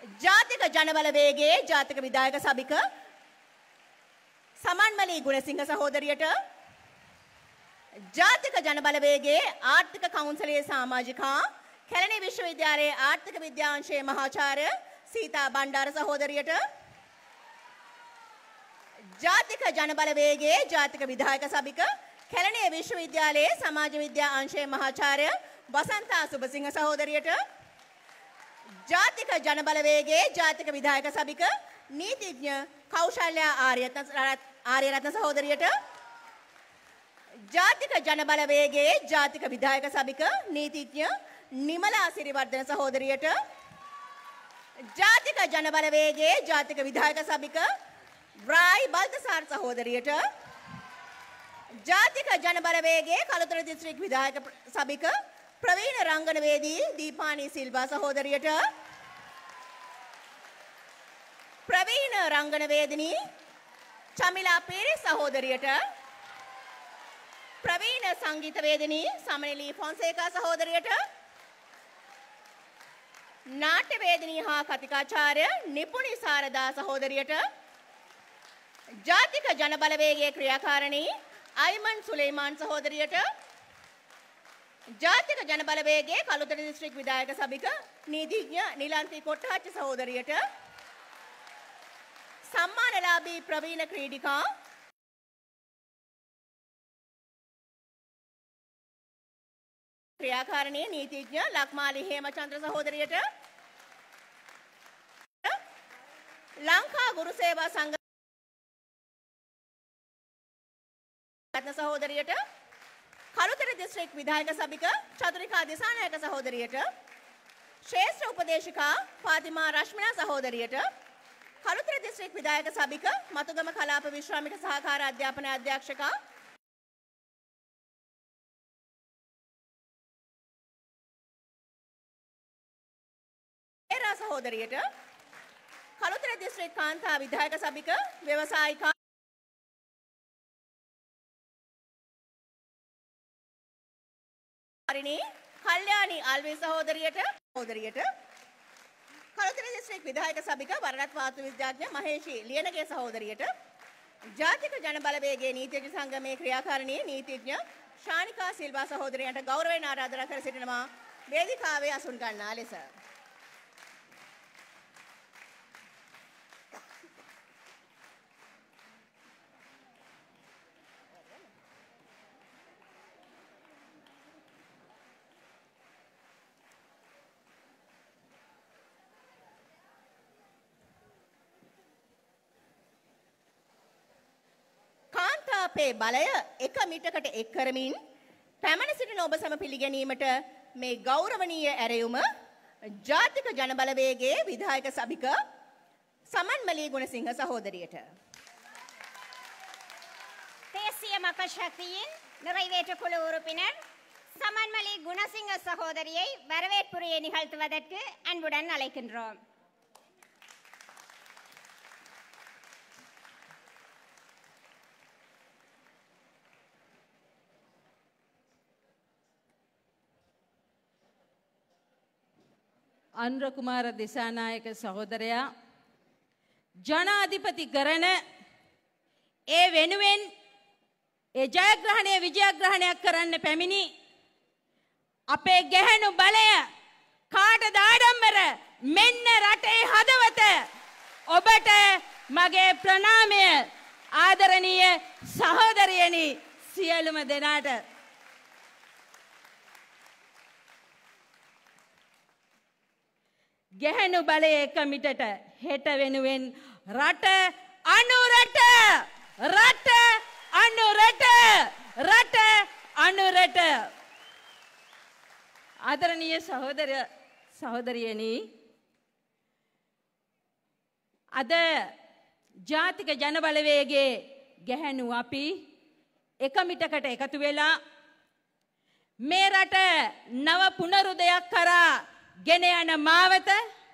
ජාතික ජනබලවේගයේ ජාතික විධායක සභික සමන්මලී ගුණසිංහ සහෝදරියට ජාතික ජනබලවේගයේ ආර්ථික කවුන්සිලයේ සමාජිකා කැලණි විශ්වවිද්‍යාලයේ ආර්ථික විද්‍යාංශයේ මහාචාර්ය සීතා බණ්ඩාර සහෝදරියට ජාතික ජනබලවේගයේ ජාතික විධායක සභික කැලණි විශ්වවිද්‍යාලයේ සමාජ විද්‍යා අංශයේ මහාචාර්ය වසන්තා සුබසිංහ සහෝදරියට ජාතික ජනබලවේගයේ ජාතික විධායක සභික නීතිඥ කෞශල්‍යා ආර්යරත්න සහෝදරියට ජාතික ජනබලවේගයේ ජාතික විධායක සභික නීතිඥ නිමලා සිරිවර්ධන සහෝදරියට ජාතික ජනබලවේගයේ ජාතික විධායක සභික රායි බල්තසාර සහෝදරියට ජාතික ජනබලවේගයේ කළුතර දිස්ත්‍රික් විධායක සභික ප්‍රවීණ රංගනවේදී දීපානී සිල්වා සහෝදරියට ප්‍රවීණ රංගනවේදිනී චමිලා පීරිස් සහෝදරියට ප්‍රවීණ සංගීතවේදිනී සමනලී ෆොන්සේකා සහෝදරියට නාට්‍යවේදිනී හා කතිකාචාර්ය නිපුණි සාරදා සහෝදරියට ජාතික ජනබලවේගයේ ක්‍රියාකාරිණී අයිමන් සුලේමාන් සහෝදරියට ජාතික ජනබලවේගයේ කළුතර දිස්ත්‍රික් විධායක සභික නීතිඥ නිලන්ති කොට්ටාච්චි සහෝදරියට සම්මානලාභී ප්‍රවීණ ක්‍රීඩිකා ක්‍රියාකාරිණී නීතිඥ ලක්මාලි හේමචන්ද්‍ර සහෝදරියට ලංකා ගුරු සේවා සංඝ රත්න සහෝදරියට කළුතර දිස්ත්‍රික් විධායක සභික චතුරිකා දිසානායක සහෝදරියට ශ්‍රේෂ්ඨ උපදේශිකා ෆාතිමා රශ්මිනා සහෝදරියට කළුතර දිස්ත්‍රික් විධායක සභික මතුගම කලාප විශ්‍රාමික සහකාර අධ්‍යාපන අධ්‍යක්ෂකා එරා සහෝදරියට කළුතර දිස්ත්‍රික් කාන්තා විධායක සභික ව්‍යවසායිකා කල්යාණී අල්වේ සහෝදරියට කළුතර දිස්ත්‍රික් විධායක සභික වරණත් වාස්තු විද්‍යාඥ මහේෂී ලියනගේ සහෝදරියට ජාතික ජනබලවේගයේ නීතිඥ සංගමේ ක්‍රියාකාරිණී නීතිඥ ශානිකා සිල්වා සහෝදරියන්ට ගෞරවයෙන් ආරාධනා කර සිටිනවා වේදිකාවේ අසුන් ගන්නා ලෙස. අපේ බලය එක මිටකට එක් කරමින් පැමිණ සිටින ඔබ සම පිළිගැනීමට මේ ගෞරවනීය ඇරයුම ජාතික ජනබලවේගයේ විධායක සභික සමන්මලී ගුණසිංහ சகோதரிයට தேசிய மக்கள் சக்தியின் நிறைவேற்று குழு உறுப்பினர் சமன்மலி குணசிங்க சகோதரியை வரவேற்புரையை நிகழ்த்துவதற்கு அன்புடன் அழைக்கின்றோம். අනුර කුමාර දිසානායක සහෝදරයා ජනාධිපති කරන ඒ වෙනුවෙන් ඒ ජයග්‍රහණය විජයග්‍රහණයක් කරන්න පැමිණි අපේ ගැහැණු බලය කාටද ආඩම්බර මෙන්න රටේ හදවත ඔබට මගේ ප්‍රණාමය ආදරණීය සහෝදරියනි සියලුම දෙනාට ගැහැණු බලය එක මිටට හෙට වෙනුවෙන් රට අනුරට රට අනුරට රට අනුරට ආදරණීය සහෝදරියනි අද ජාතික ජනබලවේගයේ ගැහැණු අපි එක මිටකට එකතු වෙලා මේ රට නව පුනරුදයක් කරා ගෙන යන මාවත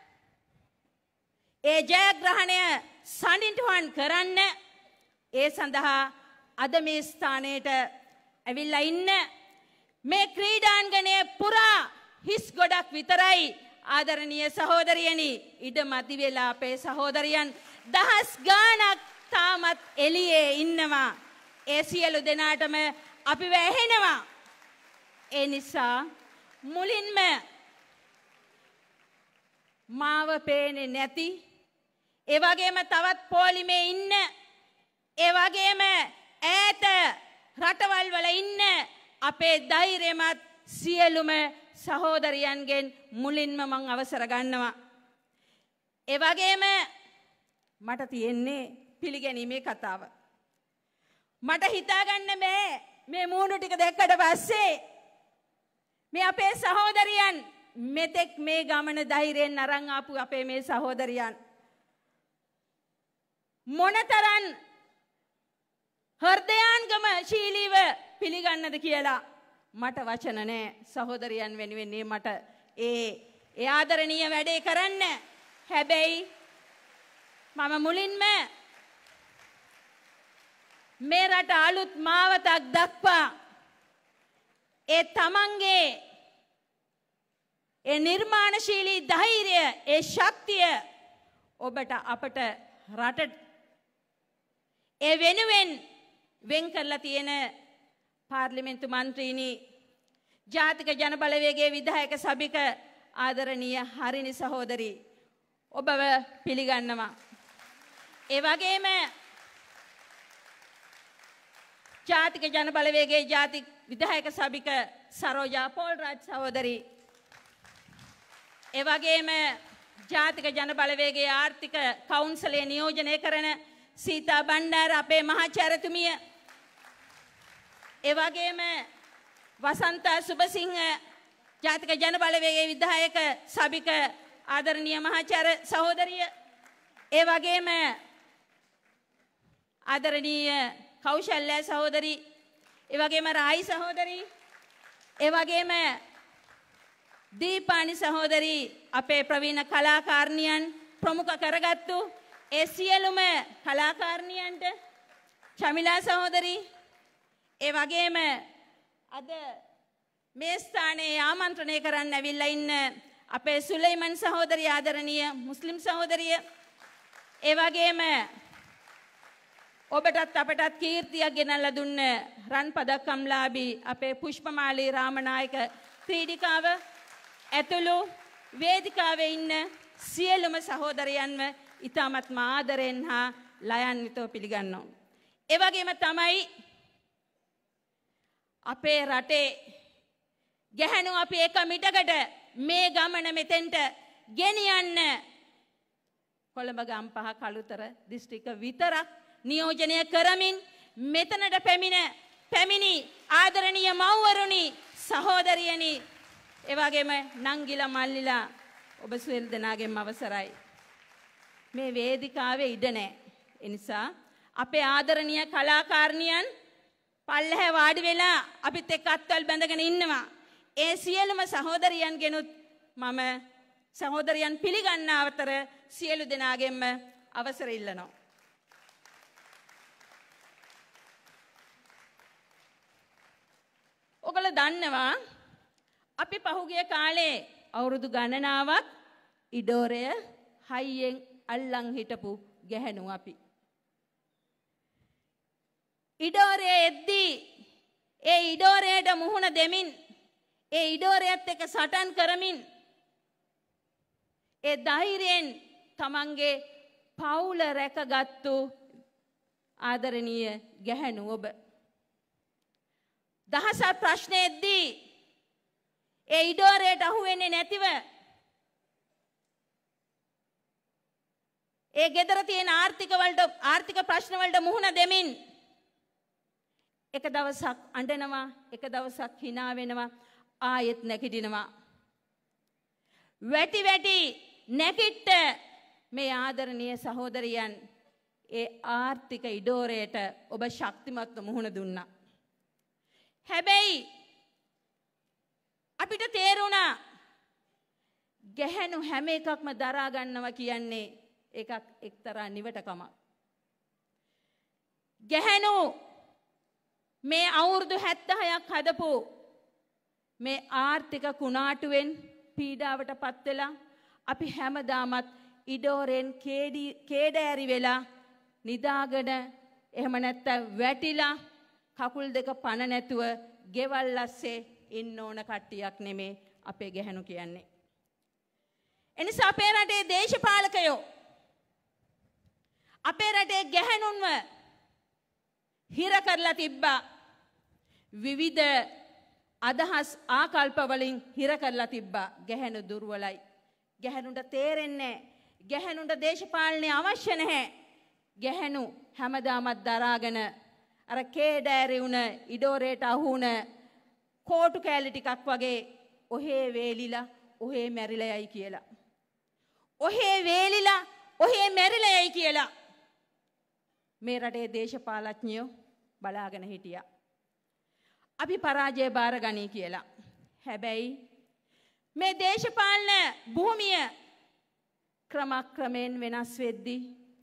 ඒ ජයග්‍රහණය සනිටුහන් කරන්න ඒ සඳහා අද මේ ස්ථානයට ඇවිල්ලා ඉන්න මේ ක්‍රීඩාංගණය පුරා හිස් ගොඩක් විතරයි ආදරණීය සහෝදරියනි ඉඩ මදි වෙලා අපේ සහෝදරයන් දහස් ගාණක් තාමත් එළියේ ඉන්නවා. ඒ සියලු දෙනාටම අපි වැහෙනවා. ඒ නිසා මුලින්ම මාව පේන්නේ නැති ඒ වගේම තවත් පොලිමේ ඉන්න ඒ වගේම ඈත රටවල් වල ඉන්න අපේ ධෛර්යමත් සියලුම සහෝදරයන්ගෙන් මුලින්ම මං අවසර ගන්නවා. ඒ වගේම මට තියෙන්නේ පිළිගැනීමේ කතාව. මට හිතාගන්න බෑ මේ මූණු ටික දැක්කට පස්සේ මේ අපේ සහෝදරයන් මෙතෙක් මේ ගමන ධෛර්යයෙන් අරන් ආපු අපේ මේ සහෝදරයන් මොනතරම් හෘදයාංගම ශීලීව පිළිගන්නද කියලා මට වචන නෑ. සහෝදරයන් වෙනුවෙන් මට ඒ ආදරණීය වැඩේ කරන්න. හැබැයි මම මුලින්ම මේ රට අලුත් මාවතක් දක්වා ඒ තමන්ගේ ඒ නිර්මාණශීලී ධෛර්යය ඒ ශක්තිය ඔබට අපට රට ඒ වෙනුවෙන් වෙන් කරලා තියෙන පාර්ලිමේන්තු මන්ත්‍රීනි ජාතික ජන බලවේගයේ විධායක සභික ආදරණීය හරිනි සහෝදරී ඔබව පිළිගන්නවා. ඒ වගේම ජාතික ජන බලවේගයේ ජාතික විධායක සභික සරෝජා පෝල්රාජ් සහෝදරී ඒ වගේම ජාතික ජන බලවේගයේ ආර්ථික කවුන්සලයේ නියෝජනය කරන සීතා බණ්ඩාර අපේ මහාචාර්යතුමිය ඒ වගේම වසන්තා සුබසිංහ ජාතික ජන බලවේගයේ විධායක සභික ආදරණීය මහාචාර්ය සහෝදරිය ඒ වගේම ආදරණීය කෞශල්‍ය සහෝදරි ඒ වගේම රායි සහෝදරි ඒ වගේම දීපානි සහෝදරි අපේ ප්‍රවීණ කලාකාරණියන් ප්‍රමුඛ කරගත්තු ඒ සියලුම කලාකාරණියන්ට චමිලා සහෝදරි ඒ වගේම අද මේ ස්ථානයේ ආමන්ත්‍රණය කරන්න ඇවිල්ලා ඉන්න අපේ සුලයිමන් සහෝදරිය ආදරණීය මුස්ලිම් සහෝදරිය ඒ වගේම ඔබටත් අපටත් කීර්තියක් ගෙනල්ලා දුන්න රන් පදක්කම්ලාභී අපේ පුෂ්පමාලී රාමනායක ක්‍රීඩිකාව ඇතුළු වේදිකාවේ ඉන්න සියලුම සහෝදරයන්ව ඉතාමත්ම ආදරෙන් හා ලයන්විතව පිළිගන්නවා. ඒ වගේම තමයි අපේ රටේ ගැහැණු අපි එක මිටකට මේ ගමන මෙතෙන්ට ගෙනියන්න කොළඹ ගම්පහ කළුතර දිස්ත්‍රික්ක විතරක් නියෝජනය කරමින් මෙතනට පැමිණි ආදරණීය මව්වරුනි සහෝදරියනි ඒ වගේම නංගිලා මල්ලිලා ඔබ සියලු දෙනාගෙන් අවසරයි. මේ වේදිකාවේ ඉඩ නැහැ. ඒ නිසා අපේ ආදරණීය කලාකාරණියන් පල්ලෙහැ වාඩි වෙලා අපිත් එක්ක අත්වල බැඳගෙන ඉන්නවා. ඒ සියලුම සහෝදරියන්ගෙනුත් මම සහෝදරියන් පිළිගන්න අතර සියලු දෙනාගෙන්ම අවසර ඉල්ලනවා. ඔගොල්ලෝ දන්නවා අපි පහුගිය කාලේ අවුරුදු ගණනාවක් ඉඩෝරය හයියෙන් අල්ලන් හිටපු ගැහැණු අපි. ඉඩෝරයේ එද්දී ඒ ඉඩෝරයට මුහුණ දෙමින් ඒ ඉඩෝරයත් එක්ක සටන් කරමින් ඒ ධෛර්යයෙන් තමන්ගේ පවුල රැකගත්තු ආදරණීය ගැහැණු ඔබ දහසක් ප්‍රශ්නයේදී ඒ ඉඩෝරයට අහු වෙන්නේ නැතිව ඒ ගෙදර තියෙන ආර්ථික ප්‍රශ්න වලට මුහුණ දෙමින් එක දවසක් අඬනවා එක දවසක් hina වෙනවා ආයෙත් නැගිටිනවා වැටි නැගිට මේ ආදරණීය සහෝදරියන් ඒ ආර්ථික ඉඩෝරයට ඔබ ශක්තිමත්ව මුහුණ දුන්නා. හැබැයි අපිට තේරුණා ගැහැණු හැම එකක්ම දරා ගන්නවා කියන්නේ එකක් එක්තරා නිවටකමක්. ගැහැණු මේ අවුරුදු 76ක් හදපු මේ ආර්ථික කුණාටුවෙන් පීඩාවට පත් වෙලා අපි හැමදාමත් ඉඩෝරෙන් කේඩෑරි වෙලා නිදාගෙන එහෙම නැත්නම් වැටිලා කකුල් දෙක පන නැතුව ගෙවල් ඇස්සේ ඉන්න ඕන කට්ටියක් නෙමේ අපේ ගැහණු කියන්නේ. එනිසා අපේ රටේ දේශපාලකයෝ අපේ රටේ ගැහණුන්ව හිර කරලා තිබ්බා. විවිධ අදහස් ආකල්ප වලින් හිර කරලා තිබ්බා. ගැහණු දුර්වලයි. ගැහණුන්ට තේරෙන්නේ නැහැ. ගැහණුන්ට දේශපාලනය අවශ්‍ය නැහැ. ගැහණු හැමදාමත් දරාගෙන අර කේඩෑරි වුණ ඉඩෝරේට අහු වුණ කෝටු කෑලි ටිකක් වගේ ඔහේ වේලිලා ඔහේ මැරිලා යයි කියලා. ඔහේ වේලිලා ඔහේ මැරිලා යයි කියලා මේ රටේ දේශපාලඥයෝ බලාගෙන හිටියා. අපි පරාජය බාර ගනී කියලා. හැබැයි මේ දේශපාලන භූමිය ක්‍රමක්‍රමයෙන් වෙනස් වෙද්දී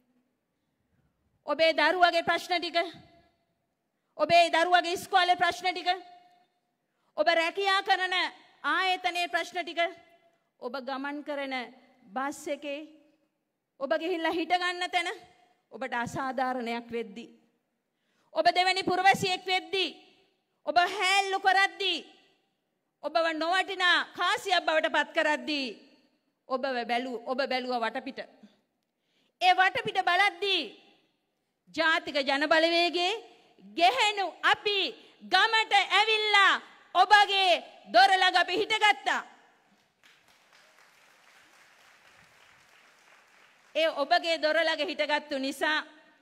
ඔබේ දරුවගේ ප්‍රශ්න ටික, ඔබේ දරුවගේ ඉස්කෝලේ ප්‍රශ්න ටික, ඔබ රැකියා කරන ආයතනයේ ප්‍රශ්න ටික, ඔබ ගමන් කරන බස් එකේ ඔබ ගිහිල්ලා හිට ගන්න තැන ඔබට අසාධාරණයක් වෙද්දී, ඔබ දෙවැනි පුරවැසියෙක් වෙද්දී, ඔබ හැල්ලු කරද්දී, ඔබව නොවටිනා කාසියක් බවට පත් කරද්දී ඔබ බැලුවා වටපිට. ඒ වටපිට බලද්දී ජාතික ජනබලවේගයේ ගැහණු අපි ගමට ඇවිල්ලා ඔබගේ දොර ළඟ අපි හිටගත්තා. ඒ ඔබගේ දොර ළඟ හිටගත්තු නිසා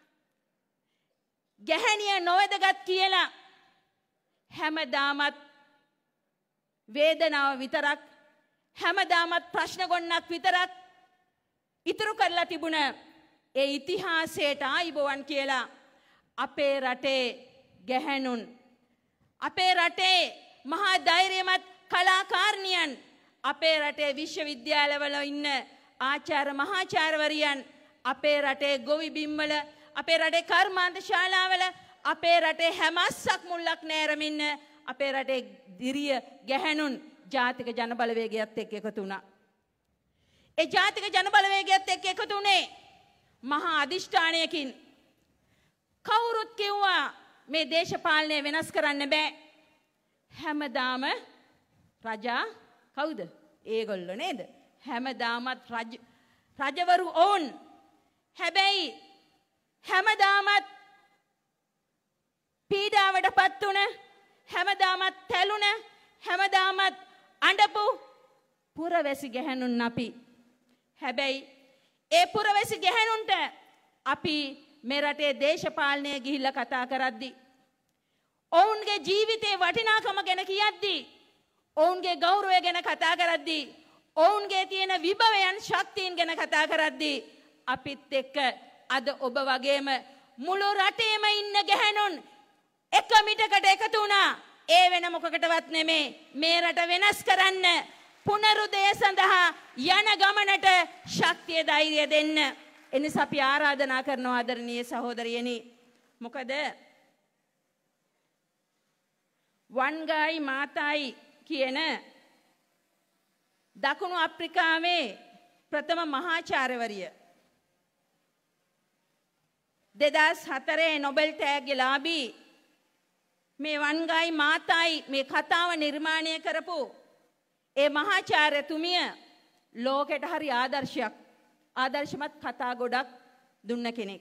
ගැහණිය නොවැදගත් කියලා හැමදාමත් වේදනාව විතරක්, හැමදාමත් ප්‍රශ්න ගොන්නක් විතරක් ඉතුරු කරලා තිබුණ ඒ ඉතිහාසයට ආයිබෝවන් කියලා අපේ රටේ ගැහණුන්, අපේ රටේ මහා ධෛර්යමත් කලාකාරණියන්, අපේ රටේ විශ්වවිද්‍යාලවල ඉන්න ආචාර්ය මහාචාර්යවරියන්, අපේ රටේ ගොවි බිම්වල, අපේ රටේ කර්මාන්ත ශාලාවල, අපේ රටේ හැමස්සක් මුල්ලක් නෑරමින්න අපේ රටේ දිරිය ගැහණුන් ජාතික ජනබලවේගයත් එක්ක එකතු වුණා. ඒ ජාතික ජනබලවේගයත් එක්ක එකතු වුණේ මහා අදිෂ්ඨානයකින්. කවුරුත් කිව්වා මේ දේශපාලනය වෙනස් කරන්න බෑ. හැමදාම රජා කවුද? ඒගොල්ලෝ නේද? හැමදාමත් රජවරු ඕන්. හැබැයි හැමදාමත් පීඩාවට පත් වුණ, හැමදාමත් තැළුණ, හැමදාමත් අඬපු පුරවැසි ගැහණුන් අපි. හැබැයි ඒ පුරවැසි ගැහණුන්ට අපි මේ රටේ දේශපාලනය ගිහිල්ලා කතා කරද්දී, ඔවුන්ගේ ජීවිතේ වටිනාකම ගැන කියද්දී, ඔවුන්ගේ ගෞරවය ගැන කතා කරද්දී, ඔවුන්ගේ තියෙන විභවයන් ශක්තියින් ගැන කතා කරද්දී අපිත් එක්ක අද ඔබ වගේම මුළු රටේම ඉන්න ගැහණුන් එක මිටකට එකතු වුණා. ඒ වෙන මොකකටවත් නෙමේ, මේ රට වෙනස් කරන්න, පුනරුදය සඳහා යන ගමනට ශක්තිය ධෛර්යය දෙන්න. එනිසා අපි ආරාධනා කරනවා ආදරණීය සහෝදරියනි, මොකද වන්ගායි මාතායි කියන දකුණු අප්‍රිකාවේ ප්‍රථම මහාචාර්යවරිය 2004 නොබෙල් තෑග්ගේ ලාභී මේ වන්ගායි මාතායි මේ කතාව නිර්මාණය කරපු ඒ මහාචාර්යතුමිය ලෝකෙට හරි ආදර්ශමත් කතා ගොඩක් දුන්න කෙනෙක්.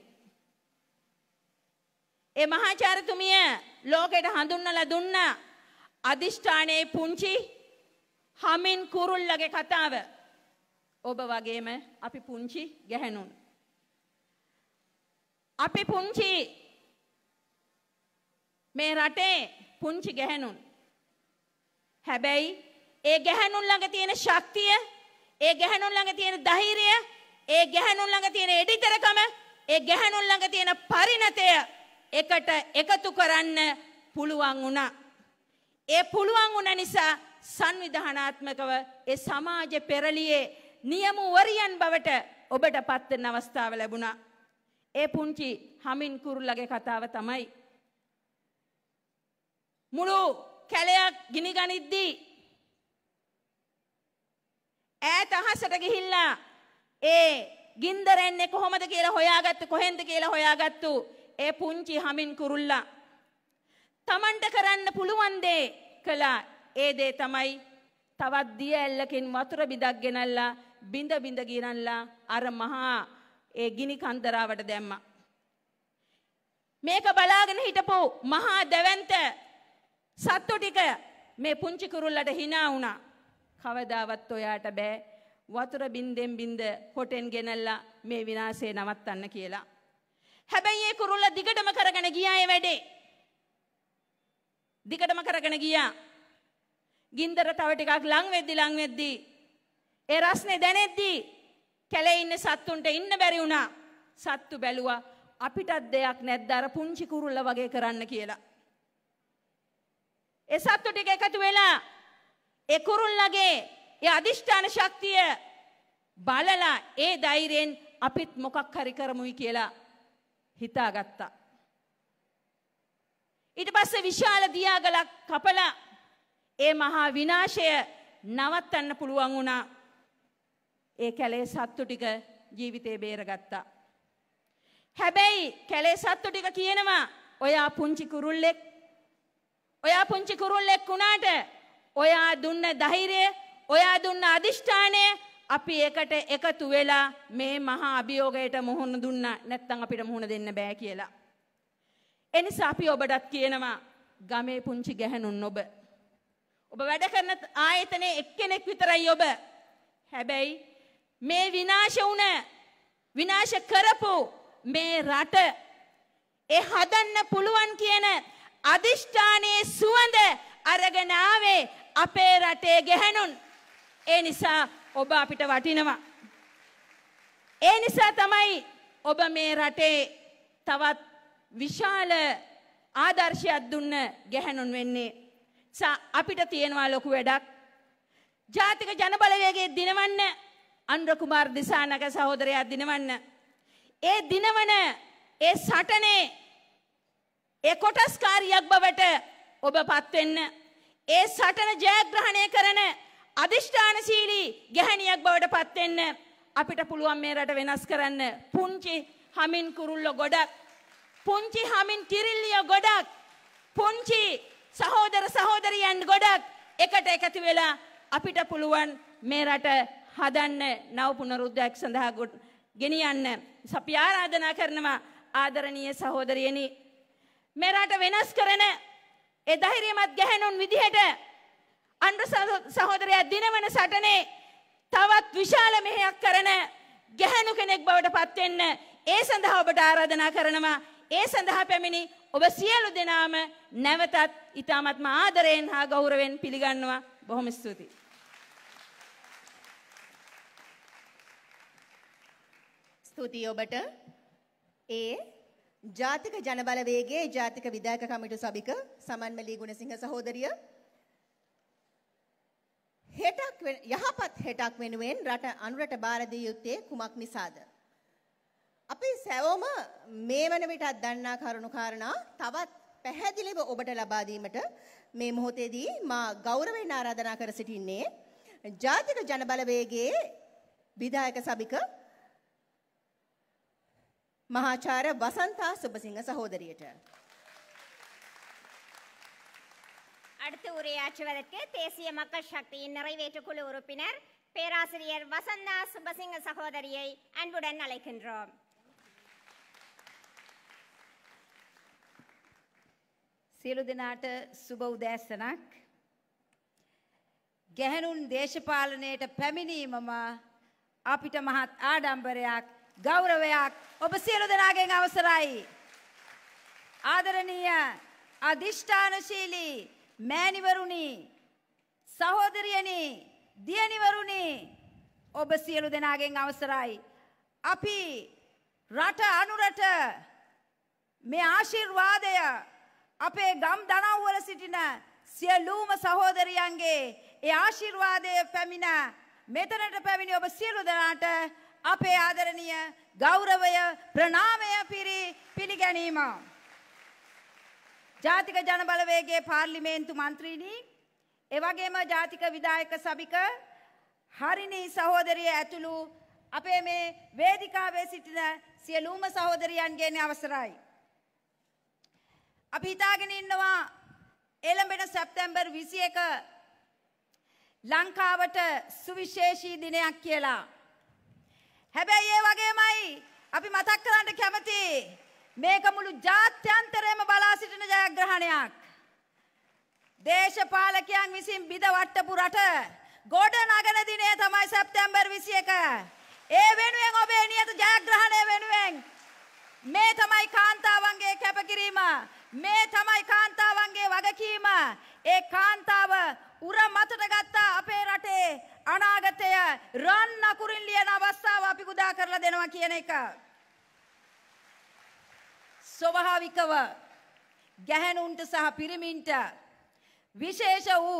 ඒ මහාචාර්යතුමිය ලෝකෙට හඳුන්වලා දුන්න අදිෂ්ඨානයේ පුංචි හමින් කුරුල්ලගේ කතාව. ඔබ වගේම අපි පුංචි ගැහණුන්. අපි පුංචි මේ රටේ පුංචි ගැහණුන්. හැබැයි ඒ ගැහණුන් ළඟ තියෙන ශක්තිය, ඒ ගැහණුන් ළඟ තියෙන ධෛර්යය, ඒ ගැහණුන් ළඟ තියෙන එඩිතරකම, ඒ ගැහණුන් ළඟ තියෙන පරිණතය එකට එකතු කරන්න පුළුවන් වුණා. ඒ පුළුවන් වුණ නිසා සංවිධානාත්මකව ඒ සමාජ පෙරළියේ නියමුවරියන් බවට ඔබට පත් වෙන අවස්ථාව ලැබුණා. ඒ පුංචි හමින් කුරුල්ලගේ කතාව තමයි මුළු කැලයක් ගිනි ගනිද්දී ඈත අහසට ගිහිල්ලා ඒ ගින්දර එන්නේ කොහොමද කියලා හොයාගත්තු කොහෙන්ද කියලා හොයාගත්තු ඒ පුංචි හමින් කුරුල්ලා තමන්ට කරන්න පුළුවන් දේ කළා. ඒ දේ තමයි තවත් දිය ඇල්ලකින් වතුර බිඳක් ගෙනල්ලා බිඳ බිඳ ගිරන්ලා අර මහා ඒ ගිනි කන්දරාවට දැම්මා. මේක බලාගෙන හිටපු මහා දැවැන්ත සත්තු ටික මේ පුංචි කුරුල්ලට hina වුණා. කවදාවත් ඔයාට බෑ වතුර බින්දෙන් බින්ද හොටෙන් ගෙනල්ලා මේ විනාශය නවත්තන්න කියලා. හැබැයි ඒ කුරුල්ල දිගටම කරගෙන ගියා ඒ වැඩේ. දිගටම කරගෙන ගියා. ගින්දර තව ටිකක් ලං වෙද්දි ඒ රස්නේ දැනෙද්දි කැලේ ඉන්න සත්තුන්ට ඉන්න බැරි වුණා. සත්තු බැලුවා අපිටත් දෙයක් නැද්ද අර පුංචි කුරුල්ල වගේ කරන්න කියලා. ඒ සත්තු ටික එකතු වෙලා ඒ කුරුල්ලගේ ඒ අදිෂ්ඨාන ශක්තිය බලලා ඒ ධෛර්යයෙන් අපිත් මොකක් හරි කරමුයි කියලා හිතාගත්තා. ඊට පස්සේ විශාල දියාගලක් කපලා ඒ මහා විනාශය නවත්තන්න පුළුවන් වුණා. ඒ කැලේ සත්තු ටික ජීවිතේ බේරගත්තා. හැබැයි කැලේ සත්තු ටික කියනවා ඔයා පුංචි කුරුල්ලෙක් වුණාට ඔයා දුන්න ධෛර්යය ඔයා දුන්න අදිෂ්ඨානය අපි එකට එකතු වෙලා මේ මහා අභියෝගයට මුහුණ දුන්නා. නැත්තම් අපිට මුහුණ දෙන්න බෑ කියලා. එනිසා අපි ඔබටත් කියනවා ගමේ පුංචි ගැහැණුන් ඔබ වැඩ කරන ආයතනයේ එක්කෙනෙක් විතරයි ඔබ. හැබැයි මේ විනාශ කරපු මේ රට ඒ හදන්න පුළුවන් කියන අදිෂ්ඨානයේ සුවඳ අරගෙන ආවේ අපේ රටේ ගැහැණුන්. ඒ නිසා ඔබ අපිට වටිනවා. ඒ නිසා තමයි ඔබ මේ රටේ තවත් විශාල ආදර්ශයක් දුන්න ගැහැණුන් වෙන්නේ. අපිට තියෙනවා ලොකු වැඩක්. ජාතික ජනබලවේගයේ දිනවන්න අනුර කුමාර දිසානක සහෝදරයා දිනවන්න. ඒ දිනවන ඒ සටනේ ඒ කොටස්කාරියක් බවට ඔබපත් වෙන්න. ඒ සටන ජයග්‍රහණය කරන අදිෂ්ඨානශීලී ගැහණියක් බවට පත් වෙන්න අපිට පුළුවන් මේ රට වෙනස් කරන්න. පුංචි හමින් කුරුල්ල ගොඩක්, පුංචි හමින් කිරිල්ලිය ගොඩක්, පුංචි සහෝදර සහෝදරියන් ගොඩක් එකට එකතු වෙලා අපිට පුළුවන් මේ රට හදන්න නව පුනරුද්දයක් සඳහා ගෙනියන්න. අපි ආරාධනා කරනවා ආදරණීය සහෝදරියනි මේ රට වෙනස් කරන ඒ ධෛර්යමත් ගැහැණුන් විදිහට අනුර සහෝදරයා දිනවන සටනේ තවත් විශාල මෙහෙයක් කරන ගැහැණු කෙනෙක් බවට පත් වෙන්න ඒ සඳහා ඔබට ආරාධනා කරනවා. ඒ සඳහා පැමිණි ඔබ සියලු දෙනාම නැවතත් ඊ타මත්ම ආදරයෙන් හා ගෞරවයෙන් පිළිගන්නවා. බොහොම ස්තුතියි. ස්තුතියි ඔබට. ඒ ජාතික ජනබලවේගයේ ජාතික විධායක කමිටු සභික සමන්මලී ගුණසිංහ සහෝදරිය යහපත් හෙටක් වෙනුවෙන් රට අනුරට බාර දී යුත්තේ කුමක් නිසාද? අපි සැවොම මේ වන විටත් දන්නා කරුණු කාරණා තවත් පැහැදිලිව ඔබට ලබා දීමට මේ මොහොතේදී මා ගෞරවයෙන් ආරාධනා කර සිටින්නේ ජාතික ජනබලවේගයේ විධායක සභික මහාචාර්ය වසන්තා සුබසිංහ சகோதரிයට. அடுத்து உரையாற்றுவதற்கு தேசிய மக்கள் சக்தியின் நிறைவேற்று குழு உறுப்பினர் பேராசிரியர் வசந்தா சுபசிங்க சகோதரியை அன்புடன் அழைக்கின்றோம். සියලු දෙනාට සුබ උදෑසනක්. ගැහැණුන් දේශපාලනයට පැමිණීමම අපිට මහත් ආඩම්බරයක් ගෞරවයක් ඔබ සියලු දෙනාගෙන් අවසරයි. ආදරණීය අධිෂ්ඨානශීලී මෑණිවරුනි, සහෝදරියනි, දියණිවරුනි, ඔබ සියලු දෙනාගෙන් අවසරයි. අපි රට අනුරට මේ ආශිර්වාදය අපේ ගම් දනව්වල සිටින සියලුම සහෝදරියන්ගේ ඒ ආශිර්වාදය පැමිණ මෙතනට පැමිණි ඔබ සියලු දෙනාට අපේ ආදරණීය ගෞරවය ප්‍රණාමය පිළිගැනීම. ජාතික ජනබලවේගයේ පාර්ලිමේන්තු මන්ත්‍රීනි, එවැගේම ජාතික විධායක සභික හරිනී සහෝදරිය ඇතුළු අපේ මේ වේදිකාවේ සිටින සියලුම සහෝදරියන්ගේ අවසරයි. අපි හිතාගෙන ඉන්නවා එළඹෙන සැප්තැම්බර් 21 ලංකාවට සුවිශේෂී දිනයක් කියලා. හැබැයි ඒ වගේමයි අපි මතක් කරන්න කැමති මේක මුළු ජාත්‍යන්තරයේම බලා සිටින ජයග්‍රහණයක්. දේශපාලකයන් විසින් බිඳ වට්ටපු රට ගොඩ නගන දිනය තමයි සැප්තැම්බර් 21. ඒ වෙනුවෙන් ඔබේ නියත ජයග්‍රහණය වෙනුවෙන් මේ තමයි කාන්තාවන්ගේ කැපකිරීම. මේ තමයි කාන්තාවන්ගේ වගකීම. ඒ කාන්තාව උර මතට ගත්තා අපේ රටේ අනාගතය රන් අකුරින් ලියන අවස්ථාව අපි උදා කරලා දෙනවා කියන එක. ස්වභාවිකව ගැහැණුන්ට සහ පිරිමින්ට විශේෂ වූ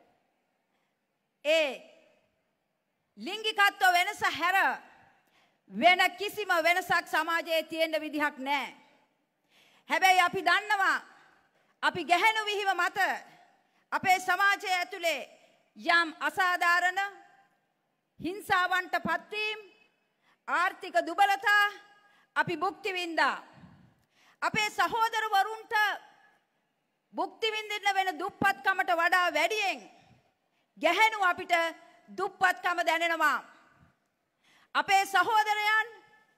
ඒ ලිංගිකත්ව වෙනස හැර වෙන කිසිම වෙනසක් සමාජයේ තියෙන්න විදිහක් නැහැ. හැබැයි අපි දන්නවා අපි ගැහැණු විහිව මත අපේ සමාජය ඇතුලේ යම් අසාධාරණ හිංසාවන්ට පත්වීම ආර්ථික දුබලතා අපි භුක්ති විඳා. අපේ සහෝදරවරුන්ට භුක්ති විඳින්න වෙන දුප්පත්කමට වඩා වැඩියෙන් ගැහැණු අපිට දුප්පත්කම දැනෙනවා. අපේ සහෝදරයන්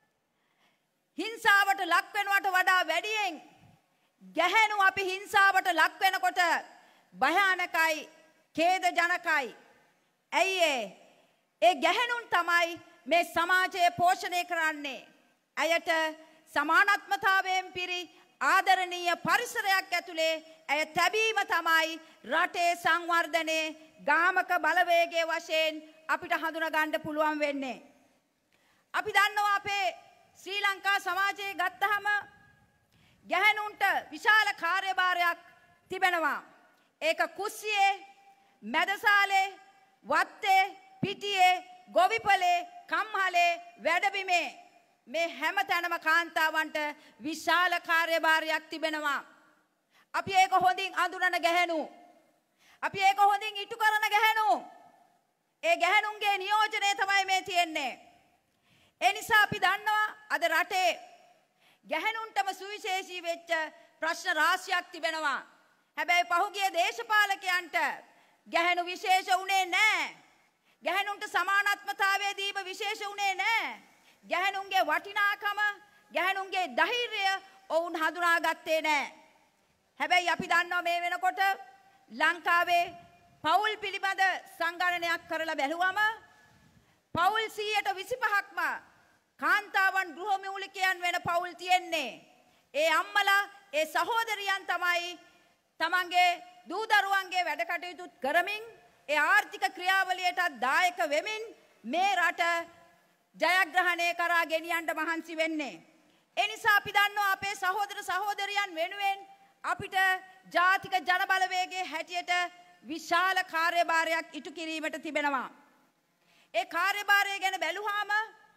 හිංසාවට ලක් වෙනවට වඩා වැඩියෙන් ගැහැණු අපි හිංසාවට ලක් වෙනකොට භයානකයි ඛේදජනකයි. ඇයි ඒ ගැහැණුන් තමයි මේ සමාජය පෝෂණය කරන්නේ. ඇයට සමානත්මතාවයෙන් පිරි ආදරණීය පරිසරයක් ඇතුලේ ඇය තැබීම තමයි රටේ සංවර්ධනයේ ගාමක බලවේගයේ වශයෙන් අපිට හඳුනා ගන්න පුළුවන් වෙන්නේ. අපි දන්නවා අපේ ශ්‍රී ලංකා සමාජයේ ගත්තහම ගැහැණුන්ට විශාල කාර්යභාරයක් තිබෙනවා. ඒක කුස්සියේ, මැදසාලේ, වත්තේ, පිටියේ, ගොවිපලේ, කම්හලේ, වැඩබිමේ මේ හැම තැනම කාන්තාවන්ට විශාල කාර්යභාරයක් තිබෙනවා. අපි ඒක හොඳින් අඳුනන ගැහැණු. අපි ඒක හොඳින් ඉටු කරන ගැහැණු. ඒ ගැහැණුන්ගේ නියෝජනය තමයි මේ තියෙන්නේ. ඒ නිසා අපි දන්නවා අද රටේ ගැහැණුන්ටම සුවිශේෂී වෙච්ච ප්‍රශ්න රාශියක් තිබෙනවා. හැබැයි පහුගිය දේශපාලකයන්ට ගැහැණු විශේෂ උනේ නැහැ. ගැහැණුන්ට සමානත්මතාවය දීම විශේෂ උනේ නැහැ. ගැහැණුන්ගේ වටිනාකම, ගැහැණුන්ගේ ධෛර්යය ඔවුන් හඳුනාගත්තේ නැහැ. හැබැයි අපි දන්නවා මේ වෙනකොට ලංකාවේ පවුල් පිළිබඳ සංගණනයක් කරලා බැලුවම පවුල් 125ක්ම කාන්තාවන් ගෘහමූලිකයන් වෙන පවුල් තියෙන්නේ. ඒ අම්මලා, ඒ සහෝදරියන් තමයි තමන්ගේ දූ දරුවන්ගේ වැඩ කටයුතු කරමින් ඒ ආර්ථික ක්‍රියාවලියටත් දායක වෙමින් මේ රට ජයග්‍රහණය කරා ගෙනියන්න මහන්සි වෙන්නේ. ඒ නිසා අපි දන්නවා අපේ සහෝදර සහෝදරියන් වෙනුවෙන් අපිට ජාතික ජනබලවේගයේ හැටියට විශාල කාර්යභාරයක් ඉටු කිරීමට තිබෙනවා. ඒ කාර්යභාරය ගැන බැලුවාම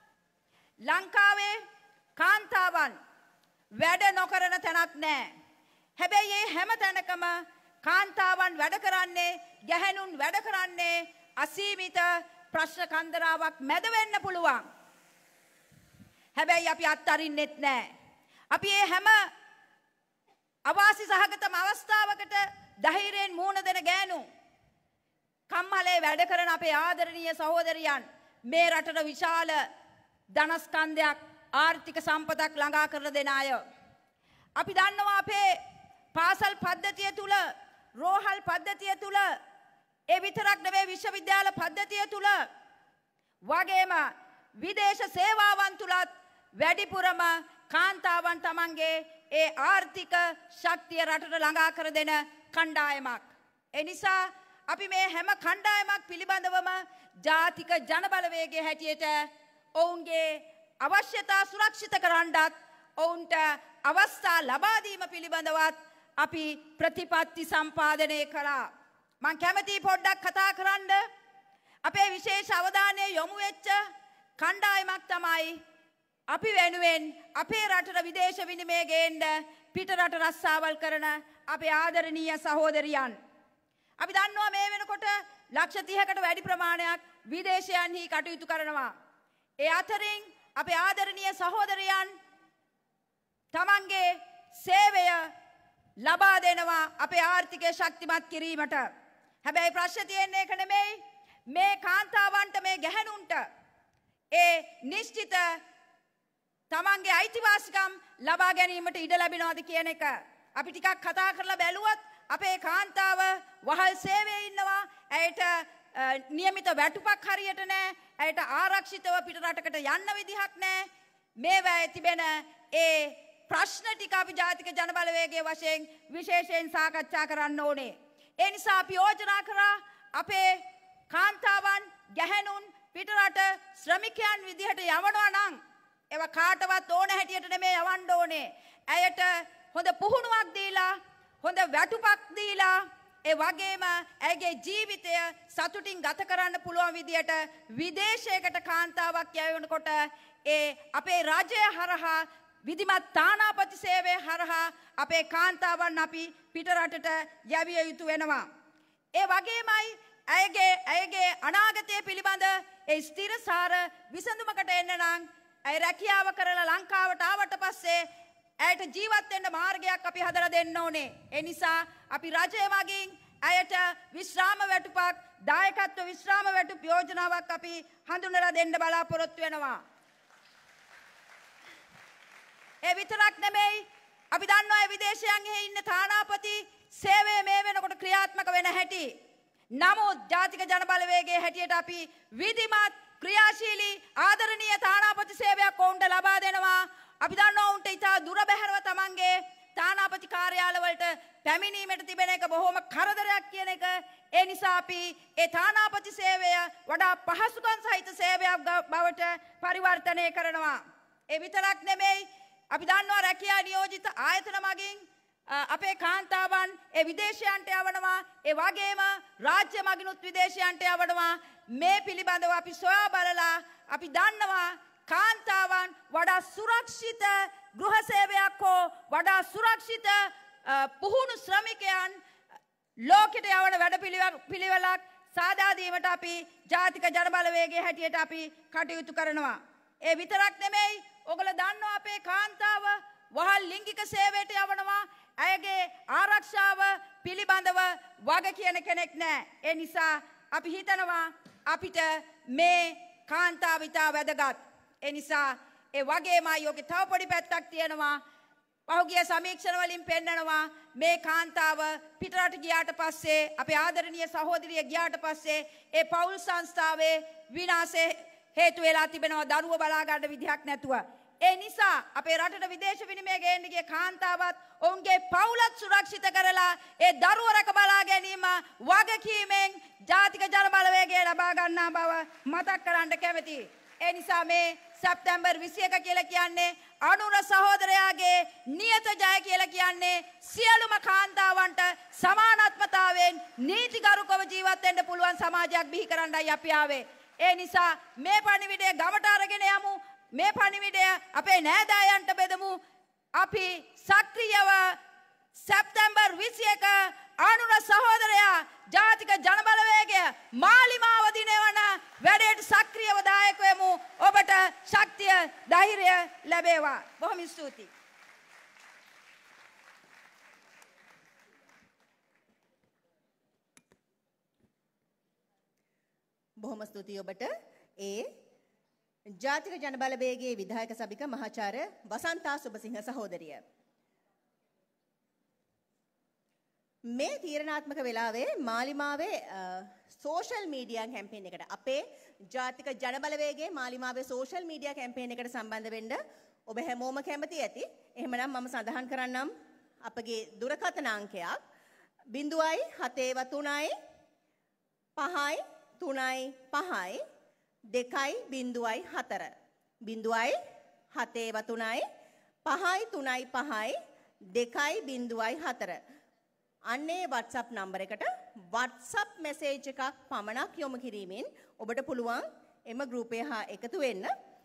ලංකාවේ කාන්තාවන් වැඩ නොකරන තැනක් නැහැ. හැබැයි මේ හැම තැනකම කාන්තාවන් වැඩ කරන්නේ, ගැහැණුන් වැඩ කරන්නේ අසීමිත ප්‍රශ්න කන්දරාවක් මැද වෙන්න පුළුවන්. හැබැයි අපි අත්හරින්නෙත් නැහැ. අපි මේ හැම අවාසි සහගතම අවස්ථාවකට ධෛර්යයෙන් මුහුණ දෙන ගෑනු කම්මලේ වැඩ කරන අපේ ආදරණීය සහෝදරියන් මේ රටට විශාල ධනස්කන්ධයක් ආර්ථික සම්පතක් ළඟා කරලා දෙන අය. අපි දන්නවා අපේ පාසල් පද්ධතිය තුල, රෝහල් පද්ධතිය තුල, ඒ විතරක් නෙවෙයි විශ්වවිද්‍යාල පද්ධතිය තුල වගේම විදේශ සේවාවන් තුලත් වැඩිපුරම කාන්තාවන් තමන්ගේ ඒ ආර්ථික ශක්තිය රටට ළඟා කර දෙන කණ්ඩායමක්. ඒ නිසා අපි මේ හැම කණ්ඩායමක් පිළිබඳවම ජාතික ජනබලවේගයේ හැටියට ඔවුන්ගේ අවශ්‍යතා සුරක්ෂිත කරන්නත් ඔවුන්ට අවස්ථා ලබා දීම පිළිබඳවත් අපි ප්‍රතිපත්ති සම්පාදනය කළා. මම කැමතියි පොඩ්ඩක් කතා කරන්න අපේ විශේෂ අවධානය යොමු වෙච්ච කණ්ඩායමක් තමයි අපි වෙනුවෙන් අපේ රටට විදේශ විනිමය ගේන්න පිට රට රස්සාවල් කරන අපේ ආදරණීය සහෝදරියන්. අපි දන්නවා මේ වෙනකොට ලක්ෂ 30කට වැඩි ප්‍රමාණයක් විදේශයන්හි කටයුතු කරනවා. ඒ අතරින් අපේ ආදරණීය සහෝදරයන් තමන්ගේ සේවය ලබා දෙනවා අපේ ආර්ථිකය ශක්තිමත් කිරීමට. හැබැයි ප්‍රශ්න තියෙන්නේ ඒක නෙමෙයි. මේ කාන්තාවන්ට මේ ගැහැණුන්ට ඒ නිශ්චිත තමන්ගේ අයිතිවාසිකම් ලබා ගැනීමට ඉඩ ලැබෙනවද කියන එක අපි ටිකක් කතා කරලා බැලුවොත් අපේ කාන්තාව වහල් සේවයේ ඉන්නවා. ඇයට නියමිත වැටුපක් හරියට නැහැ. ඇයට ආරක්ෂිතව පිට රටකට යන්න විදිහක් නැහැ. මේවා තිබෙන ඒ ප්‍රශ්න ටික අපි ජාතික ජනබලවේගයේ වශයෙන් විශේෂයෙන් සාකච්ඡා කරන්න ඕනේ. ඒ නිසා අපි යෝජනා කරා අපේ කාන්තාවන් ගැහැණුන් පිටරට ශ්‍රමිකයන් විදිහට යවනවා නම් ඒවා කාටවත් ඕන හැටියට නෙමෙයි යවන්න ඕනේ. ඇයට හොඳ පුහුණුවක් දීලා හොඳ වැටුපක් දීලා ඒ වගේම ඇයගේ ජීවිතය සතුටින් ගත කරන්න පුළුවන් විදිහට විදේශයකට කාන්තාවක් යවනකොට ඒ අපේ රජය හරහා විධිමත් තානාපති සේවය හරහා අපේ කාන්තාවන් අපි පිටරටට යැවිය යුතු වෙනවා. ඒ වගේමයි ඇයගේ අනාගතය පිළිබඳ ඒ ස්ථිරසාර විසඳුමකට එන්න නම් ඇය රැකියාව කරලා ලංකාවට ආවට පස්සේ ඇයට ජීවත් වෙන්න මාර්ගයක් අපි හදලා දෙන්න ඕනේ. ඒ නිසා අපි රජය මගින් ඇයට විශ්‍රාම වැටුපක් දායකත්ව විශ්‍රාම වැටුප් යෝජනාවක් අපි හඳුන්වලා දෙන්න බලාපොරොත්තු වෙනවා. ඒ විතරක් නෙමෙයි අපි දන්නවා විදේශයන්හි ඉන්න තානාපති සේවය මේ වෙනකොට ක්‍රියාත්මක වෙන හැටි. නමුත් ජාතික ජනබලවේගයේ හැටියට අපි විධිමත් ක්‍රියාශීලී ආදරණීය තානාපති සේවයක් ඔවුන්ට ලබා දෙනවා. අපි දන්නවා ඔවුන්ට ඉතා දුර බැහැරව තමන්ගේ තානාපති කාර්යාලවලට පැමිණීමට තිබෙන එක බොහොම කරදරයක් කියන එක. ඒ නිසා අපි ඒ තානාපති සේවය වඩා පහසුකම් සහිත සේවයක් බවට පරිවර්තනය කරනවා. ඒ විතරක් නෙමෙයි අපි දන්නවා රැකියා නියෝජිත ආයතන මගින් අපේ කාන්තාවන් ඒ විදේශයන්ට යවනවා. ඒ වගේම රාජ්‍ය මගිනුත් විදේශයන්ට යවනවා. මේ පිළිබඳව අපි සොයා බලලා අපි දන්නවා කාන්තාවන් වඩා සුරක්ෂිත ගෘහ සේවයක් හෝ වඩා සුරක්ෂිත පුහුණු ශ්‍රමිකයන් ලෝකෙට යවන වැඩපිළිවෙලක් සාදා දීමට අපි ජාතික ජනබලවේගයේ හැටියට අපි කටයුතු කරනවා. ඒ විතරක් නෙමෙයි ඔයගොල්ලෝ දන්නවා අපේ කාන්තාව වහල් ලිංගික සේවයට යවනවා. ඇයගේ ආරක්ෂාව පිළිබඳව වග කියන කෙනෙක් නැහැ. ඒ නිසා අපි හිතනවා අපිට මේ කාන්තාව ඉතා වැදගත්. ඒ නිසා ඒ වගේම යෝගේ තව පොඩි පැත්තක් තියෙනවා. පහුගිය සමීක්ෂණ වලින් පෙන්නනවා මේ කාන්තාව පිටරට ගියාට පස්සේ අපේ ආදරණීය සහෝදරිය ගියාට පස්සේ ඒ පෞල් සංස්ථාවේ විනාශේ හේතු වෙලා තිබෙනවා දරුව බලා ගන්න විදිහක් නැතුව. ඒ නිසා අපේ රටට විදේශ විනිමය ගේන්න ගිය කාන්තාවත් ඔවුන්ගේ පවුලත් සුරක්ෂිත කරලා ඒ දරුව රැක බලා ගැනීම වගකීමෙන් ජාතික ජනබලවේගය ලබා ගන්නා බව මතක් කරන්න කැමතියි. ඒ නිසා මේ සැප්තැම්බර් 21 කියලා කියන්නේ අනුර සහෝදරයාගේ නියත ජය කියලා කියන්නේ සියලුම කාන්තාවන්ට සමානත්වතාවයෙන් නීතිගරුකව ජීවත් වෙන්න පුළුවන් සමාජයක් බිහි කරන්නයි අපි ආවේ. ඒ නිසා මේ පණිවිඩය ගමට අරගෙන යමු. මේ පණිවිඩය අපේ නෑදෑයන්ට බෙදමු. අපි සක්‍රියව සැප්තැම්බර් 21 අනුර සහෝදරයා ජාතික ජනබලවේගය මාලිමාව දිනවන වැඩේට සක්‍රියව දායක වෙමු. ඔබට ශක්තිය ධෛර්යය ලැබේවා. බොහොම ස්තුතියි. බොහොම ස්තුතියි ඔබට. ඒ ජාතික ජනබලවේගයේ විධායක සභික මහාචාර්ය වසන්තා සුබසිංහ සහෝදරිය. මේ තීරණාත්මක වෙලාවේ මාලිමාවේ සෝෂල් මීඩියා කැම්පේන් එකට අපේ ජාතික ජනබලවේගයේ මාලිමාවේ සෝෂල් මීඩියා කැම්පේන් එකට සම්බන්ධ වෙන්න ඔබ හැමෝම කැමති ඇති. එහෙමනම් මම සඳහන් කරන්නම් අපගේ දුරකථන අංකයක් 0.73 5යි 3යි 5යි 2යි 0.4 0.73 5යි 3යි 5යි 2යි 0.4 අන්නේ WhatsApp නම්බර එකට WhatsApp මැසේජ් එකක් පමණක් යොමු කිරීමෙන් ඔබට පුළුවන් එම ගෲපය හා එකතු වෙන්න.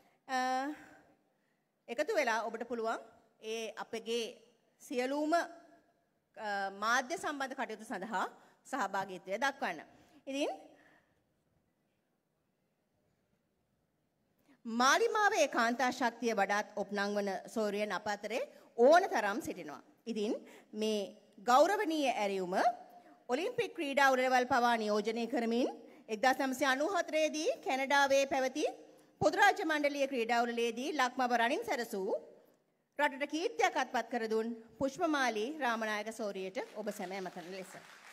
එකතු වෙලා ඔබට පුළුවන් ඒ අපගේ සියලුම මාධ්‍ය සම්බන්ධ කටයුතු සඳහා සහභාගීත්වය දක්වන්න. ඉතින් මාලිමාවේ කාන්තා ශක්තිය වඩාත් ඔප්නංවන සෝරියන් අප අතරේ ඕනතරම් සිටිනවා. ඉතින් මේ ගෞරවනීය ඇරියුම ඔලිම්පික් ක්‍රීඩා උළෙලවල් පවා නියෝජනය කරමින් 1994 දී කැනඩාවේ පැවති පොදු රාජ්‍ය මණ්ඩලීය ක්‍රීඩා උළෙලේදී ලක්මව රනින් සැරසූ රටට කීර්තියක් අත්පත් කර දුන් පුෂ්පමාලී රාමනායක සෝරියට ඔබ සැම කරන ලෙස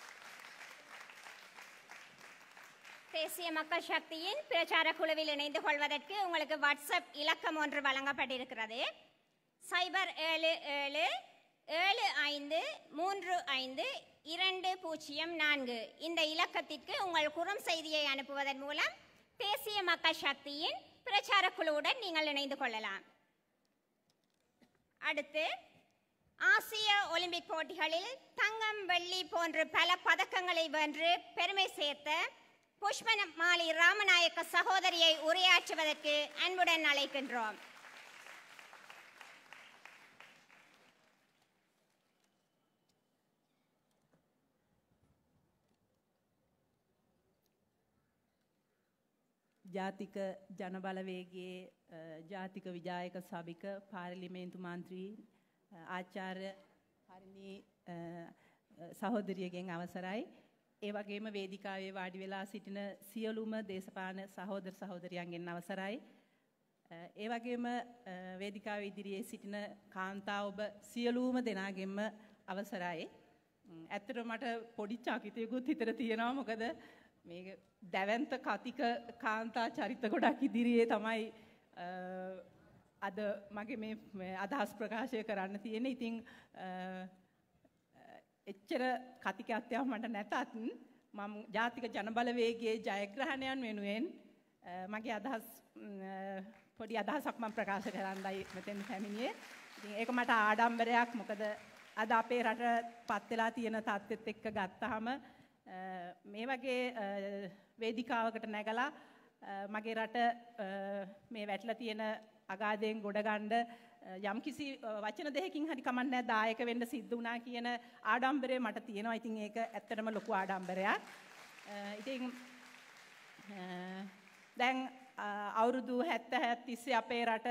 தேசிய மக்கள் சக்தியின் பிரச்சார குழுவில் இணைந்து கொள்வதற்கு உங்களுக்கு வாட்ஸ்அப் இலக்கம் ஒன்று வழங்கப்பட்டிருக்கிறது. 07775352004 இந்த இலக்கத்திற்கு உங்கள் குறும் செய்தியை அனுப்புவதன் மூலம் தேசிய மக்கள் சக்தியின் பிரச்சார குழுவுடன் நீங்கள் இணைந்து கொள்ளலாம். அடுத்து ஆசிய ஒலிம்பிக் போட்டிகளில் தங்கம் வெள்ளி போன்ற பல பதக்கங்களை வென்று பெருமை சேர்த்த புஷ்பமாலி ராமநாயக்க சகோதரியை உரையாற்றுவதற்கு அன்புடன் அழைக்கின்றோம். ජාතික ජනබලවේගයේ ජාතික විජායක සභික පාර්ලිමේන්තු මන්ත්‍රී ආචාර්ය හරිනී සහෝදරියගෙන් අවසරයි. ඒ වගේම වේදිකාවේ වාඩි වෙලා සිටින සියලුම දේශපාලන සහෝදර සහෝදරියන්ගෙන් අවසරයි. ඒ වගේම වේදිකාවේ ඉදිරියේ සිටින කාන්තාව ඔබ සියලුම දෙනාගෙන්ම අවසරයි. ඇත්තටම මට පොඩි චකිතයකුත් හිතට තියෙනවා. මොකද මේ දැවැන්ත කතික කාන්තා චරිත ගොඩක් ඉදිරියේ තමයි අද මගේ මේ අදහස් ප්‍රකාශය කරන්න තියෙන්නේ. ඉතින් එච්චර කතිකත්වයක් මට නැතත් මම ජාතික ජනබලවේගයේ ජයග්‍රහණයන් වෙනුවෙන් මගේ අදහස් පොඩි අදහසක් මම ප්‍රකාශ කරන්නයි මෙතෙන් පැමිණියේ. ඉතින් ඒක මට ආඩම්බරයක්. මොකද අද අපේ රට පත් වෙලා තියෙන තත්ත්වෙත් එක්ක ගත්තාම මේ වගේ වේදිකාවකට නැගලා මගේ රට මේ වැටලා තියෙන අගාධයෙන් ගොඩ ගන්න යම්කිසි වචන දෙකකින් හරි කමක් නැහැ දායක වෙන්න සිද්ධ වුණා කියන ආඩම්බරය මට තියෙනවා. ඉතින් ඒක ඇත්තටම ලොකු ආඩම්බරයක්. ඉතින් දැන් අවුරුදු 70 තිස්සේ අපේ රට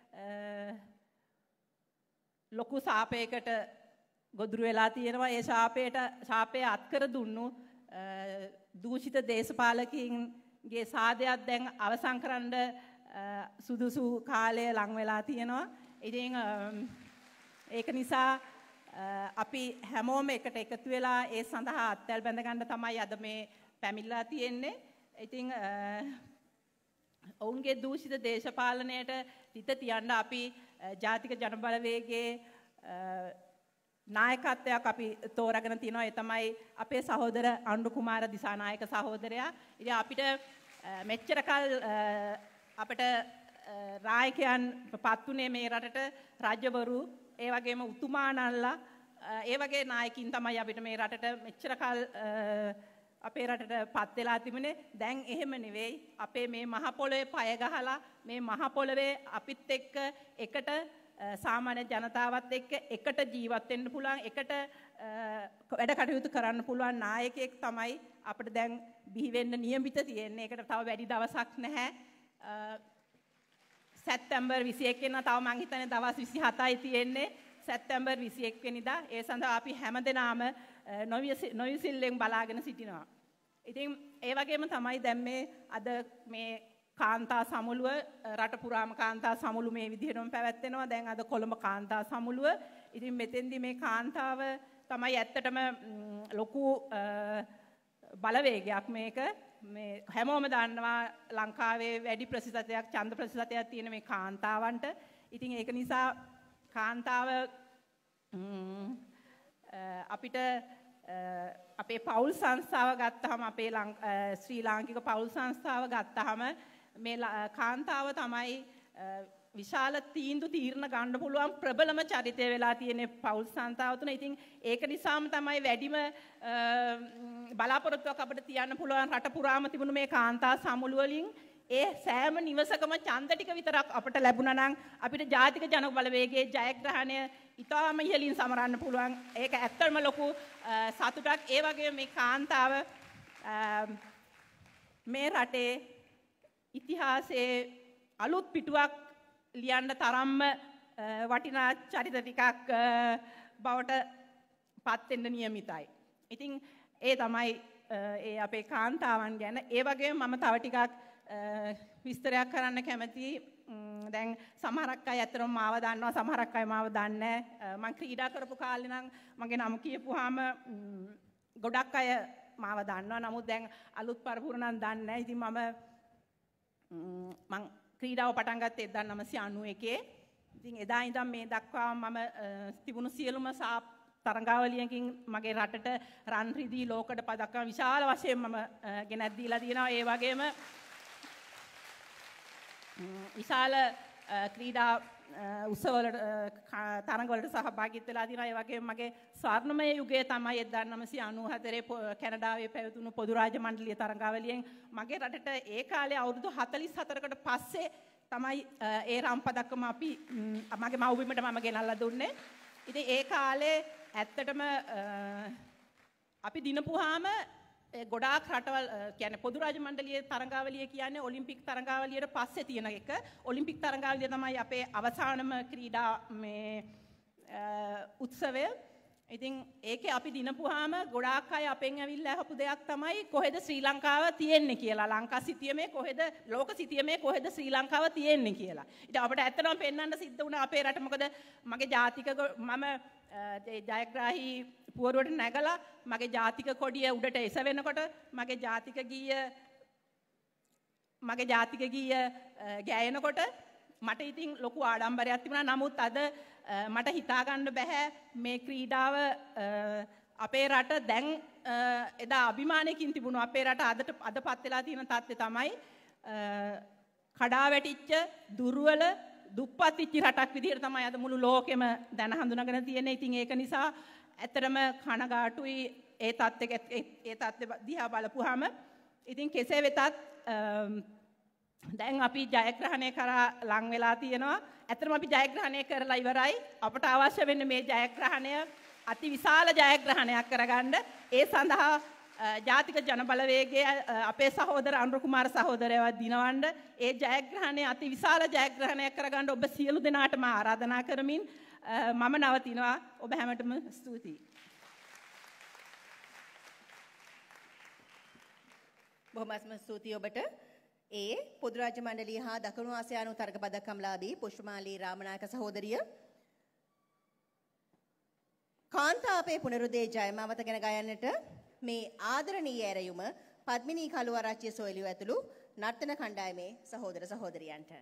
ලොකු සාපයකට ගොදුරු වෙලා තියෙනවා. ඒ ශාපය අත්කර දුන්නු දූෂිත දේශපාලකයන්ගේ සාදයක් දැන් අවසන් කරන්න සුදුසු කාලය ලං වෙලා තියෙනවා. ඉතින් ඒක නිසා අපි හැමෝම එකට එකතු වෙලා ඒ සඳහා අත්වැල් බැඳ ගන්න තමයි අද මේ පැමිණලා තියෙන්නේ. ඉතින් ඔවුන්ගේ දූෂිත දේශපාලනයට තිත තියන්න අපි ජාතික ජනබලවේගයේ නායකත්වයක් අපි තෝරාගෙන තියෙනවා. ඒ තමයි අපේ සහෝදර අනුර කුමාර දිසානායක සහෝදරයා. ඉතින් අපිට මෙච්චර කල් අපිට රායකයන් පත්ුනේ මේ රටට රජවරු ඒ වගේම උතුමාණන්ලා ඒ වගේ නායකින් තමයි අපිට මේ රටට මෙච්චර කල් අපේ රටට පත් වෙලා තිබුණේ. දැන් එහෙම නෙවෙයි. අපේ මේ මහ පොළොවේ පය ගහලා මේ මහ පොළොවේ අපිත් එක්ක එකට සාමාන්‍ය ජනතාවත් එක්ක එකට ජීවත් වෙන්න පුළුවන්, එකට වැඩ කටයුතු කරන්න පුළුවන් නායකයෙක් තමයි අපිට දැන් බිහි වෙන්න නියමිත තියෙන්නේ. ඒකට තව වැඩි දවසක් නැහැ. සැප්තැම්බර් 21 වෙනිදා තව මං හිතන්නේ දවස් 27යි තියෙන්නේ. සැප්තැම්බර් 21 වෙනිදා ඒ සඳහා අපි හැමදෙනාම නොයසිල්ලෙන් බලාගෙන සිටිනවා. ඉතින් ඒ වගේම තමයි දැන් මේ අද මේ කාන්තා සමුළුව රට පුරාම කාන්තා සමුළු මේ විදිහටම පැවැත්වෙනවා. දැන් අද කොළඹ කාන්තා සමුළුව. ඉතින් මෙතෙන්දී මේ කාන්තාව තමයි ඇත්තටම ලොකු බලවේගයක් මේක. මේ හැමෝම දන්නවා ලංකාවේ වැඩි ප්‍රතිශතයක් ඡන්ද ප්‍රතිශතයක් තියෙන මේ කාන්තාවන්ට. ඉතින් ඒක නිසා කාන්තාව අපිට අපේ පවුල් සංස්ථාව ගත්තාම අපේ ශ්‍රී ලාංකික පවුල් සංස්ථාව ගත්තාම මේ කාන්තාව තමයි විශාල තීරණ ගන්න පුළුවන් ප්‍රබලම චරිතය වෙලා තියෙන පවුල් සංස්ථාව තුන. ඉතින් ඒක නිසාම තමයි වැඩිම බලාපොරොත්තුවක් අපිට තියන්න පුළුවන් රට පුරාම තිබුණු මේ කාන්තා සමුළු වලින් ඒ සෑම නිවසකම ඡන්ද ටික විතරක් අපිට ලැබුණා නම් අපිට ජාතික ජන බලවේගයේ ජයග්‍රහණය ඉතාම ඉහළින් සමරන්න පුළුවන්. ඒක ඇත්තටම ලොකු සතුටක්. ඒ වගේම මේ කාන්තාව මේ රටේ ඉතිහාසයේ අලුත් පිටුවක් ලියන්න තරම්ම වටිනා චරිත ටිකක් බවට පත් වෙන්න නියමිතයි. ඉතින් ඒ තමයි ඒ අපේ කාන්තාවන් ගැන. ඒ වගේම මම තව ටිකක් විස්තරයක් කරන්න කැමතියි. දැන් සමහරක් අය ඇත්තටම මාව දන්නවා, සමහරක් අය මාව දන්නේ නැහැ. මම ක්‍රීඩා කරපු කාලේ නම් මගේ නම කියපුවාම ගොඩක් අය මාව දන්නවා. නමුත් දැන් අලුත් පරපුර නම් දන්නේ නැහැ. ඉතින් මම ක්‍රීඩාව පටන් ගත්තේ 1991. ඉතින් එදා ඉඳන් මේ දක්වා මම තිබුණු සියලුම තරඟාවලියකින් මගේ රටට රන් රිදී ලෝකඩ පදක්කම් විශාල වශයෙන් මම ගෙනත් දීලා තියෙනවා. ඒ වගේම විශාල ක්‍රීඩා උත්සවවලට තරඟවලට සහභාගී වෙලා තියෙනවා. ඒ වගේම මගේ ස්වර්ණමය යුගය තමයි 1994 කැනඩාවේ පැවතුණු පොදු රාජ්‍ය මණ්ඩලීය තරඟාවලියෙන් මගේ රටට ඒ කාලේ අවුරුදු 44කට පස්සේ තමයි ඒ රම් පදක්කම අපි මගේ මව්බිමට මම ගෙනල්ලා දුන්නේ. ඉතින් ඒ කාලේ ඇත්තටම අපි දිනපුවාම ගොඩාක් රටවල් කියන්නේ පොදු රාජ්‍ය මණ්ඩලීය තරඟාවලිය කියන්නේ ඔලිම්පික් තරඟාවලියට පස්සේ තියෙන එක. ඔලිම්පික් තරඟාවලිය තමයි අපේ අවසානම ක්‍රීඩා මේ උත්සවය. ඉතින් ඒකේ අපි දිනපුවාම ගොඩාක් අය අපෙන් ඇවිල්ලා අහපු දෙයක් තමයි කොහෙද ශ්‍රී ලංකාව තියෙන්නේ කියලා. ලංකා සිතියමේ කොහෙද ලෝක සිතියමේ කොහෙද ශ්‍රී ලංකාව තියෙන්නේ කියලා. ඉතින් අපිට ඇත්තටම පෙන්වන්න සිද්ධ වුණා අපේ රට. මොකද මගේ ජාතික මම ජයග්‍රාහී පුවරුවට නැගලා මගේ ජාතික කොඩිය උඩට එසවෙනකොට මගේ ජාතික ගීය ගෑයෙනකොට මට ඉතින් ලොකු ආඩම්බරයක් තිබුණා. නමුත් අද මට හිතා ගන්න බෑ මේ ක්‍රීඩාව අපේ රට දැන් එදා අභිමානයකින් තිබුණු අපේ රට අදපත් වෙලා තියෙන තත්ත්වය තමයි කඩා වැටිච්ච දුර්වල දුප්පත් වෙච්ච රටක් විදිහට තමයි අද මුළු ලෝකෙම දැන හඳුනාගෙන තියෙන්නේ. ඉතින් ඒක නිසා ඇත්තටම කනගාටුයි ඒ තත්ත්වෙ දිහා බලපුවාම. ඉතින් කෙසේ වෙතත් දැන් අපි ජයග්‍රහණය කරා ලං වෙලා තියෙනවා. ඇත්තටම අපි ජයග්‍රහණය කරලා ඉවරයි. අපට අවශ්‍ය වෙන්නේ මේ ජයග්‍රහණය අති විශාල ජයග්‍රහණයක් කරගන්න. ඒ සඳහා ජාතික ජනබලවේගයේ අපේ සහෝදර අනුර කුමාර සහෝදරයව දිනවන්න ඒ ජයග්‍රහණය අති විශාල ජයග්‍රහණයක් කරගන්න ඔබ සියලු දෙනාටම ආරාධනා කරමින් මම නවතිනවා. ඔබ හැමතෙම ස්තුතියි. බොහොමත්ම ස්තුතියි ඔබට. ඒ පොදු රාජ්‍ය මණ්ඩලීය හා දකුණු ආසියානු තරග පදක්කම්ලාභී පුෂ්පමාලී රාමනායක සහෝදරිය කාන්තාපේ පුනරුදේ ජයමාවත ගැන ගයන්නට මේ ආදරණීය ඇරයුම පද්මිනී කළුආරච්චි සොයලියෝ ඇතුළු නර්තන කණ්ඩායමේ සහෝදර සහෝදරියන්ට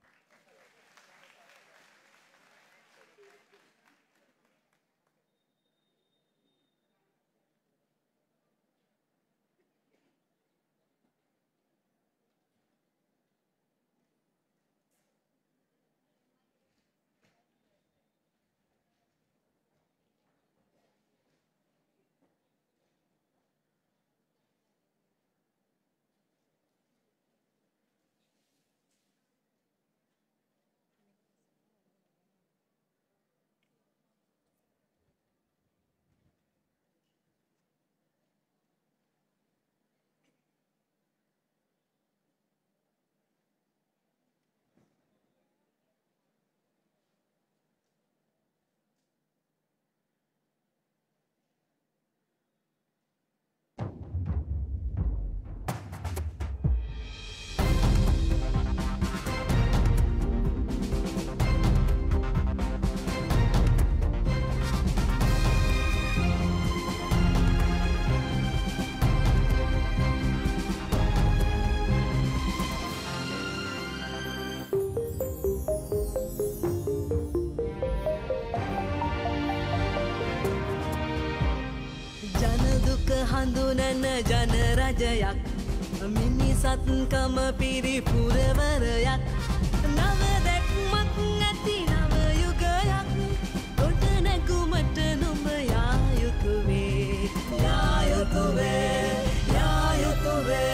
හඳුනන ජන රජයක් මිනිසත්කම පිරිපුරවරයක් නව දැක්මක් ඇති නව යුගයක් කොට නැගුමට නුඹ යා යුතුවේ යා යුතුවේ යා යුතුවේ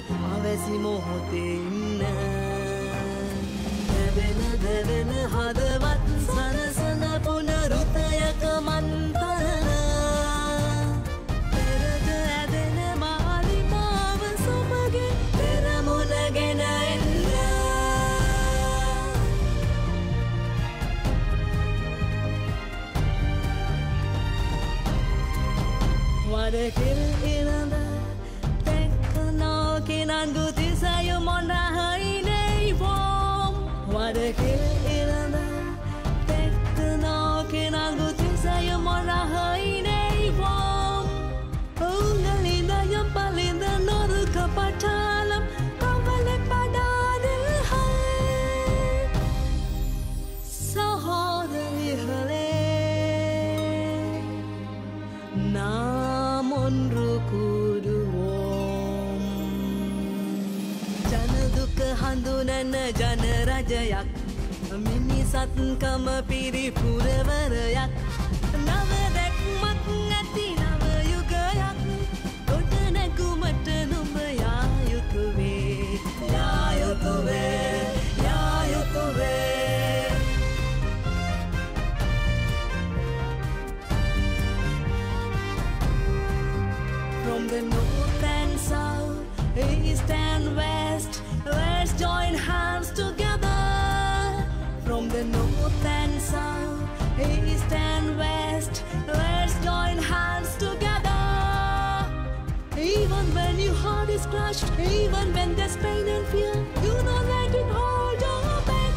අවැසි මොහොතේ ඉන්න දැවෙන හදවත් සනසන පුනරුතයක මන්තරන පෙරද ඇදෙන මාලිමාව සමග පෙරමුණ ගෙන එන්න වඩකිල් ඉරඳ තෙක්කනෝ කිනංගු තිසයු මොනහයිනෙයිවෝම් වඩකිල් ඉරඳ තෙක්කනෝ කිනංගු තිසයු මොනහයිනෙයිවෝම් උංගලිඳයම් පලිඳ නොරුක පටාලම් කවලෙ පඩාදිල් හයි සහෝදරිහලේ නාමොන්රුකුඩුවෝම් ජනදුක හඳුනන ජනරජයක් මිනිසත්කම පිරිපුරවරයක් නව දැක්මක් ඇති නව යුගයක් ගොඩ නැගුමට නුඹ යායුතුවේ යායුතුවේ යායුතුවේ From the north and south, east and west, let's join hands together. From the north and south, east and west, let's join hands together. Even when your heart is crushed, even when there's pain and fear, you know let it hold you back.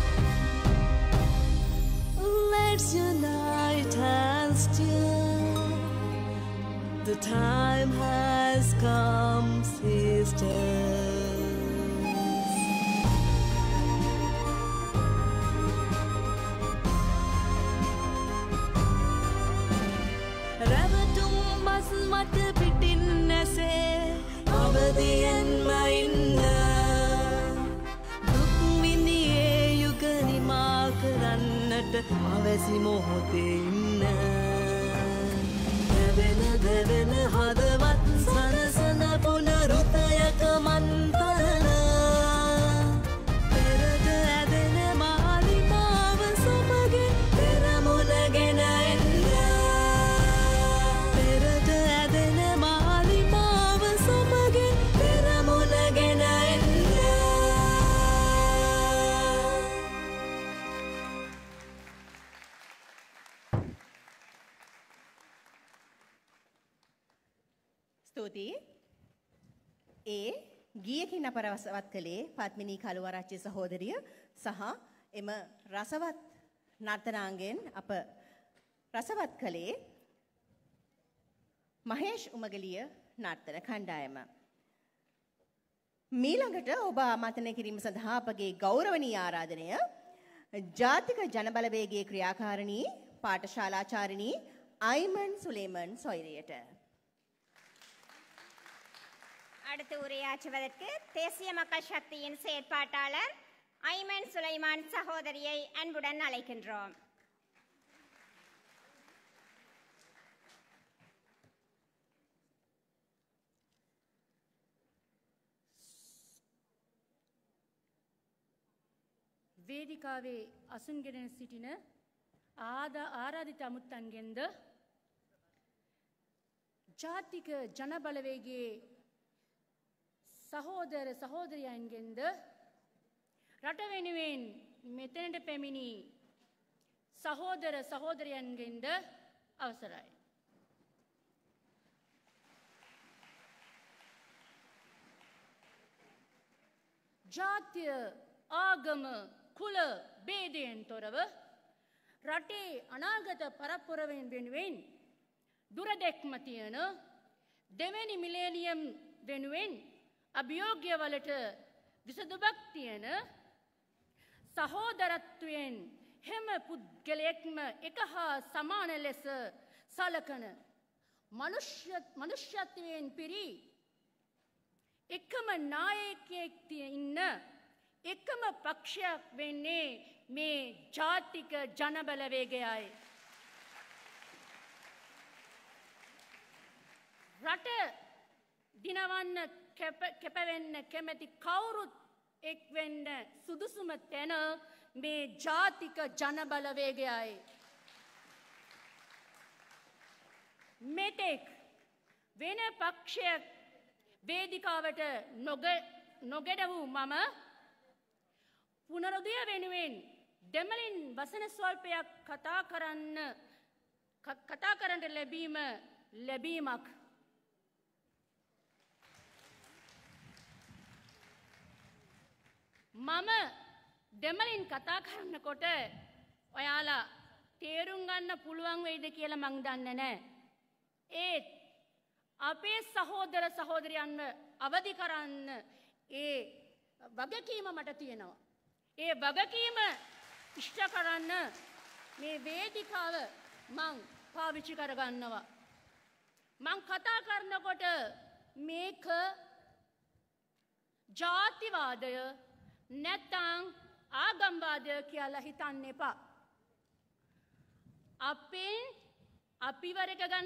Let's unite and still. The time has come, sisters. Ravatum basmat pitin nase avadiyanma inna duk windiye yugani ma karannata avasi mohote inna දැවෙන හදවත් සනසන පුනරුතයක මන්තරන පෙරද ඇදෙන මාලිමාව සමග පෙරමුණ ගෙන එන්න පෙරද ඇදෙන මාලිමාව සමග පෙරමුණ ගෙන එන්න ස්තුතියි. ඒ ගීයකින් අප රසවත් කළේ පත්මිනී කළුවරච්චි සහෝදරිය සහ එම රසවත් නර්තනාංගයෙන් අප රසවත් කළේ මහේෂ් උමගලිය නර්තන කණ්ඩායම. මීළඟට ඔබ ආමන්ත්‍රණය කිරීම සඳහා අපගේ ගෞරවනීය ආරාධනය ජාතික ජනබලවේගයේ ක්‍රියාකාරිණී පාඨශාලාචාරිණී අයිමන් සුලේමන් සොයිරියට. அடுத்து உரையாற்றுவதற்கு தேசிய மக்கள் சக்தியின் செயற்பாட்டாளர் ஐமன் சுலைமான் சகோதரியை அன்புடன் அழைக்கின்றோம். වේදිකාවේ අසුන්ගෙන සිටින ආරාධිත අමුත්තන්ගෙන්ද ජාතික ජනබලවේගයේ සහෝදර සහෝදරයන්ගෙන්ද රට වෙනුවෙන් මෙතනට පැමිණි සහෝදර සහෝදරයන්ගෙන්ද අවසරයි. ජාත්‍ය ආගම කුල ભેදයෙන් තොරව රටේ අනාගත පරපුරවෙන් වෙනුවෙන් දුරදැක්ම තියෙන දෙවැනි මිලේනියම් වෙනුවෙන් අභියෝග්‍යවලට විසඳුමක් තියෙන සහෝදරත්වයෙන් හැම පුද්ගලයෙක්ම එක හා සමාන ලෙස සලකන මනුෂ්‍යත්වයෙන් පිරි එකම නායකයෙක් ඉන්න එකම පක්ෂයක් වෙන්නේ මේ ජාතික ජනබලවේගයයි. රට දිනවන්න කැපවෙන්න කැමැති කවුරුත් එක් වෙන්න සුදුසුම තැන මේ ජාතික ජනබලවේගයයි. මෙතෙක් වෙන පක්ෂයක් වේදිකාවට නොගැඩ වූ මම පුනරුදය වෙනුවෙන් දෙමළින් වසන ස්වල්පයක් කතා කරන්න ලැබීමක්. මම දෙමළින් කතා කරන්නකොට ඔයාලා තේරුම් ගන්න පුළුවන් වෙයිද කියලා මං දන්නේ නැහැ. ඒත් අපේ සහෝදර සහෝදරයන්ව අවදි කරන්න ඒ වගකීම මට තියෙනවා. ඒ වගකීම ඉෂ්ට කරන්න මේ වේදිකාව මං පාවිච්චි කරගන්නවා. මං කතා කරනකොට මේක ජාතිවාදය නැත්නම් ආගම්වාදය කියලා හිතන්න එපා. අපිව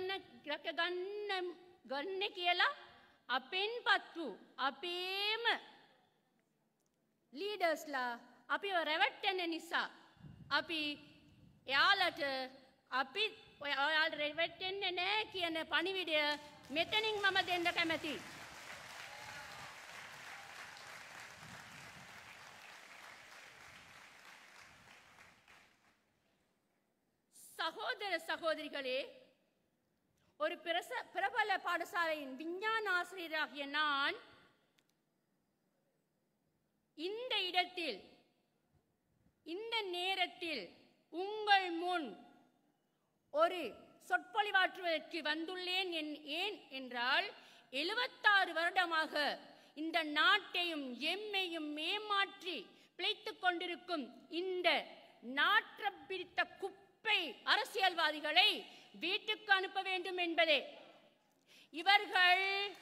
ගන්න කියලා අපෙන් පත්තු අපේම ලීඩර්ස්ලා අපිව රැවට්ටෙන නිසා අපි එයාලට ඔයාලට රැවට්ටෙන්නේ නැහැ කියන පණිවිඩය මෙතනින් මම දෙන්න කැමතියි. சகோதர சகோதரிகளே, ஒரு பிரபல பாடசாலையின் விஞ்ஞான ஆசிரியராகிய நான் இந்த இடத்தில் இந்த நேரத்தில் உங்கள் முன் ஒரு சொற்பொழிவாற்றுவதற்கு வந்துள்ளேன். ஏன் என்றால் 76 வருடமாக இந்த நாட்டையும் எம்மையும் ஏமாற்றி பிழைத்துக் கொண்டிருக்கும் இந்த நாற்றம் பிடித்த குப்பை அரசியல்வாதிகளை வீட்டுக்கு அனுப்ப வேண்டும் என்பதே. இவர்கள்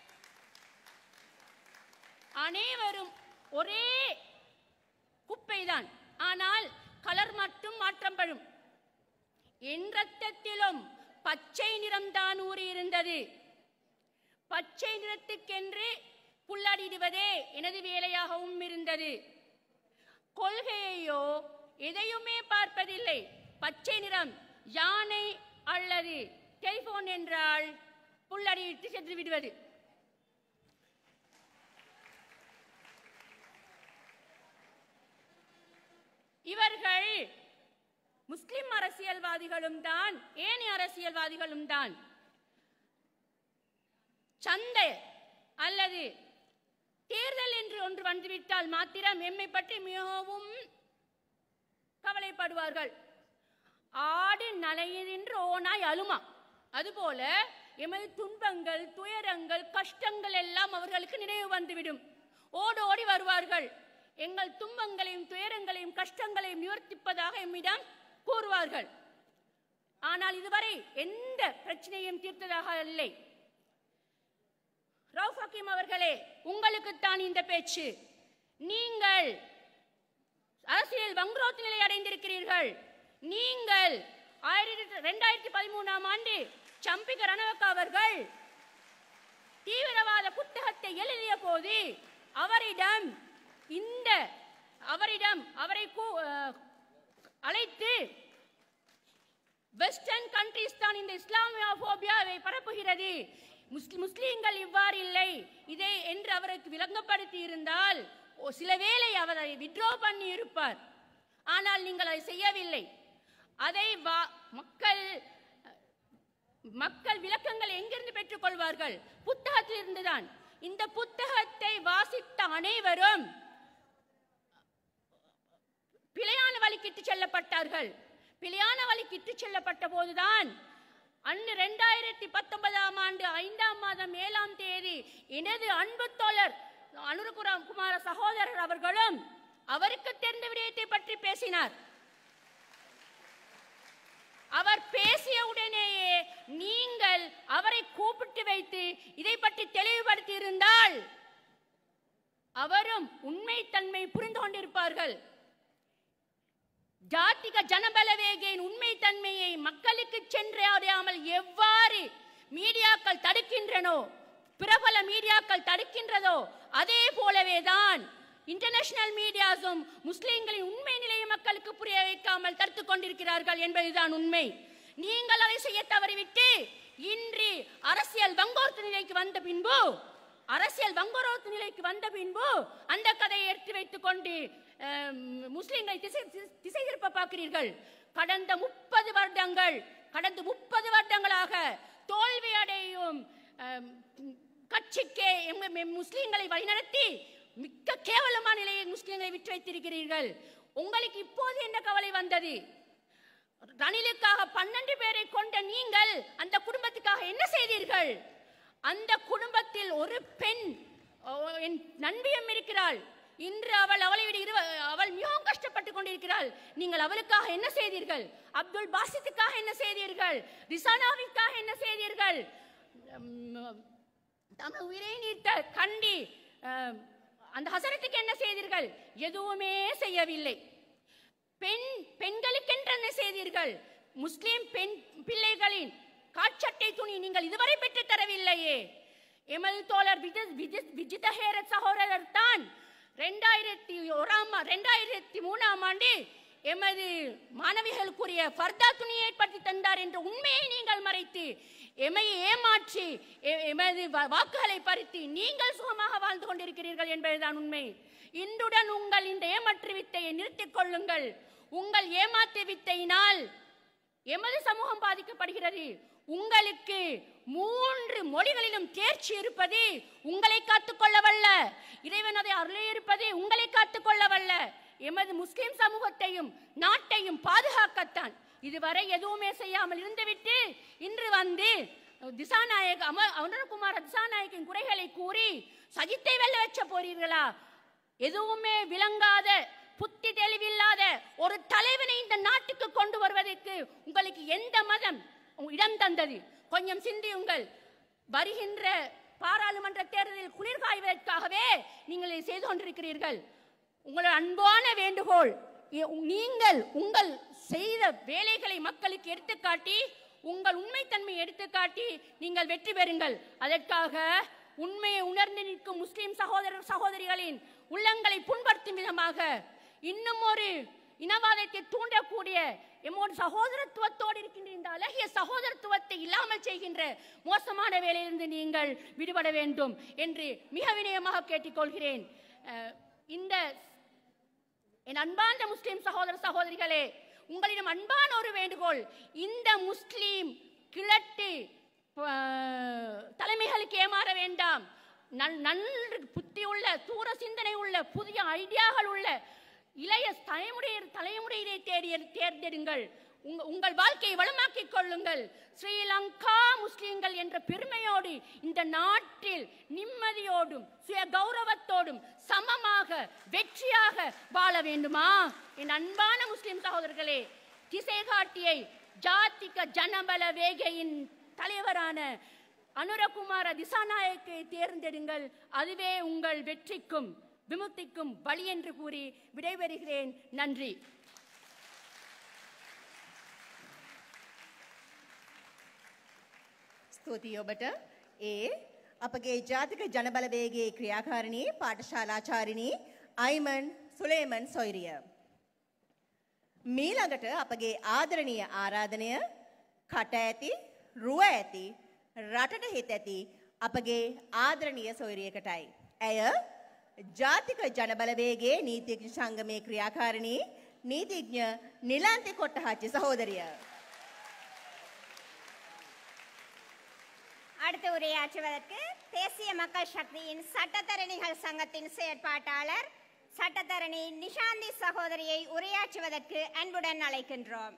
அனைவரும் ஒரே குப்பைதான், ஆனால் கலர் மட்டும் மாற்றம் பெறும். என் ரத்தத்திலும் பச்சை நிறம்தான் ஊறி இருந்தது. பச்சை நிறத்துக்கென்று புல்லடிடுவதே எனது வேலையாகவும் இருந்தது. கொள்கையோ எதையுமே பார்ப்பதில்லை. பச்சை நிறம் யானை அல்லது டெலிபோன் என்றால் புல்லடிட்டு சென்று விடுவது. இவர்கள் முஸ்லிம் அரசியல்வாதிகளும் தான், ஏனைய அரசியல்வாதிகளும் தான். சந்தை அல்லது தேர்தல் என்று ஒன்று வந்துவிட்டால் மாத்திரம் எம்மை பற்றி மிகவும் கவலைப்படுவார்கள். ஆடு நலையின்று ஓனாய் அழுமா. அதுபோல எமது துன்பங்கள், துயரங்கள், கஷ்டங்கள் எல்லாம் அவர்களுக்கு நினைவு வந்துவிடும். ஓடோடி வருவார்கள். எங்கள் துன்பங்களையும் துயரங்களையும் கஷ்டங்களையும் நிவர்த்திப்பதாக எம்மிடம் கூறுவார்கள். ஆனால் இதுவரை எந்த பிரச்சனையும் தீர்த்ததாக இல்லை. ரவுஃப் ஹக்கீம் அவர்களே, உங்களுக்குத்தான் இந்த பேச்சு. நீங்கள் அரசியல் வங்குரோத்து நிலை அடைந்திருக்கிறீர்கள். நீங்கள் 2013ஆம் ஆண்டு சம்பிக ரணவக்க அவர்கள் தீவிரவாத புத்தகத்தை எழுதிய போது அவரை அழைத்து வெஸ்டர்ன் கண்ட்ரீஸ் தான் இந்த இஸ்லாமியோபோபியாவை பரப்புகிறது, முஸ்லிம்கள் இவ்வாறு இல்லை இதை என்று அவருக்கு விளங்கப்படுத்தி இருந்தால் சில வேளை அவரை வித்ரோ பண்ணி இருப்பார். ஆனால் நீங்கள் அதை செய்யவில்லை. அதை மக்கள் விளக்கங்களை எங்கிருந்து பெற்றுக் கொள்வார்கள்? புத்தகத்தில் இருந்துதான். இந்த புத்தகத்தை வாசித்த அனைவரும் பிழையான வழிக்கு இட்டுச் செல்லப்பட்டார்கள். பிழையான வழிக்கு இட்டுச் செல்லப்பட்ட போதுதான் அன்று 2019ஆம் ஆண்டு 5ஆம் மாதம் 7ஆம் தேதி எனது அன்பு தோழர் அனுரகுமார சகோதரர் அவர்களும் அவருக்கு தெரிந்த விடயத்தை பற்றி பேசினார். அவர் பேசிய உடனேயே நீங்கள் அவரை கூப்பிட்டு வைத்து இதை பற்றி தெளிவுபடுத்தி இருந்தால் அவரும் உண்மை தன்மை புரிந்து கொண்டிருப்பார்கள். ஜாதிக ஜனபலவேகையின் உண்மை தன்மையை மக்களுக்கு சென்றடையாமல் எவ்வாறு மீடியாக்கள் தடுக்கின்றனோ பிரபல மீடியாக்கள் தடுக்கின்றதோ அதே போலவே தான் இன்டர்நேஷனல் மீடியாஸும் முஸ்லிம்களின் உண்மை நிலையை மக்களுக்கு புரிய வைக்காமல் தடுத்துக் கொண்டிருக்கிறார்கள் என்பதுதான் உண்மை. நீங்கள் அதை செய்ய தவறிவிட்டு இன்று அரசியல் வங்கோர்த்து நிலைக்கு வந்த பின்பு அந்த கதையை எடுத்து வைத்துக் கொண்டு முஸ்லிம்களை திசை திருப்ப பார்க்கிறீர்கள். கடந்த 30 வருடங்களாக தோல்வி அடையும் கட்சிக்கே முஸ்லிம்களை வழிநடத்தி மிக்க கேவலமான நிலையை முஸ்லிம்களை விட்டு வைத்திருக்கிறீர்கள். உங்களுக்கு இப்போது என்ன கவலை வந்தது? ரணிலுக்காக 12 பேரை கொண்ட நீங்கள் அந்த குடும்பத்துக்காக என்ன செய்தீர்கள்? அந்த குடும்பத்தில் ஒரு பெண் என் நண்பியும் இருக்கிறாள். இன்று அவள் மிகவும் கஷ்டப்பட்டுக் கொண்டிருக்கிறாள். நீங்கள் அவளுக்காக என்ன செய்தீர்கள்? அப்துல் பாசித்துக்காக என்ன செய்தீர்கள்? ரிசானாவிற்காக என்ன செய்தீர்கள்? தமது உயிரை நீத்த கண்டி அந்த ஹசரத்துக்கு என்ன செய்தீர்கள்? எதுவுமே செய்யவில்லை. பெண்களுக்கென்று என்ன செய்தீர்கள்? முஸ்லிம் பெண் பிள்ளைகளின் காட்சட்டை துணி நீங்கள் இதுவரை பெற்று தரவில்லையே. எமது தோழர் விஜித ஹேரத் சகோதரர் தான் 2003ஆம் ஆண்டு எமது மாணவிகளுக்குரிய ஃபர்தா துணியை ஏற்படுத்தி தந்தார் என்ற உண்மையை நீங்கள் மறைத்து எமையை ஏமாற்றி எமது வாக்குகளை பறித்து நீங்கள் சுகமாக வாழ்ந்து கொண்டிருக்கிறீர்கள் என்பதுதான் உண்மை. இன்றுடன் உங்கள் இந்த ஏமாற்று வித்தையை நிறுத்திக் கொள்ளுங்கள். உங்கள் ஏமாற்று வித்தையினால் எமது சமூகம் பாதிக்கப்படுகிறது. உங்களுக்கு 3 மொழிகளிலும் தேர்ச்சி இருப்பது உங்களை காத்துக்கொள்ளவல்ல. இறைவன் அதை அருளே இருப்பது உங்களை காத்துக்கொள்ளவல்ல. எமது முஸ்லிம் சமூகத்தையும் நாட்டையும் பாதுகாக்கத்தான். இதுவரை எதுவுமே செய்யாமல் இருந்துவிட்டு இன்று வந்து அனுரகுமார திசாநாயக்கின் குறைகளை கூறி சஜித்தை வெல்ல வச்ச போறீர்களா? எதுவுமே விளங்காத புத்தி தெளிவில்லாத ஒரு தலைவனை இந்த நாட்டுக்கு கொண்டு வருவதற்கு உங்களுக்கு எந்த மதம் இடம் தந்தது? கொஞ்சம் சிந்தியுங்கள். வருகின்ற பாராளுமன்ற தேர்தலில் குளிர் காய்வதற்காகவே நீங்கள் இதை செய்து கொண்டிருக்கிறீர்கள். உங்களோட அன்பான வேண்டுகோள், நீங்கள் உங்கள் செய்த வேலைகளை மக்களுக்கு எடுத்துக்காட்டி உங்கள் உண்மைத்தன்மையை எடுத்துக்காட்டி நீங்கள் வெற்றி பெறுங்கள். அதற்காக உண்மையை உணர்ந்து நிற்கும் முஸ்லிம் சகோதரிகளின் உள்ளங்களை புண்படுத்தும் விதமாக இன்னும் ஒரு இனவாதத்தை தூண்டக்கூடிய எம்மோடு சகோதரத்துவத்தோடு இருக்கின்ற இந்த அழகிய சகோதரத்துவத்தை இல்லாமல் செய்கின்ற மோசமான வேலையிலிருந்து நீங்கள் விடுபட வேண்டும் என்று மிக வினயமாக கேட்டுக்கொள்கிறேன். இந்த என் அன்பார்ந்த முஸ்லிம் சகோதரிகளே, உங்களிடம் அன்பான ஒரு வேண்டுகோள். இந்த முஸ்லிம் கிழட்டு தலைமைகளுக்கு ஏமாற வேண்டாம். நன்று புத்தி உள்ள தூர சிந்தனை உள்ள புதிய ஐடியாக்கள் உள்ள இளைய தலைமுறையை தேர்ந்தெடுங்கள். உங்கள் வாழ்க்கையை வளமாக்கிக் கொள்ளுங்கள். ஸ்ரீலங்கா முஸ்லிம்கள் என்ற பெருமையோடு இந்த நாட்டில் நிம்மதியோடும் சுய கௌரவத்தோடும் சமமாக வெற்றியாக வாழ வேண்டுமா? என் அன்பான முஸ்லிம் சகோதரர்களே, திசை காட்டியை ஜாதிக ஜனபல வேகையின் தலைவரான அனுரகுமார திசாநாயக்கை தேர்ந்தெடுங்கள். அதுவே உங்கள் வெற்றிக்கும் விமுக்திக்கும் வழி என்று கூறி விடைபெறுகிறேன். நன்றி. ස්තුතියි ඔබට. අපගේ ජාතික ජනබලවේගයේ ක්‍රියාකාරිණී පාඨශාලාචාරිණී අයිමන් සුලේමන් සොයිරිය. මීළඟට අපගේ ආදරණීය ආරාධනය කට ඇති රුව ඇති රටට හිත ඇති අපගේ ආදරණීය සොයිරියකටයි. ඇය ජාතික ජනබලවේගයේ නීතිඥ සංගමයේ ක්‍රියාකාරිණී නීතිඥ නිලාන්ති කොට්ටහච්චි සහෝදරිය. அடுத்து உரையாற்றுவதற்கு தேசிய மக்கள் சக்தியின் சட்டத்தரணிகள் சங்கத்தின் செயற்பாட்டாளர் சட்டத்தரணி நிஷாந்தி சகோதரியை உரையாற்றுவதற்கு அன்புடன் அழைக்கின்றோம்.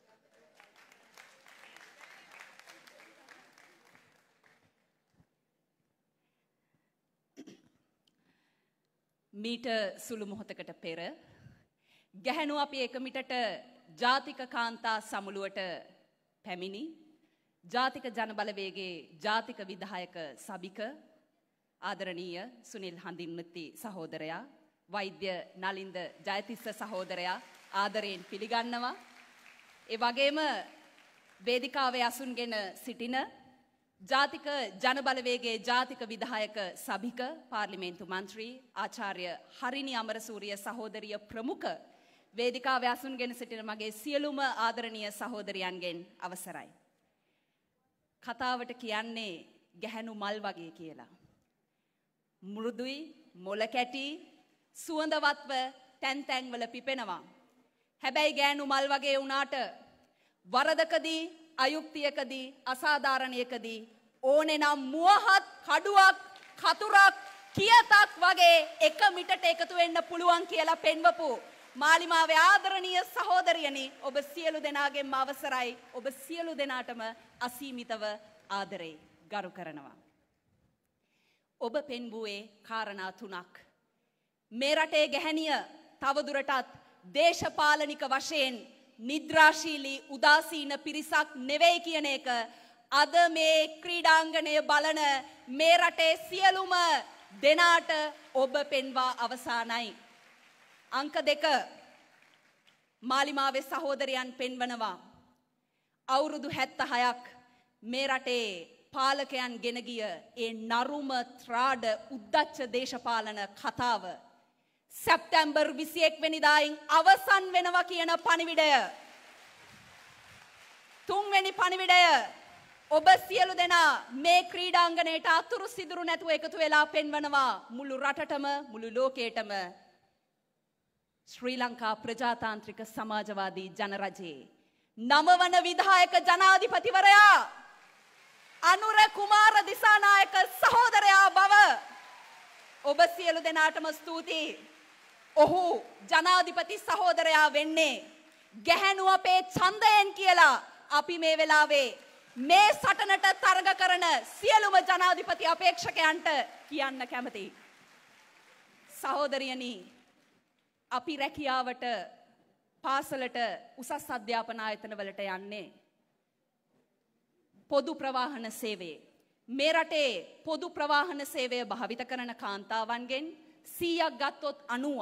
මීට සුළු මොහොතකට පෙර ගැහැණු අපි එකමිටට ජාතික කාන්තා සමුළුවට පැමිණි ජාතික ජනබලවේගයේ ජාතික විධායක සභික ආදරණීය සුනිල් හඳින්මති සහෝදරයා, වෛද්‍ය නලින්ද ජයතිස්ස සහෝදරයා ආදරයෙන් පිළිගන්නවා. ඒ වගේම වේදිකාවේ අසුන්ගෙන සිටින ජාතික ජනබලවේගයේ ජාතික විධායක සභික පාර්ලිමේන්තු මන්ත්‍රී ආචාර්ය හරිනි අමරසූරිය සහෝදරිය ප්‍රමුඛ වේදිකාව අසුන්ගෙන සිටින මගේ සියලුම ආදරණීය සහෝදරයන්ගෙන් අවසරයි. කතාවට කියන්නේ ගැහැණු මල් වගේ කියලා. මෘදුයි, මොළ කැටි, සුවඳවත්ව තැන් තැන්වල පිපෙනවා. හැබැයි ගෑනු මල් වගේ වුණාට වරදකදී, අයුක්තියකදී, අසාධාරණයකදී ඕනේ නම් මුවහත්, කඩුවක්, කතුරක්, කියතක් වගේ එක මිටට එකතු වෙන්න පුළුවන් කියලා පෙන්වපු මාලිමාවේ ආදරණීය සහෝදරියනි, ඔබ සියලු දෙනාගෙන්ම අවසරයි. ඔබ සියලු දෙනාටම අසීමිතව ආදරේ ගරු කරනවා. ඔබ පෙන්වුවේ කාරණා තුනක්. මේ රටේ ගැහැණිය තවදුරටත් දේශපාලනික වශයෙන් නිද්‍රාශීලී උදාසීන පිරිසක් නෙවෙයි කියන එක අද මේ ක්‍රීඩාංගණය බලන මේ රටේ සියලුම දෙනාට ඔබ පෙන්වා අවසానයි. අංක 2 මාලිමාවේ සහෝදරයන් පෙන්වනවා. අවුරුදු 76ක් මේ රටේ පාලකයන් ගෙන ගිය ඒ නරුම ත්‍රාඩ උද්දච්ච දේශපාලන කතාව සැප්තැම්බර් 21 වෙනිදායින් අවසන් වෙනවා කියන පණිවිඩය. 3 වෙනි පණිවිඩය ඔබ සියලු දෙනා මේ ක්‍රීඩාංගණයට අතුරු සිදුරු නැතුව එකතු වෙලා පෙන්වනවා මුළු රටටම මුළු ලෝකයටම ශ්‍රී ලංකා ප්‍රජාතාන්ත්‍රික සමාජවාදී ජනරජයේ 9 වන විධායක ජනාධිපතිවරයා අනුර කුමාර දිසානායක සහෝදරයා බව ඔබ සියලු දෙනාටම ස්තුතියි. ඔහු ජනාධිපති සහෝදරයා වෙන්නේ ගැහැණු අපේ ඡන්දයෙන් කියලා අපි මේ වෙලාවේ මේ සටනට තරඟ කරන සියලුම ජනාධිපති අපේක්ෂකයන්ට කියන්න කැමතියි. සහෝදරියනි, අපි රැකියාවට, පාසලට, උසස් අධ්‍යාපන ආයතනවලට යන්නේ පොදු ප්‍රවාහන සේවයේ. මේ රටේ පොදු ප්‍රවාහන සේවය භාවිත කරන කාන්තාවන්ගෙන් 100ක් ගත්තොත්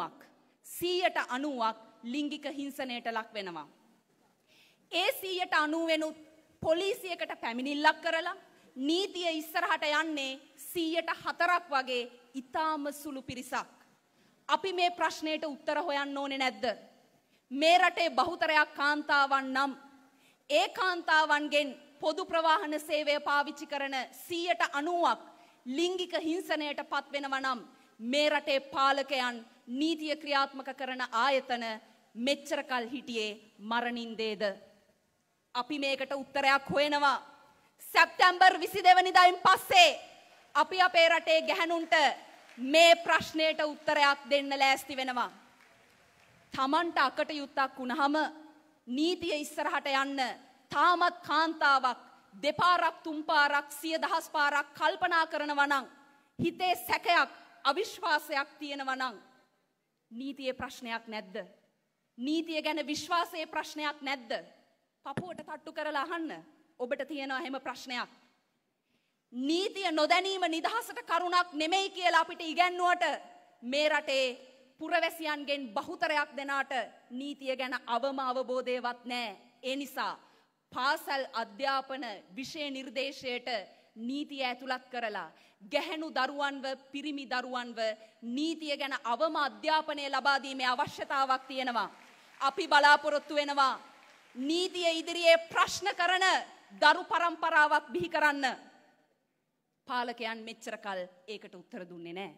90ක් ලිංගික හිංසනයට ලක් වෙනවා. ඒ 90 වෙනුත් පොලිසියකට පැමිණිල්ලක් කරලා නීතිය ඉස්සරහට යන්නේ 104ක් වගේ ඊටාම සුළු පිරිසක්. අපි මේ ප්‍රශ්නයට උත්තර හොයන්න ඕනේ නැද්ද? මේ රටේ බහුතරයක් කාන්තාවන් නම් ඒ කාන්තාවන්ගෙන් පොදු ප්‍රවාහන සේවය පාවිච්චි කරන 90ක් ලිංගික හිංසනයට පත් වෙනවා නම් මේ රටේ පාලකයන් නීතිය ක්‍රියාත්මක කරන ආයතන මෙච්චර කල් හිටියේ මරණින්දේද? අපි මේකට උත්තරයක් හොයනවා. සැප්තැම්බර් 22 වෙනිදායින් පස්සේ අපි අපේ රටේ ගැහැණුන්ට මේ ප්‍රශ්නයට උත්තරයක් දෙන්න ලෑස්ති වෙනවා. තමන්ට අකටයුත්තක් වුණාම නීතිය ඉස්සරහට යන්න තාමත් කාන්තාවක් දෙපාරක් තුන්පාරක් 100,000 පාරක් කල්පනා කරනවා නම්, හිතේ සැකයක් අවිශ්වාසයක් තියෙනවා නම් නීතියේ ප්‍රශ්නයක් නැද්ද? නීතිය ගැන විශ්වාසයේ ප්‍රශ්නයක් නැද්ද? පපුවට තට්ටු කරලා අහන්න. ඔබට තියෙනවා එහෙම ප්‍රශ්නයක්. නීතිය නොදැනීම නිදහසට කරුණක් නෙමෙයි කියලා අපිට ඉගැන්නුවට මේ රටේ පුරවැසියන්ගෙන් බහුතරයක් දෙනාට නීතිය ගැන අවම අවබෝධයවත් නැහැ. ඒ නිසා පාසල් අධ්‍යාපන විෂය නිර්දේශයට නීතිය ඇතුළත් කරලා ගැහැණු දරුවන්ව, පිරිමි දරුවන්ව නීතිය ගැන අවම අධ්‍යාපනය ලබා දීමේ අවශ්‍යතාවක් තියෙනවා. අපි බලාපොරොත්තු වෙනවා නීතිය ඉදිරියේ ප්‍රශ්න කරන දරු පරම්පරාවක් බිහි කරන්න. පාලකයන් මෙච්චර කල් ඒකට උත්තර දුන්නේ නැහැ.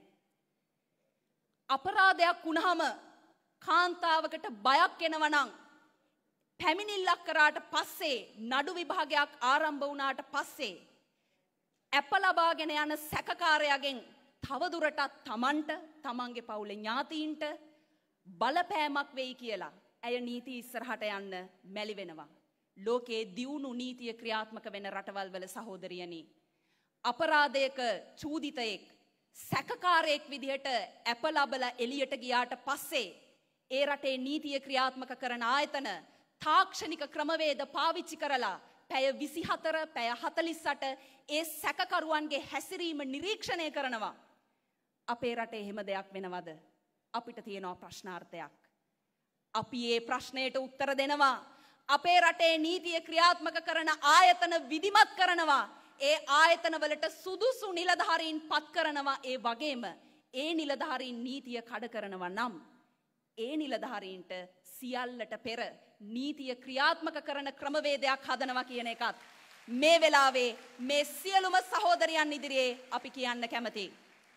අපරාධයක් වුණාම කාන්තාවකට බයක් එනවා නම් පැමිණිල්ලක් කරාට පස්සේ, නඩු විභාගයක් ආරම්භ වුණාට පස්සේ අප ලබාගෙන යන සැකකාරයාගෙන් තවදුරටත් තමන්ට, තමන්ගේ පවුලේ ඥාතීන්ට බලපෑමක් වෙයි කියලා ඇය නීති ඉස්සරහට යන්න මැලි වෙනවා. ලෝකයේ දියුණු නීතිය ක්‍රියාත්මක වෙන රටවල් වල සහෝදරියනි, අපරාධයක චූදිතයෙක්, සැකකාරයෙක් විදිහට අප ලබලා එළියට ගියාට පස්සේ ඒ රටේ නීතිය ක්‍රියාත්මක කරන ආයතන තාක්ෂණික ක්‍රමවේද පාවිච්චි කරලා පැය 24, පැය 48 ඒ සැකකරුවන්ගේ හැසිරීම නිරීක්ෂණය කරනවා. අපේ රටේ එහෙම දෙයක් වෙනවද? අපිට තියෙනවා ප්‍රශ්නාර්ථයක්. අපි මේ ප්‍රශ්නයට උත්තර දෙනවා. අපේ රටේ නීතිය ක්‍රියාත්මක කරන ආයතන විධිමත් කරනවා. ඒ ආයතනවලට සුදුසු නිලධාරීන් පත් කරනවා ඒ වගේම ඒ නිලධාරීන් නීතිය කඩ කරනවා නම් ඒ නිලධාරීන්ට සියල්ලට පෙර නීතිය ක්‍රියාත්මක කරන ක්‍රමවේදයක් හදනවා කියන එකත් මේ වෙලාවේ මේ සියලුම සහෝදරයන් ඉදිරියේ අපි කියන්න කැමතියි.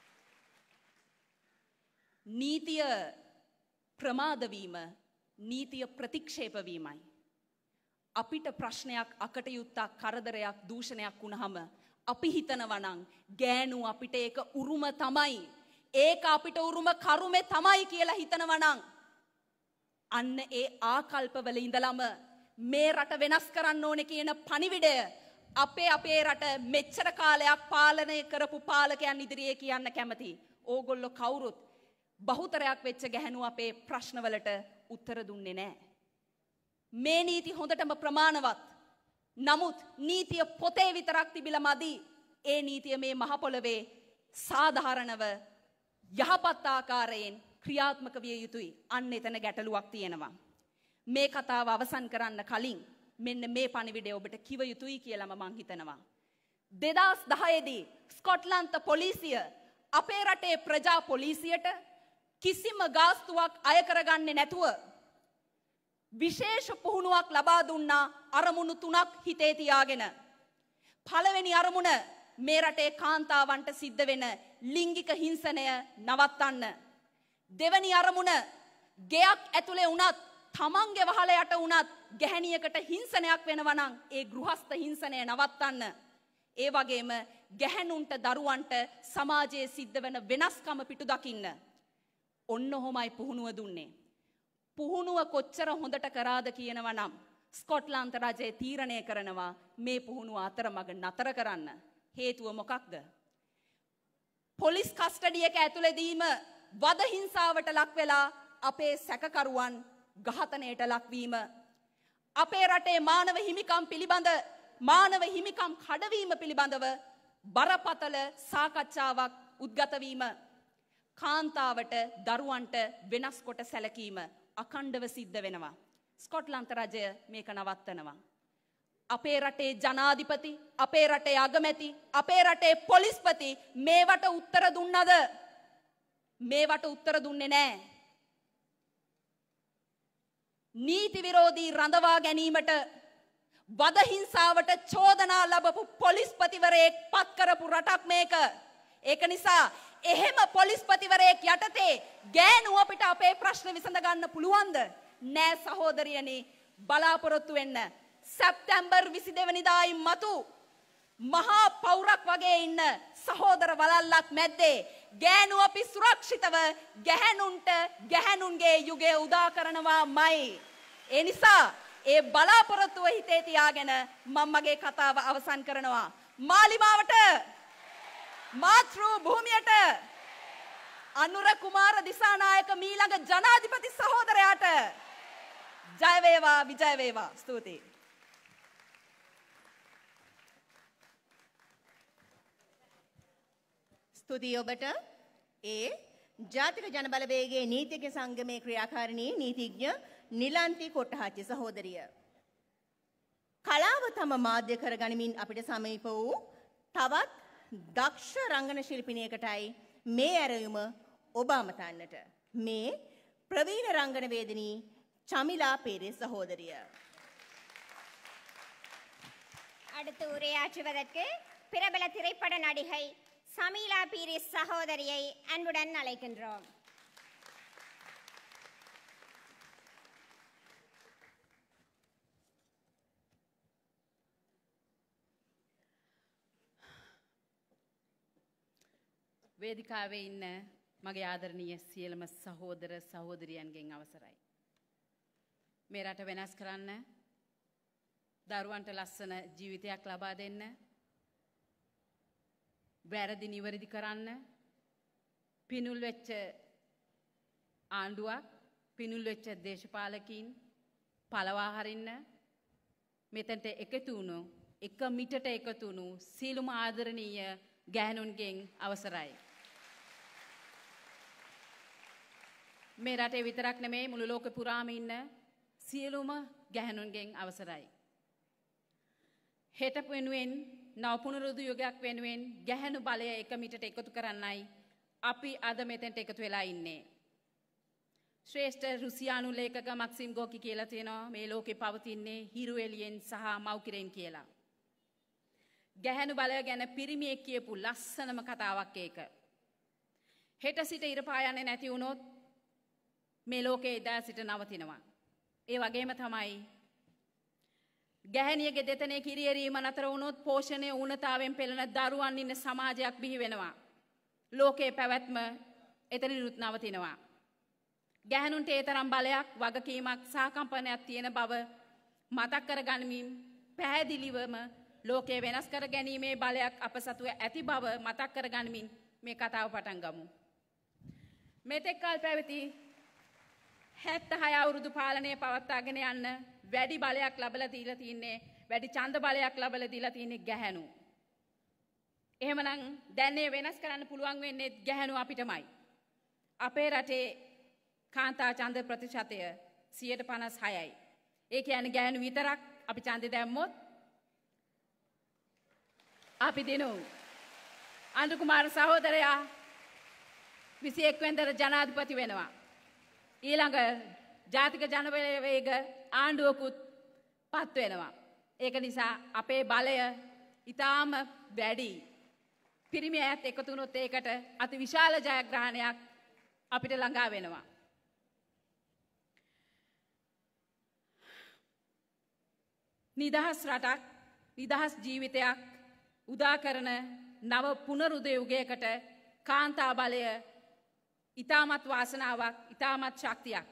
නීතිය ප්‍රමාද වීම නීතිය ප්‍රතික්ෂේප වීමයි. අපිට ප්‍රශ්නයක් අකටයුත්තක් කරදරයක් දූෂණයක් වුණාම අපි හිතනවා නම් ගෑනු අපිට ඒක උරුම තමයි. ඒක අපිට උරුම කරුමේ තමයි කියලා හිතනවා නම් අන්න ඒ ආකල්පවල ඉඳලම මේ රට වෙනස් කරන්න ඕනේ කියන පණිවිඩය අපේ රට මෙච්චර කාලයක් පාලනය කරපු පාලකයන් ඉදිරියේ කියන්න කැමතියි. ඕගොල්ලෝ කවුරුත් බහුතරයක් වෙච්ච ගැහණු අපේ ප්‍රශ්නවලට උත්තර දුන්නේ නැහැ. මේ නීති හොඳටම ප්‍රමාණවත්. නමුත් නීතිය පොතේ විතරක් තිබිලා මදි. ඒ නීතිය මේ මහ පොළවේ සාධාරණව යහපත් ආකාරයෙන් ක්‍රියාත්මක විය යුතුයි. අන්න එතන ගැටලුවක් තියෙනවා. මේ කතාව අවසන් කරන්න කලින් මෙන්න මේ පණිවිඩය ඔබට කිව යුතුයි කියලාම මං හිතනවා. 2010 දී ස්කොට්ලන්ත පොලිසිය අපේ රටේ ප්‍රජා පොලිසියට කිසිම ගාස්තුවක් අය කරගන්නේ නැතුව විශේෂ පුහුණුවක් ලබා දුන්නා අරමුණු 3ක් හිතේ තියාගෙන. පළවෙනි අරමුණ මේ රටේ කාන්තාවන්ට සිද්ධ වෙන ලිංගික හිංසනය නවත්තන්න. දෙවැනි අරමුණ ගෙයක් ඇතුලේ වුණත් තමන්ගේ වහල යට වුණත් ගැහණියකට හිංසනයක් වෙනවා නම් ඒ ගෘහස්ත හිංසනය නවත්තන්න. ඒ වගේම ගැහණුන්ට දරුවන්ට සමාජයේ සිද්ධ වෙන වෙනස්කම පිටු දකින්න. ඔන්න ඔහොමයි පුහුණුව දුන්නේ. පුහුණුව කොච්චර හොඳට කරාද කියනවා නම් ස්කොට්ලන්ත රජය තීරණය කරනවා මේ පුහුණුව අතරමඟ නතර කරන්න. හේතුව මොකක්ද? පොලිස් කස්ටඩි එක ඇතුළේදීම වද හිංසාවට ලක් වෙලා අපේ සැකකරුවන් ඝාතනයට ලක්වීම, අපේ රටේ මානව හිමිකම් පිළිබඳ මානව හිමිකම් කඩවීම පිළිබඳව බරපතල සාකච්ඡාවක් උද්ගත වීම, කාන්තාවට දරුවන්ට වෙනස් කොට සැලකීම අඛණ්ඩව සිද්ධ වෙනවා. ස්කොට්ලන්ත රජය මේක නවත්තනවා. අපේ රටේ ජනාධිපති, අපේ රටේ අගමැති, අපේ රටේ පොලිස්පති මේවට උත්තර දුන්නද? මේවට උත්තර දුන්නේ නැහැ. නීති විරෝධී රඳවා ගැනීමට වද හිංසාවට චෝදනා ලැබපු පොලිස්පතිවරයෙක් පත් කරපු රටක් මේක. ඒක නිසා එහෙම පොලිස්පතිවරයෙක් යටතේ ගෑනු අපිට අපේ ප්‍රශ්න විසඳ ගන්න පුළුවන්ද? නෑ සහෝදරියනි, බලාපොරොත්තු වෙන්න. සැප්තැම්බර් 22 වෙනිදායින් මතු මහා පෞරක් වගේ ඉන්න සහෝදර වලල්ලක් මැද්දේ ගෑනු අපි සුරක්ෂිතව ගැහැණුන්ට ගැහැණුන්ගේ යුගය උදා කරනවාමයි. ඒ නිසා ඒ බලාපොරොත්තුව හිතේ තියාගෙන මම මගේ කතාව අවසන් කරනවා. මාලිමාවට, මාතෘ භූමියට, අනුර කුමාර දිසානායක මීළඟ ජනාධිපති සහෝදරයාට ජය වේවා, විජය වේවා. ස්තුතියි. ස්තුතියි ඔබට. ඒ ජාතික ජනබලවේගයේ නීතිඥ සංගමේ ක්‍රියාකාරිණී නීතිඥ නිලන්ති කොට්ටහාච්චි සහෝදරිය. කලාව තම මාධ්‍ය කරගනිමින් අපිට සමීප වූ තවත් දක්ෂ රංගන ශිල්පිනියකටයි මේ ඇරයුම ඔබ අමතන්නට. මේ ප්‍රවීණ රංගන වේදිනී චමිලා පේරේ சகோதரிய. அடுத்து உரையாற்றுவதற்கு பிரபல திரைப்பட நடிகை சமீலா பீரிஸ் சகோதரியை அன்புடன் அழைக்கின்றோம். වේදිකාවේ ඉන්න මගේ ආදරණීය සියලුම සහෝදර සහෝදරියන්ගෙන් අවසරයි. මේ රට වෙනස් කරන්න, දරුවන්ට ලස්සන ජීවිතයක් ලබා දෙන්න, වැරදි නිවැරදි කරන්න, පිනුල් වෙච්ච ආණ්ඩුවක්, පිනුල් වෙච්ච දේශපාලකීන් පළවා හරින්න, මෙතනට එකතු වුණු, එක මිටට එකතු වුණු සියලුම ආදරණීය ගැහැණුන්ගෙන් අවසරයි. මේ රටේ විතරක් නෙමෙයි මුළු ලෝකෙ පුරාම ඉන්න සියලුම ගැහැණුන්ගෙන් අවසරයි. හෙට වෙනුවෙන් නව පුනරුදු යුගයක් වෙනුවෙන් ගැහැණු බලය එක මිටට එකතු කරන්නයි අපි අද මෙතෙන්ට එකතු වෙලා ඉන්නේ. ශ්‍රේෂ්ඨ රුසියානු ලේඛක මක්සිම් ගෝකි කියලා තියෙනවා මේ ලෝකේ පවතින්නේ හිරු එළියෙන් සහ මව්කිරෙන් කියලා. ගැහැණු බලය ගැන පිරිමියෙක් කියපු ලස්සනම කතාවක් ඒක. හෙට සිට ඉර පායන්නේ නැති වුණොත් මේ ලෝකේ එදා සිට නවතිනවා. ඒ වගේම තමයි ගැහැණියගේ දෙතනේ කිරියරීම නතර වුණොත් පෝෂණය ඌනතාවෙන් පෙළෙන දරුවන් ඉන්න සමාජයක් බිහි වෙනවා. ලෝකේ පැවැත්ම එතනිනුත් නවතිනවා. ගැහැණුන්ට ඒ තරම් බලයක් වගකීමක් සාකම්පනයක් තියෙන බව මතක් කර ගනිමින් පැහැදිලිවම ලෝකය වෙනස් කර ගැනීමේ බලයක් අප සතුව ඇති බව මතක් කර ගනිමින් මේ කතාව පටන් ගමු. මෙතෙක් කල් පැවති 76 අවුරුදු පාලනය පවත්වාගෙන යන්න වැඩි බලයක් ලබලා දීලා තින්නේ වැඩි ඡන්ද බලයක් ලබලා දීලා තින්නේ ගැහැණු. එහෙමනම් දැන් මේ වෙනස් කරන්න පුළුවන් වෙන්නේ ගැහැණු අපිටමයි. අපේ රටේ කාන්තා ඡන්ද ප්‍රතිශතය 56යි. ඒ කියන්නේ ගැහැණු විතරක් අපි ඡන්දෙ දැම්මොත් අපි දිනු. අනුර කුමාර සහෝදරයා 21 වෙනිදා ජනාධිපති වෙනවා. ඊළඟ ජාතික ජනවේග ආණ්ඩුවකුත් පත් වෙනවා. ඒක නිසා අපේ බලය ඊටාම වැඩි. පිරිමි අයත් එකතු වුණොත් ඒකට අති විශාල ජයග්‍රහණයක් අපිට ළඟා වෙනවා. නිදහස් රටක් නිදහස් ජීවිතයක් උදා කරන නව පුනරුදය යුගයකට කාන්තා බලය ඉතාමත් වාසනාවක් ඉතාමත් ශක්තියක්.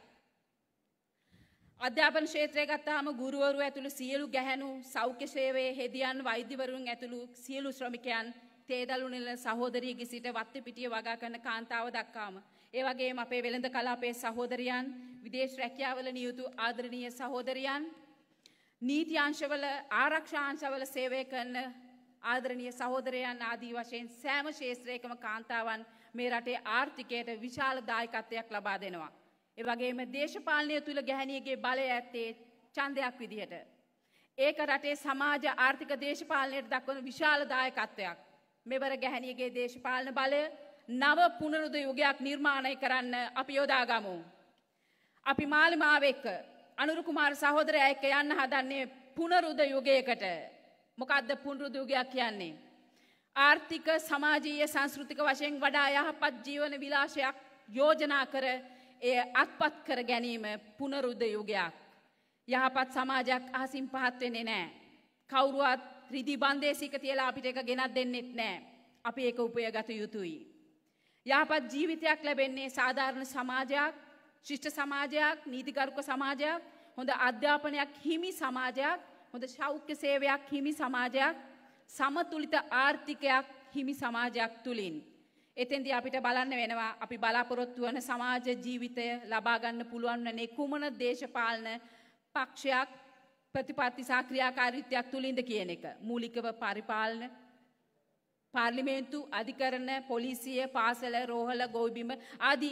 අධ්‍යාපන ක්ෂේත්‍රය ගත්තාම ගුරුවරු ඇතුළු සියලු ගැහැණු සෞඛ්‍ය සේවයේ හෙදියන් වෛද්‍යවරුන් ඇතුළු සියලු ශ්‍රමිකයන් තේදළු නිල සහෝදරියගේ සිට වත්තිපිටිය වගා කරන කාන්තාව දක්වාම ඒ වගේම අපේ වෙළඳ කලාපයේ සහෝදරයන් විදේශ රැකියාවල නියුතු ආදරණීය සහෝදරයන් නීති අංශවල ආරක්ෂා අංශවල සේවය කරන ආදරණීය සහෝදරයන් ආදී වශයෙන් සෑම ක්ෂේත්‍රයකම කාන්තාවන් මේ රටේ ආර්ථිකයට විශාල දායකත්වයක් ලබා දෙනවා. ඒ වගේම දේශපාලනය තුල ගැහැණියගේ බලය ඇත්තේ ඡන්දයක් විදිහට. ඒක රටේ සමාජ ආර්ථික දේශපාලනයට දක්වන විශාල දායකත්වයක්. මෙවර ගැහැණියගේ දේශපාලන බලය නව පුනරුදය යුගයක් නිර්මාණය කරන්න අපි යොදාගමු. අපි මාලිමාව එක්ක අනුර කුමාර සහෝදරයා එක්ක යන්න හදන්නේ පුනරුදය යුගයකට. මොකද්ද පුනරුදය යුගයක් කියන්නේ? ආර්ථික සමාජීය සංස්කෘතික වශයෙන් වඩා යහපත් ජීවන විලාසයක් යෝජනා කර එය අත්පත් කර ගැනීම පුනරුදය යුගයක්. යහපත් සමාජයක් අහසින් පහත් වෙන්නේ නැහැ. කවුරුවත් රිදි බන්දේසික තියලා අපිට එක ගෙනත් දෙන්නෙත් නැහැ. අපි ඒක උපයගත යුතුයි. යහපත් ජීවිතයක් ලැබෙන්නේ සාධාරණ සමාජයක්, ශිෂ්ට සමාජයක්, නීතිගරුක සමාජයක්, හොඳ අධ්‍යාපනයක් හිමි සමාජයක්, හොඳ සෞඛ්‍ය සේවයක් හිමි සමාජයක්, සමතුලිත ආර්ථිකයක් හිමි සමාජයක් තුලින්. එතෙන්දී අපිට බලන්න වෙනවා අපි බලාපොරොත්තු වන සමාජ ජීවිතය ලබා ගන්න පුළුවන් වන්නේ කුමන දේශපාලන පක්ෂයක් ප්‍රතිපත්ති සහ ක්‍රියාකාරීත්වයක් තුලින්ද කියන එක. මූලිකව පරිපාලන, පාර්ලිමේන්තු, අධිකරණ, පොලිසිය, පාසල, රෝහල, ගොවිබිම ආදී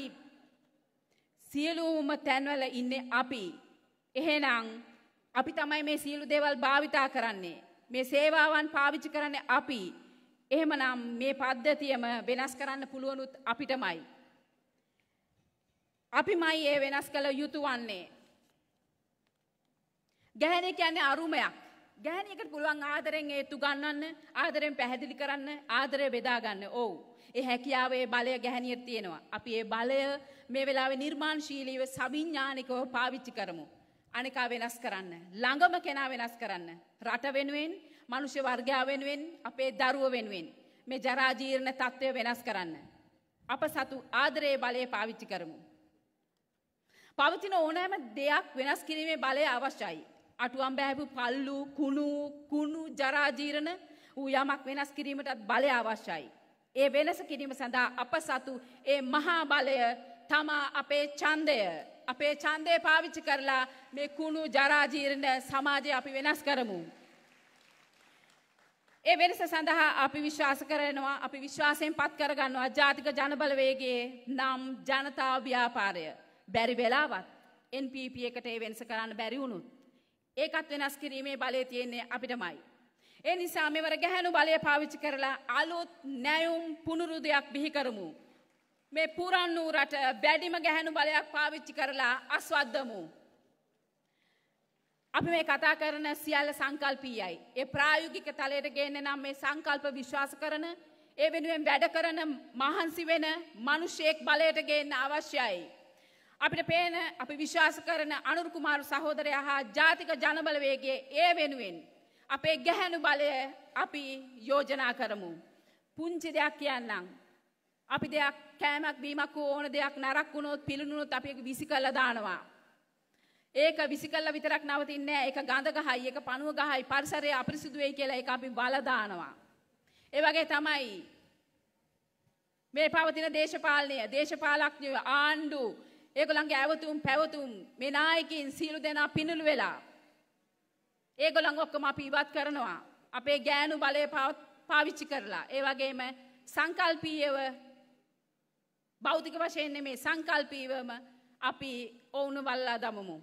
සියලුම තැන්වල ඉන්නේ අපි. එහෙනම් අපි තමයි මේ සියලු දේවල් භාවිතා කරන්නේ. මේ සේවාවන් පාවිච්චි කරන්නේ අපි. එහෙමනම් මේ පද්ධතියම වෙනස් කරන්න පුළුවනුත් අපිටමයි. අපිමයි ඒ වෙනස් කළ යුතු වන්නේ. ගැහැණිය කියන්නේ අරුමයක්. ගැහැණියකට පුළුවන් ආදරෙන් ඒත්තු ගන්නන්න, ආදරෙන් පැහැදිලි කරන්න, ආදරය බෙදා ගන්න. ඔව්. ඒ හැකියාවේ බලය ගැහැණියට තියෙනවා. අපි ඒ බලය මේ වෙලාවේ නිර්මාණශීලීව සවිඥානිකව පාවිච්චි කරමු. අනිකා වෙනස් කරන්න, ළඟම කෙනා වෙනස් කරන්න, රට වෙනුවෙන්, මනුෂ්‍ය වර්ගයා වෙනුවෙන්, අපේ දරුවෝ වෙනුවෙන් මේ ජරා ජීර්ණ තත්ත්වය වෙනස් කරන්න. අප සතු ආදරයේ බලය පාවිච්චි කරමු. පවතින ඕනෑම දෙයක් වෙනස් කිරීමේ බලය අවශ්‍යයි. අටුවම් බෑපු පල්ලු, කුණු ජරා ජීර්ණ ඌ යමක් වෙනස් කිරීමටත් බලය අවශ්‍යයි. ඒ වෙනස කිරීම සඳහා අප සතු ඒ මහා බලය තමා අපේ ඡන්දය. අපේ ඡන්දය පාවිච්චි කරලා මේ කුණු ජරා ජීර්ණ සමාජය අපි වෙනස් කරමු. ඒ වෙනස සඳහා අපි විශ්වාස කරනවා, අපි විශ්වාසයෙන් පත් කරගන්නවා ජාතික ජනබලවේගයේ නම් ජනතා ව්‍යාපාරය. බැරි වෙලාවත් NPP එකට ඒ වෙනස කරන්න බැරි වුණොත් ඒකත් වෙනස් කිරීමේ බලය තියෙන්නේ අපිටමයි. ඒ නිසා මෙවර ගැහැණු බලය පාවිච්චි කරලා අලුත් නැයුම් පුනරුදයක් බිහි කරමු. මේ පුරන් වූ රට වැඩිම ගැහැණු බලයක් පාවිච්චි කරලා අස්වද්දමු. අපි මේ කතා කරන සියල්ල සංකල්පීයයි. ඒ ප්‍රායෝගික තලයට ගේන්න නම් මේ සංකල්ප විශ්වාස කරන, ඒ වෙනුවෙන් වැඩ කරන, මහන්සි වෙන මිනිසෙක් බලයට ගේන්න අවශ්‍යයි. අපිට පේන අපි විශ්වාස කරන අනුර කුමාර සහෝදරයා හා ජාතික ජනබලවේගයේ ඒ වෙනුවෙන් අපේ ගැහැණු බලය අපි යෝජනා කරමු. පුංචි දෙයක් කියන්නම්. අපි දෙයක් කෑමක් බීමක් ඕන දෙයක් නරක් වුණොත් පිළිනුනොත් අපි ඒක විසි කරලා දානවා. ඒක විසි කරලා විතරක් නවතින්නේ නැහැ. ඒක ගඳ ගහයි, ඒක පණුව ගහයි, පරිසරය අපිරිසුදු වෙයි කියලා ඒක අපි බල දානවා. ඒ වගේ තමයි මේ පවතින දේශපාලනය, දේශපාලඥයෝ, ආණ්ඩු, ඒගොල්ලන්ගේ ඇවතුම් පැවතුම්, මේ නායකින් සියලු දෙනා පිනුළු වෙලා ඒගොල්ලන් ඔක්කොම අපි ඉවත් කරනවා. අපේ ගෑනු බලය පාවිච්චි කරලා. ඒ වගේම සංකල්පීයව භෞතික වශයෙන් නෙමේ සංකල්පීවම අපි ඔවුන් වල්ලා දමමු.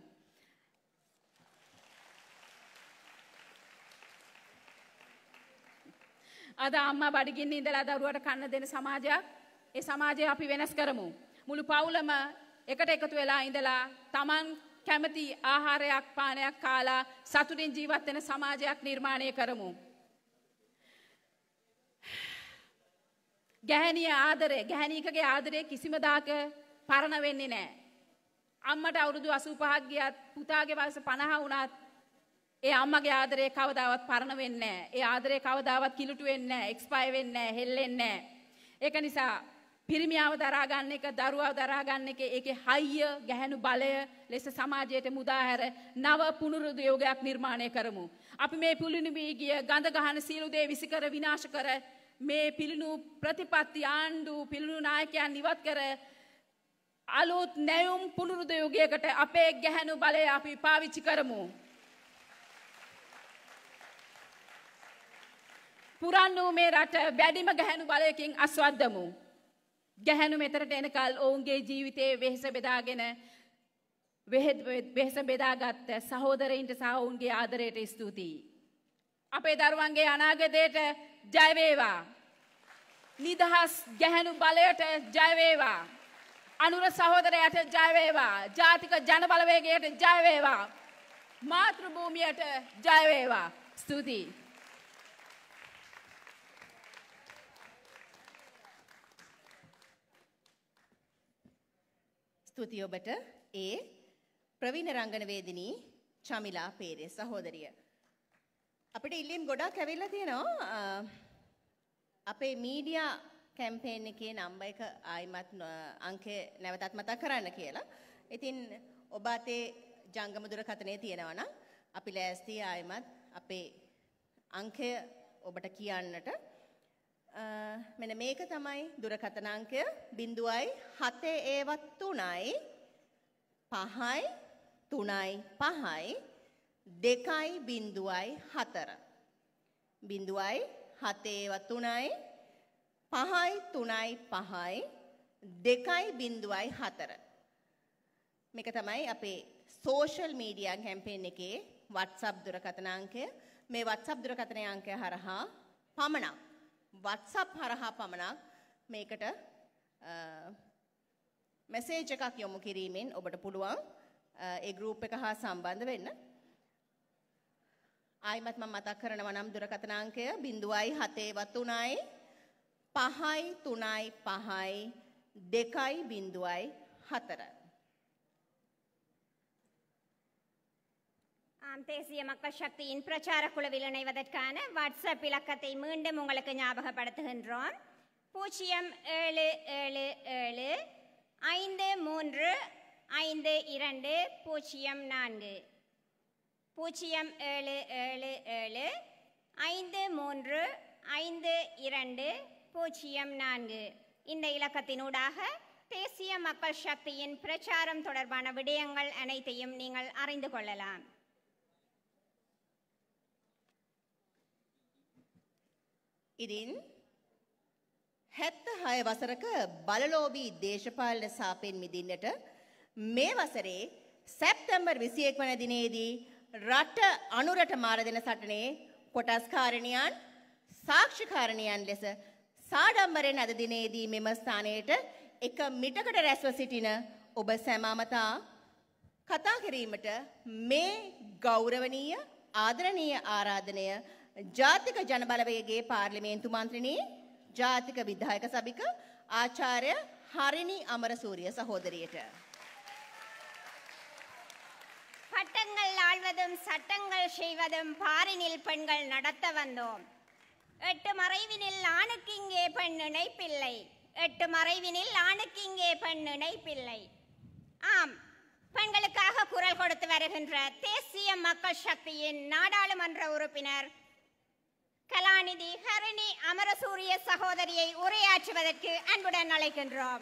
අද අම්මා බඩගින්න ඉඳලා දරුවට කන්න දෙන සමාජයක්, ඒ සමාජය අපි වෙනස් කරමු. මුළු පවුලම එකට එකතු වෙලා ඉඳලා Taman කැමති ආහාරයක් පානයක් කාලා සතුටින් ජීවත් වෙන සමාජයක් නිර්මාණය කරමු. ගැහණිය ආදරය, ගැහණියකගේ ආදරය කිසිම දාක පරණ වෙන්නේ නැහැ. අම්මට අවුරුදු 85ක් ගියත් පුතාගේ වයස 50 වුණත් ඒ අම්මගේ ආදරය කවදාවත් පරණ වෙන්නේ නැහැ. ඒ ආදරය කවදාවත් කිලුටු වෙන්නේ නැහැ, එක්ස්පයර් වෙන්නේ නැහැ, හෙල්ලෙන්නේ නැහැ. ඒක නිසා පිරිමියාව දරා ගන්න එක, දරුවාව දරා ගන්න එක, ඒකේ හයිය, ගැහැණු බලය ලෙස සමාජයට මුදාහැර නව පුනරුද්‍යෝගයක් නිර්මාණය කරමු. අපි මේ පුලිනු වී ගිය ගඳ ගහන සියලු දේ විසිකර විනාශ කර මේ පිළිනු ප්‍රතිපත්ති ආණ්ඩු පිළිනු නායකයන් ඉවත් කර අලුත් නැයුම් පුනරුද්‍යෝගයකට අපේ ගැහැණු බලය අපි පාවිච්චි කරමු. පුරන් වූ මේ රට වැඩිම ගැහැණු බලයකින් අස්වද්දමු. ගැහැණු මෙතරට එනකල් ඔවුන්ගේ ජීවිතයේ වෙහෙස බෙදාගත්ත සහෝදරයින්ට සහ ඔවුන්ගේ ආදරයට ස්තුතියි. අපේ දරුවන්ගේ අනාගතයට ජය වේවා. නිදහස් ගැහැණු බලයට ජය වේවා. අනුර සහෝදරයාට ජය වේවා. ජාතික ජන බලවේගයට ජය වේවා. මාතෘ භූමියට ජය වේවා. ස්තුතියි. ස්තුතියි ඔබට ඒ ප්‍රවීණ රංගනවේදිනී චමිලා පේරේස් සහෝදරිය. අපිට ඉල්ලීම් ගොඩක් ඇවිල්ලා තියෙනවා අපේ මීඩියා කැම්පේන් එකේ නම්බර් එක ආයිමත් අංකය නැවතත් මතක් කරන්න කියලා. ඉතින් ඔබ අතේ ජංගම දුරකථනයේ තියෙනවා නම් අපි ලෑස්ති ආයිමත් අපේ අංකය ඔබට කියන්නට. මෙන්න මේක තමයි දුරකථන අංකය 0.7 5යි 3යි 5යි 2.04 0.7 3යි 5යි 3යි 5යි 2.04 මේක තමයි අපේ සෝෂල් මීඩියා කැම්පේන් එකේ WhatsApp දුරකථන අංකය. මේ WhatsApp දුරකථන අංකය හරහා පමණක් WhatsApp හරහා පමණක් මේකට මෙසේජ් එකක් යොමු කිරීමෙන් ඔබට පුළුවන් ඒ ගෲප් එක හා සම්බන්ධ වෙන්න. ආයිමත් මම මතක් කරනවා නම් දුරකථන අංකය 0.73 5යි 3යි 5යි 2.04 தேசிய மக்கள் சக்தியின் பிரச்சார குழுவில் இணைவதற்கான வாட்ஸ்அப் இலக்கத்தை மீண்டும் உங்களுக்கு ஞாபகப்படுத்துகின்றோம். 0777 53 52 04 0777 53 52 04 இந்த இலக்கத்தினூடாக தேசிய மக்கள் சக்தியின் பிரச்சாரம் தொடர்பான விடயங்கள் அனைத்தையும் நீங்கள் அறிந்து கொள்ளலாம். ඉතින් 76 වසරක බලලෝභී දේශපාලන සාපෙන් මිදින්නට මේ වසරේ සැප්තැම්බර් 21 වන දිනේදී රට අනුරට මාර දෙන සටනේ කොටස්කාරණියන් සාක්ෂිකාරණියන් ලෙස සාඩම්බරෙන් අද දිනේදී මෙම ස්ථානයට එක මිටකට රැස්ව සිටින ඔබ සැමමතා කතා කිරීමට මේ ගෞරවනීය ආදරණීය ආරාධනය ජාතික ජනබලවේගයේ පාර්ලිමේන්තු මන්ත්‍රිණී ජාතික විධායක සභික ආචාර්ය හරිනි අමරසූරිය சகோதரிයට. பட்டங்கள் ஆள்வதும் சட்டங்கள் செய்வதும் பாரினில் பெண்கள் நடத்த வந்தோம். 8 மறைவினில் ஆணுக்கு இங்கே பெண் நினைப்பில்லை. 8 மறைவினில் ஆணுக்கு இங்கே பெண் நினைப்பில்லை. ஆம், பெண்களுக்காக குரல் கொடுத்து வருகின்ற தேசிய மக்கள் சக்தியின் நாடாளுமன்ற உறுப்பினர் கலாநிதி ஹரிணி அமரசூரிய சகோதரியை உரையாற்றுவதற்கு அன்புடன் அழைக்கின்றோம்.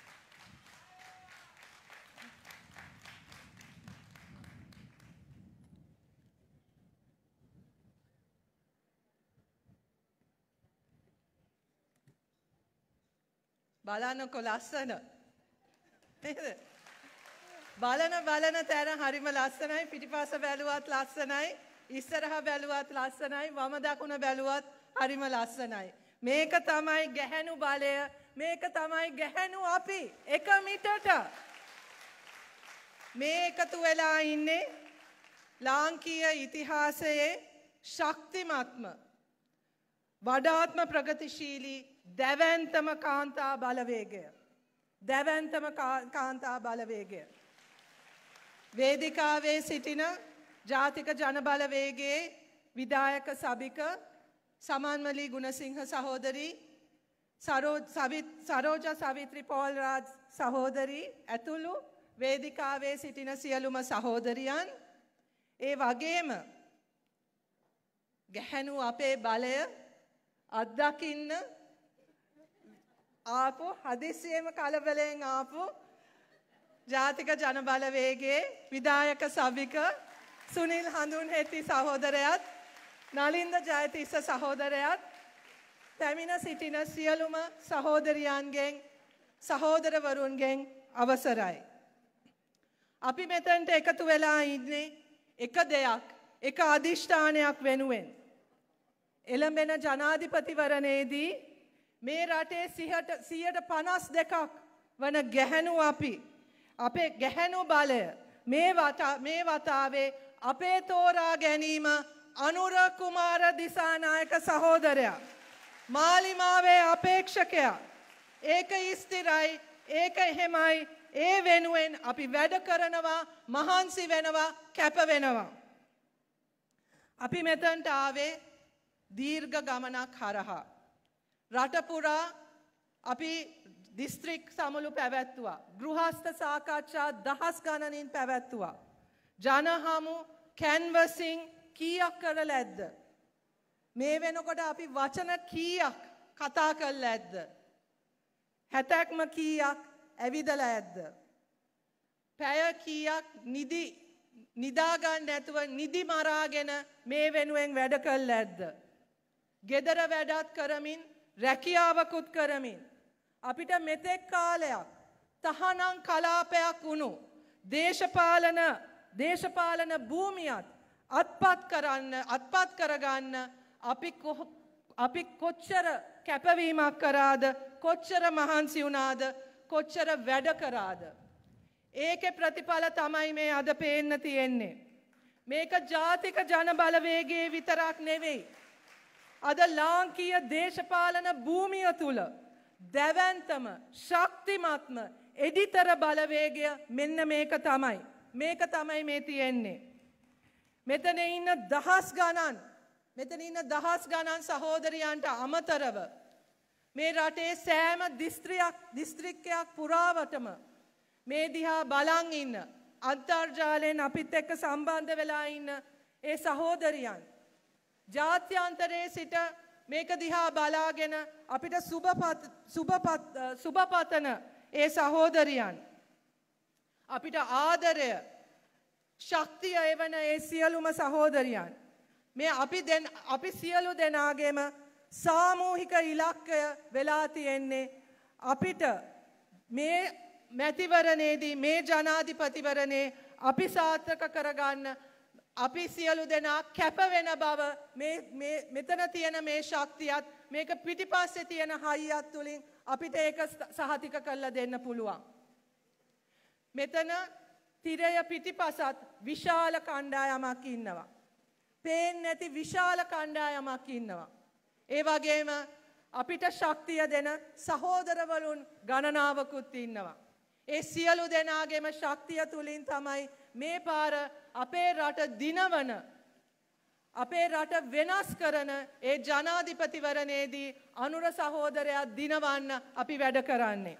බලන්නකො ලස්සන නේද? බලන තැන හරිම ලස්සනයි. පිටිපස්ස බැලුවත් ලස්සනයි, ඉස්සරහා බැලුවත් ලස්සනයි, වම දකුණ බැලුවත් හරිම ලස්සනයි. මේක තමයි ගැහැණු බලය. මේක තමයි ගැහැණු අපි එක මිටට මේ එකතු වෙලා ඉන්නේ ලාංකීය ඉතිහාසයේ ශක්තිමත්ම වඩාත්ම ප්‍රගතිශීලී දැවැන්තම කාන්තා බලවේගය. දැවැන්තම කාන්තා බලවේගය. වේදිකාවේ සිටින ජාතික ජනබලවේගයේ විධායක සභික සමන්මලී ගුණසිංහ සහෝදරී, සරෝජ සවිත්‍රි පෝල්රාජ් සහෝදරී ඇතුළු වේදිකාවේ සිටින සියලුම සහෝදරියන්, ඒ වගේම ගැහැණු අපේ බලය අත්දකින්න ආපු හදිසියෙම කලබලෙන් ආපු ජාතික ජනබලවේගයේ විධායක සභික සුනිල් හඳුන්හෙටි සහෝදරයාත් නලින්ද ජයතිස්ස සහෝදරයාත් පැමිණ සිටින සියලුම සහෝදරියන්ගෙන් සහෝදරවරුන්ගෙන් අවසරයි. අපි මෙතනට එකතු වෙලා ඉන්නේ එක දෙයක්, එක අධිෂ්ඨානයක් වෙනුවෙන්. එළඹෙන ජනාධිපතිවරණයේදී මේ රටේ 52% වන ගැහැණු අපේ ගැහැණු බලය මේ වතාවේ අපේ තෝරා ගැනීම අනුර කුමාර දිසානායක සහෝදරයා මාලිමාවේ අපේක්ෂකයා. ඒක ස්ථිරයි, ඒක එහෙමයි. ඒ වෙනුවෙන් අපි වැඩ කරනවා, මහන්සි වෙනවා, කැප වෙනවා. අපි මෙතනට ආවේ දීර්ඝ ගමනක් හරහා. රට පුරා අපි දිස්ත්‍රික් සමුළු පැවැත්තුවා. ගෘහස්ත සාකච්ඡා දහස් ගණනින් පැවැත්තුවා. ජනහමු කැන්වසින් කීයක් කරලා ඇද්ද? මේ වෙනකොට අපි වචන කීයක් කතා කරලා ඇද්ද? 60ක්ම කීයක් ඇවිදලා ඇද්ද? පැය කීයක් නිදා ගන්න නැතුව නිදි මරාගෙන මේ වෙනුවෙන් වැඩ කළා ඇද්ද? ගෙදර වැඩත් කරමින් රැකියාවකුත් කරමින් අපිට මෙතෙක් කාලයක් තහනම් කලාපයක් වුණු දේශපාලන භූමියත් අත්පත් කරගන්න අපි කොච්චර කැපවීමක් කරාද, කොච්චර මහන්සි වුණාද, කොච්චර වැඩ කරාද? ඒකේ ප්‍රතිඵල තමයි මේ අද පේන්න තියෙන්නේ. මේක ජාතික ජනබලවේගයේ විතරක් නෙවෙයි. අද ලාංකීය දේශපාලන භූමිය තුල දැවැන්තම ශක්තිමත්ම එඩිතර බලවේගය මෙන්න මේක තමයි. මේක තමයි මේ තියෙන්නේ. මෙතන ඉන්න දහස් ගණන් සහෝදරයන්ට අමතරව මේ රටේ සෑම දිස්ත්‍රික්කයක් පුරාවටම මේ දිහා බලන් ඉන්න, අන්තර්ජාලයෙන් අපිත් එක්ක සම්බන්ධ වෙලා ඉන්න ඒ සහෝදරයන්, ජාත්‍යන්තරයේ සිට මේක දිහා බලාගෙන අපිට සුබපතන ඒ සහෝදරයන්, අපිට ආදරය ශක්තිය එවන ඒ සියලුම සහෝදරයන්, මේ අපි සියලු දෙනාගේම සාමූහික ඉලක්කය වෙලා තියෙන්නේ අපිට මේ මැතිවරණයේදී, මේ ජනාධිපතිවරණේ අපි සාර්ථක කරගන්න අපි සියලු දෙනා කැප වෙන බව මෙතන තියෙන මේ ශක්තියත් මේක පිටිපස්සේ තියෙන හයියත් තුලින් අපිට ඒක සහතික කරලා දෙන්න පුළුවන්. මෙතන තිරය පිටිපසත් විශාල කණ්ඩායමක් ඉන්නවා. පේන්නේ නැති විශාල කණ්ඩායමක් ඉන්නවා. ඒ වගේම අපිට ශක්තිය දෙන සහෝදරවරුන් ගණනාවකුත් ඉන්නවා. ඒ සියලු දෙනාගේම ශක්තිය තුලින් තමයි මේ පාර අපේ රට දිනවන අපේ රට වෙනස් කරන ඒ ජනාධිපතිවරණයේදී අනුර සහෝදරයා දිනවන්න අපි වැඩ කරන්නේ.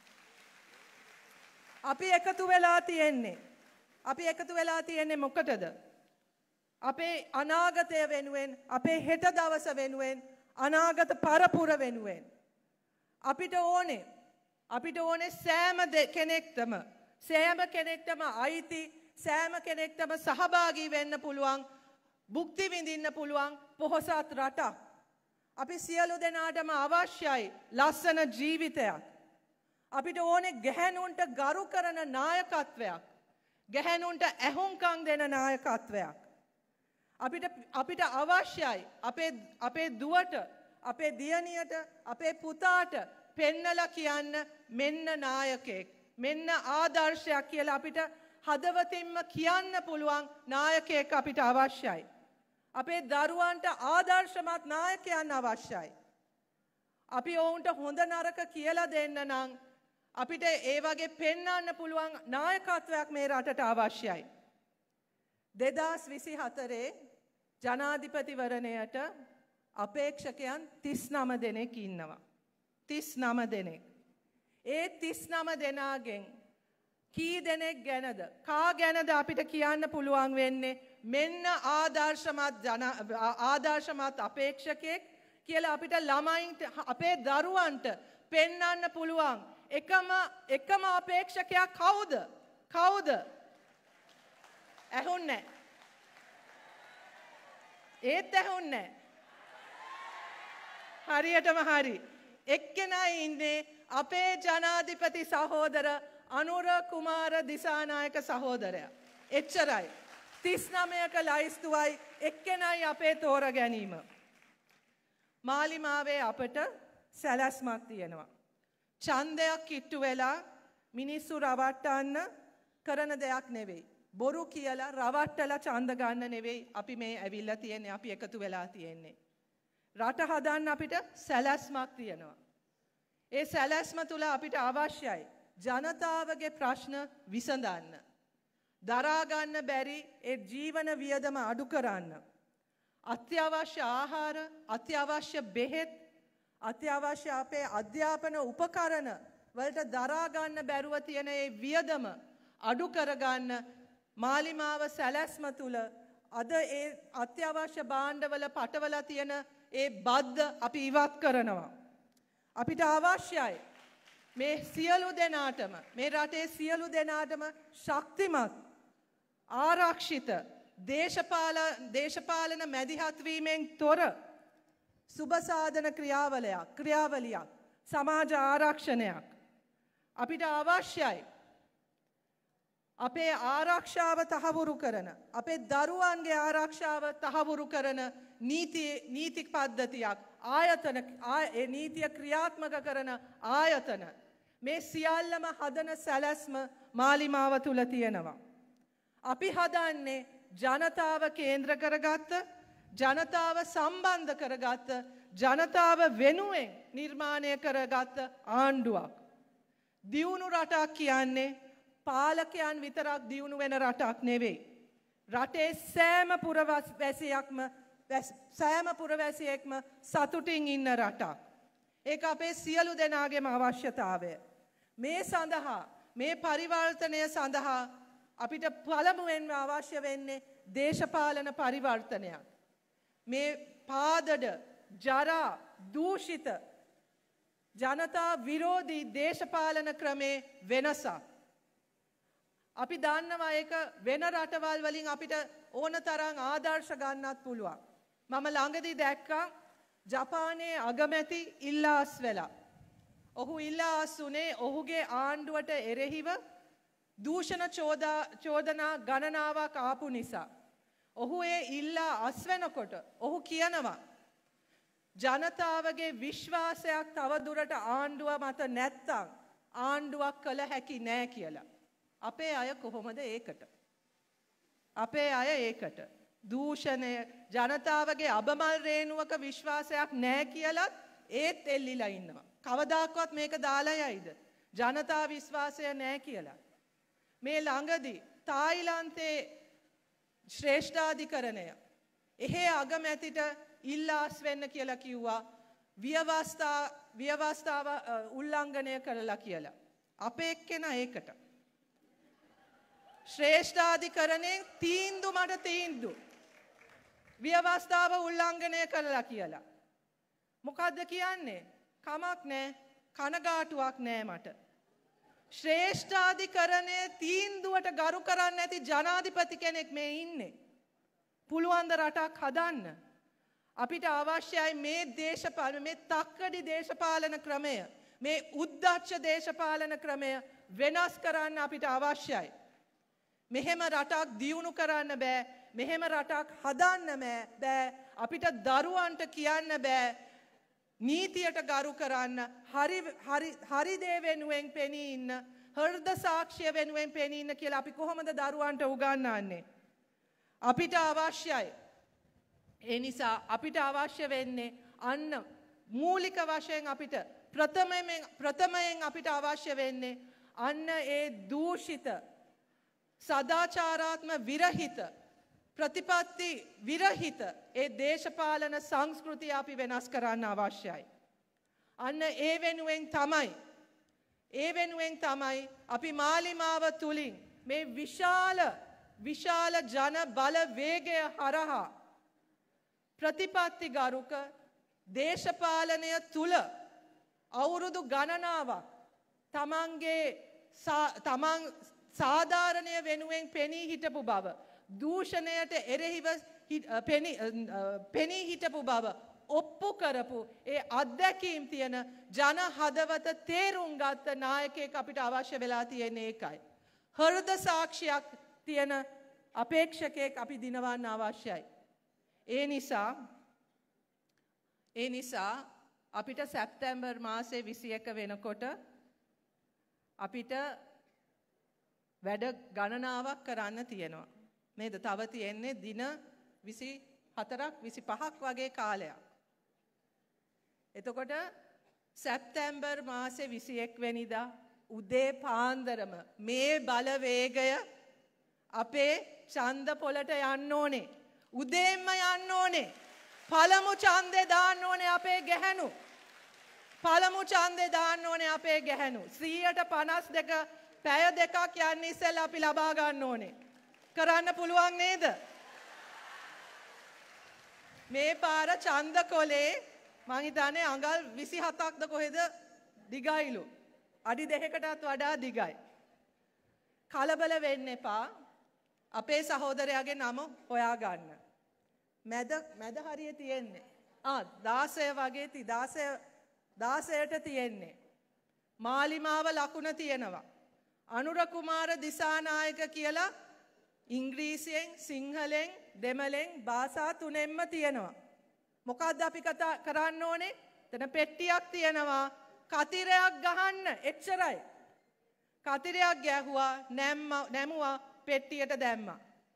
අපි එකතු වෙලා තියෙන්නේ මොකටද? අපේ අනාගතය වෙනුවෙන්, අපේ හෙට දවස වෙනුවෙන්, අනාගත පරපුර වෙනුවෙන්. අපිට ඕනේ සෑම කෙනෙක්ටම අයිති, සෑම කෙනෙක්ටම සහභාගී වෙන්න පුළුවන්, භුක්ති විඳින්න පුළුවන් පොහොසත් රටක්. අපි සියලු දෙනාටම අවශ්‍යයි ලස්සන ජීවිතයක්. අපිට ඕනේ ගැහැණුන්ට ගරු කරන නායකත්වයක්. ගැහැණුන්ට ඇහුම්කන් දෙන නායකත්වයක්. අපිට අවශ්‍යයි අපේ දුවට, අපේ දියණියට, අපේ පුතාට පෙන්නලා කියන්න මෙන්න නායකයෙක්, මෙන්න ආදර්ශයක් කියලා අපිට හදවතින්ම කියන්න පුළුවන් නායකයෙක් අපිට අවශ්‍යයි. අපේ දරුවන්ට ආදර්ශමත් නායකයන් අවශ්‍යයි. අපි ඔවුන්ට හොඳ නරක කියලා දෙන්න නම් අපිට ඒ වගේ පෙන්වන්න පුළුවන් නායකත්වයක් මේ රටට අවශ්‍යයි. 2024 ජනාධිපතිවරණයට අපේක්ෂකයන් 39 දෙනෙක් ඉන්නවා. 39 දෙනෙක්. ඒ 39 දෙනාගෙන් කී දෙනෙක් ගැනද, කා ගැනද අපිට කියන්න පුළුවන් වෙන්නේ මෙන්න ආදර්ශමත් අපේක්ෂකෙක් කියලා අපිට ළමයින්ට, අපේ දරුවන්ට පෙන්වන්න පුළුවන් එකම අපේක්ෂකයා කවුද? ඇහුන්නේ ඒත් ඇහුන්නේ හරියටම හරි. එක්කෙනා ඉන්නේ අපේ ජනාධිපති සහෝදර අනුර කුමාර දිසානායක සහෝදරයා. එච්චරයි. 39ක ලයිස්තුවයි එක්කෙනයි අපේ තෝර ගැනීම. මාලිමාවේ අපට සැලැස්මක් තියෙනවා. ඡන්දයක් කිට්ටු වෙලා මිනිස්සු රවට්ටන්න කරන දෙයක් නෙවෙයි. බොරු කියලා රවට්ටලා ඡන්ද ගන්න නෙවෙයි අපි මේ ඇවිල්ලා තියෙන්නේ, අපි එකතු වෙලා තියෙන්නේ. රට හදන්න අපිට සැලැස්මක් තියෙනවා. ඒ සැලැස්ම තුල අපිට අවශ්‍යයි ජනතාවගේ ප්‍රශ්න විසඳන්න. දරා ගන්න බැරි ඒ ජීවන වියදම අඩු කරන්න. අත්‍යවශ්‍ය ආහාර, අත්‍යවශ්‍ය බෙහෙත්, අත්‍යවශ්‍ය අපේ අධ්‍යාපන උපකරණ වලට දරා ගන්න බැරුව තියෙන ඒ වියදම අඩු කරගන්න මාලිමාව සැලැස්ම තුල අද ඒ අත්‍යවශ්‍ය භාණ්ඩවල පටවලා තියෙන ඒ බද්ද අපි ඉවත් කරනවා. අපිට අවශ්‍යයි මේ සියලු දෙනාටම, මේ රටේ සියලු දෙනාටම ශක්තිමත්, ආරක්ෂිත, දේශපාලන මැදිහත් වීමෙන් තොර සුබසාධන ක්‍රියාවලියක්, සමාජ ආරක්ෂණයක්. අපිට අවශ්‍යයි අපේ ආරක්ෂාව තහවුරු කරන, අපේ දරුවන්ගේ ආරක්ෂාව තහවුරු කරන නීති පද්ධතියක්, ආයතන, ඒ නීතිය ක්‍රියාත්මක කරන ආයතන. මේ සියල්ලම හදන සැලැස්ම මාලිමාව තුල තියෙනවා. අපි හදන්නේ ජනතාව කේන්ද්‍ර කරගත්ත, ජනතාව සම්බන්ධ කරගත්ත, ජනතාව වෙනුවෙන් නිර්මාණය කරගත්ත ආණ්ඩුවක්. දියුණු රටක් කියන්නේ පාලකයන් විතරක් දියුණු වෙන රටක් නෙවෙයි. රටේ සෑම පුරවැසියෙක්ම සතුටින් ඉන්න රටක්. ඒක අපේ සියලු දෙනාගේම අවශ්‍යතාවය. මේ සඳහා, මේ පරිවර්තනය සඳහා අපිට පළමුවෙන්ම අවශ්‍ය වෙන්නේ දේශපාලන පරිවර්තනයක්. මේ පාදඩ, ජරා, දූෂිත, ජනතා විරෝධී දේශපාලන ක්‍රමේ වෙනසක්. අපි දන්නවා ඒක වෙන රටවල් වලින් අපිට ඕන තරම් ආදර්ශ ගන්නත් පුළුවන්. මම ළඟදී දැක්කා ජපානයේ අගමැති ඉල්ලාස් වෙලා. ඔහු ඉල්ලාස් උනේ ඔහුගේ ආණ්ඩුවට එරෙහිව දූෂණ චෝදනා ගණනාවක් ආපු නිසා. ඔහු ඒ ඉල්ලා අස්වෙනකොට ඔහු කියනවා ජනතාවගේ විශ්වාසයක් තවදුරට ආණ්ඩුව මත නැත්තම් ආණ්ඩුවක් කළ හැකි නෑ කියලා. අපේ අය කොහොමද ඒකට? අපේ අය ඒකට දූෂණය ජනතාවගේ අබමල් රේණුවක විශ්වාසයක් නෑ කියලත් ඒත් එල්ලිලා ඉන්නවා. කවදාක්වත් මේක දාලා යයිද? ජනතා විශ්වාසය නෑ කියලා. මේ ළඟදී තායිලන්තයේ ශ්‍රේෂ්ඨාධිකරණය එහෙ අගමැතිට ඉල්ලාස් වෙන්න කියලා කිව්වා ව්‍යවස්ථාව උල්ලංඝනය කරලා කියලා. අපේ එක්කෙනා ඒකට. ශ්‍රේෂ්ඨාධිකරණයෙන් තීන්දුව මට තීන්දුව. ව්‍යවස්ථාව උල්ලංඝනය කරලා කියලා. මොකද්ද කියන්නේ? කමක් නෑ. කනගාටුවක් නෑ මට. ශ්‍රේෂ්ඨාධිකරණයේ තීන්දුවට ගරු කරන්නේ නැති ජනාධිපති කෙනෙක් මේ ඉන්නේ. පුළුවන් ද රටක් හදන්න? අපිට අවශ්‍යයි මේ දේශපාලන මේ තක්කඩි දේශපාලන ක්‍රමය මේ උද්දච්ච දේශපාලන ක්‍රමය වෙනස් කරන්න අපිට අවශ්‍යයි. මෙහෙම රටක් දියුණු කරන්න බෑ. මෙහෙම රටක් හදන්න බෑ. අපිට දරුවන්ට කියන්න බෑ නීතියට ගරු කරන්න හරි දේ වෙනුවෙන් පෙනී ඉන්න හෘද සාක්ෂිය වෙනුවෙන් පෙනී ඉන්න කියලා අපි කොහොමද දරුවන්ට උගන්වන්නේ? අපිට අවශ්‍යයි. ඒ නිසා අපිට අවශ්‍ය වෙන්නේ අන්න මූලික වශයෙන් අපිට ප්‍රථමයෙන් අපිට අවශ්‍ය වෙන්නේ අන්න ඒ දූෂිත සදාචාරාත්ම විරහිත ප්‍රතිපත්ති විරහිත ඒ දේශපාලන සංස්කෘතිය අපි වෙනස් කරන්න අවශ්‍යයි. අන්න ඒ වෙනුවෙන් තමයි අපි මාලිමාව තුලින් මේ විශාල ජන බලවේගය හරහා ප්‍රතිපත්ති ගරුක දේශපාලනය තුල අවුරුදු ගණනාවක් තමන් සාධාරණය වෙනුවෙන් පෙනී හිටපු බව දූෂණයට එරෙහිව පෙනී හිටපු බව ඔප්පු කරපු ඒ අත්දැකීම් තියෙන ජන හදවත තේරුම් ගත්ත නායකයෙක් අපිට අවශ්‍ය වෙලා තියෙන්නේ ඒකයි. හෘද සාක්ෂියක් තියෙන අපේක්ෂකයෙක් අපි දිනවන්න අවශ්‍යයි. ඒ නිසා අපිට සැප්තැම්බර් මාසේ 21 වෙනකොට අපිට වැඩ ගණනාවක් කරන්න තියෙනවා. නේද? තව තියෙන්නේ දින 24ක් 25ක් වගේ කාලයක්. එතකොට සැප්තැම්බර් මාසේ 21 වෙනිදා උදේ පාන්දරම මේ බලවේගය අපේ ඡන්ද පොලට යන්න ඕනේ. උදේම යන්න ඕනේ. පළමු ඡන්දේ දාන්න ඕනේ අපේ ගැහැණු. පළමු ඡන්දේ දාන්න ඕනේ අපේ ගැහැණු. 152 පැය දෙකක් යන්න ඉස්සෙල්ලා අපි ලබා ගන්න ඕනේ. කරන්න පුළුවන් නේද? මේ පාර ඡන්ද කොලේ මං හිතන්නේ අඟල් 27ක්ද කොහෙද දිගයිලු. අඩි 2කටත් වඩා දිගයි. කලබල වෙන්න එපා. අපේ සහෝදරයාගේ නම හොයා ගන්න. මැද හරිය තියෙන්නේ. 16 වගේ 16ට තියෙන්නේ. මාලිමාව ලකුණ තියෙනවා. අනුර කුමාර දිසානායක කියලා ඉංග්‍රීසියෙන් සිංහලෙන් දෙමළෙන් භාෂා තුනෙන්ම තියෙනවා. මොකද්ද අපි කතා කරන්න ඕනේ? එතන පෙට්ටියක් තියෙනවා. කතිරයක් ගහන්න එච්චරයි. කතිරයක් ගැහුවා නැමුවා පෙට්ටියට දැම්මා.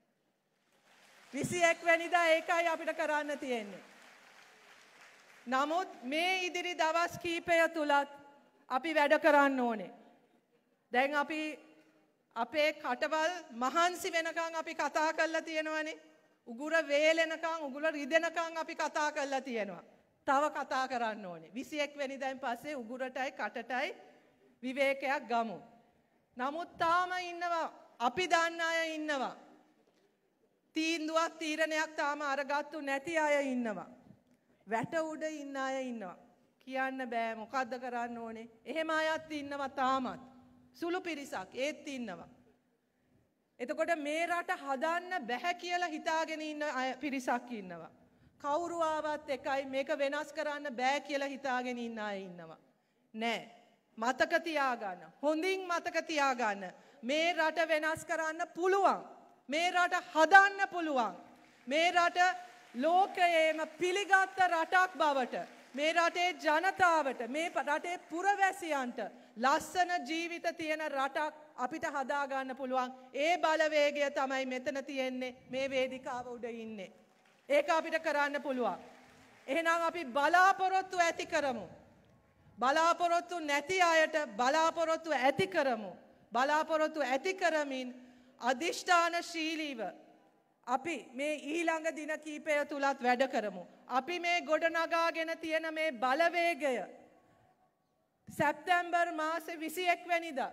21 වෙනිදා ඒකයි අපිට කරන්න තියෙන්නේ. නමුත් මේ ඉදිරි දවස් කීපය තුලත් අපි වැඩ කරන්න ඕනේ. දැන් අපි අපේ කටවල් මහන්සි වෙනකන් අපි කතා කරලා තියෙනවනේ. උගුර වේලෙනකන් උගුර රිදෙනකන් අපි කතා කරලා තියෙනවා. තව කතා කරන්න ඕනේ. 21 වෙනිදාන් පස්සේ උගුරටයි කටටයි විවේකයක් ගමු. නමුත් තාම ඉන්නවා අපි දන්න අය ඉන්නවා. තීන්දුවක් තීරණයක් තාම අරගත්තු නැති අය ඉන්නවා. වැට උඩ ඉන්න අය ඉන්නවා. කියන්න බෑ මොකද්ද කරන්න ඕනේ. එහෙම අයත් ඉන්නවා තාමත්. සුළු පිරිසක් ඒත් ඉන්නවා. එතකොට මේ රට හදන්න බැහැ කියලා හිතාගෙන ඉන්න පිරිසක් ඉන්නවා. කවුරු ආවත් එකයි මේක වෙනස් කරන්න බෑ කියලා හිතාගෙන ඉන්න අය ඉන්නවා. නෑ. මතක තියාගන්න. හොඳින් මතක තියාගන්න. මේ රට වෙනස් කරන්න පුළුවන්. මේ රට හදන්න පුළුවන්. මේ රට ලෝකයේම පිළිගත් රටක් බවට මේ රටේ ජනතාවට මේ රටේ පුරවැසියන්ට ලස්සන ජීවිත තියෙන රටක් අපිට හදා ගන්න පුළුවන්. ඒ බලවේගය තමයි මෙතන තියෙන්නේ මේ වේදිකාව උඩ ඉන්නේ. ඒක අපිට කරන්න පුළුවන්. එහෙනම් අපි බලාපොරොත්තු ඇති කරමු. බලාපොරොත්තු නැති අයට බලාපොරොත්තු ඇති කරමු. බලාපොරොත්තු ඇති කරමින් අධිෂ්ඨානශීලීව අපි මේ ඊළඟ දින කීපය තුලත් වැඩ කරමු. අපි මේ ගොඩනගාගෙන තියෙන මේ බලවේගය සැප්තැම්බර් මාසේ 21 වෙනිදා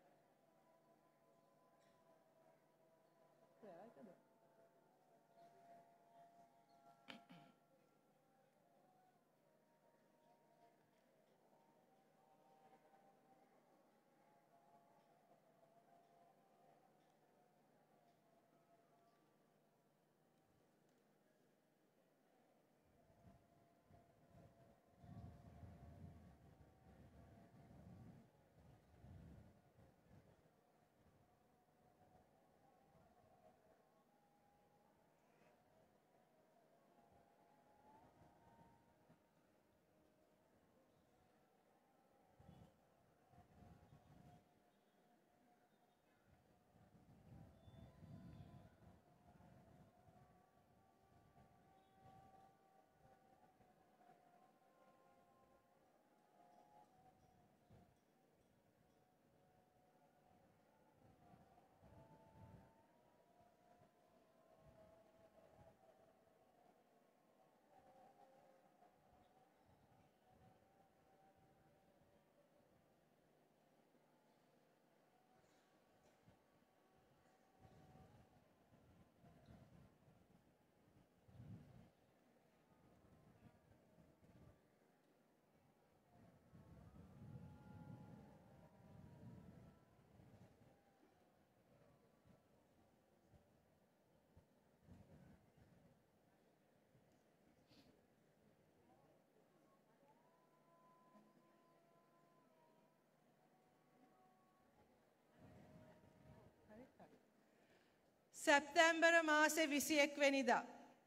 සැප්තැම්බර් මාසේ 21 වෙනිදා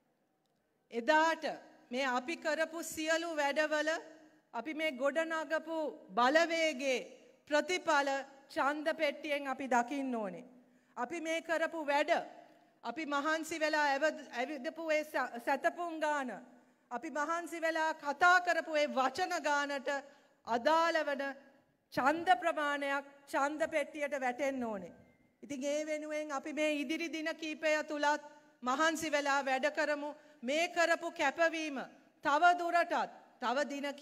එදාට මේ අපි කරපු සියලු වැඩවල අපි මේ ගොඩනගපු බලවේගයේ ප්‍රතිඵල ඡන්ද පෙට්ටියෙන් අපි දකින්න ඕනේ. අපි මේ කරපු වැඩ අපි මහන්සි වෙලා ඇවිදපු ඒ සතපුම් ගාන අපි මහන්සි වෙලා කතා කරපු ඒ වචන ගානට අදාළ වෙන ඡන්ද ප්‍රමාණයක් ඡන්ද පෙට්ටියට වැටෙන්න ඕනේ. ඉතින් ඒ වෙනුවෙන් අපි මේ ඉදිරි දින කීපය තුලත් මහන්සි වෙලා වැඩ කරමු. මේ කරපු කැපවීම තව දුරටත් තව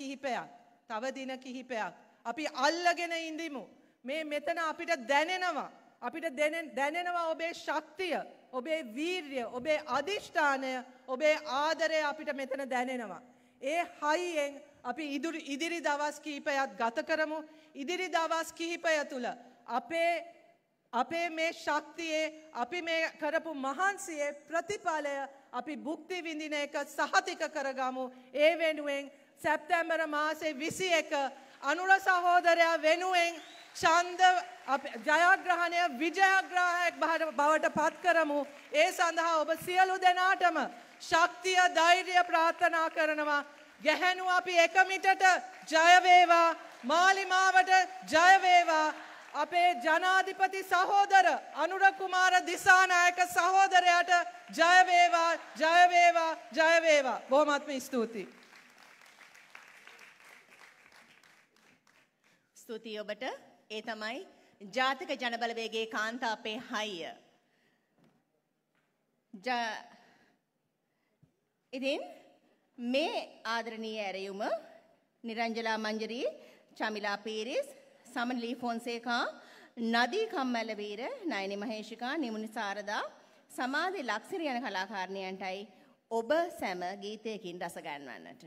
දින කිහිපයක් අපි අල්ලගෙන ඉඳිමු. මේ මෙතන අපිට දැනෙනවා ඔබේ ශක්තිය, ඔබේ වීර්ය, ඔබේ අදිෂ්ඨානය, ඔබේ ආදරය අපිට මෙතන දැනෙනවා. ඒ හයියෙන් අපි ඉදිරි දවස් කිහිපයක් ගත කරමු. ඉදිරි දවස් කිහිපය තුල අපේ මේ ශක්තියේ අපි මේ කරපු මහන්සියේ ප්‍රතිඵලය අපි භුක්ති විඳින එක සහතික කරගමු. ඒ වෙනුවෙන් සැප්තැම්බර් මාසේ 21 අනුර සහෝදරයා වෙනුවෙන් ඡන්ද ජයග්‍රහණය විජයග්‍රාහයක් බවට පත් කරමු. ඒ සඳහා ඔබ සියලු දෙනාටම ශක්තිය ධෛර්යය ප්‍රාර්ථනා කරනවා. ගැහැණු අපි එක මිටට ජය වේවා. මාලිමාවට ජය වේවා. අපේ ජනාධිපති සහෝදර අනුර කුමාර දිසානායක සහෝදරයාට ජය වේවා, ජය වේවා, ජය වේවා. බොහොමත්ම ස්තුතියි. ස්තුතියි ඔබට. ඒ තමයි ජාතික ජනබලවේගයේ කාන්තා අපේ හයිය. ඉතින් මේ ආදරණීය ඇරයුම නිරංජලා මංජරී, චමිලා පීරිස්, සමනලී ෆොන්සේකා, නදී කම්මැලවීර, නයනි මහේෂිකා, නිමුනි සාරදා, සමාධි ලක්සිරි යන කලාකාරණියන්ටයි ඔබ සැම ගීතයකින් රස ගන්වන්නට.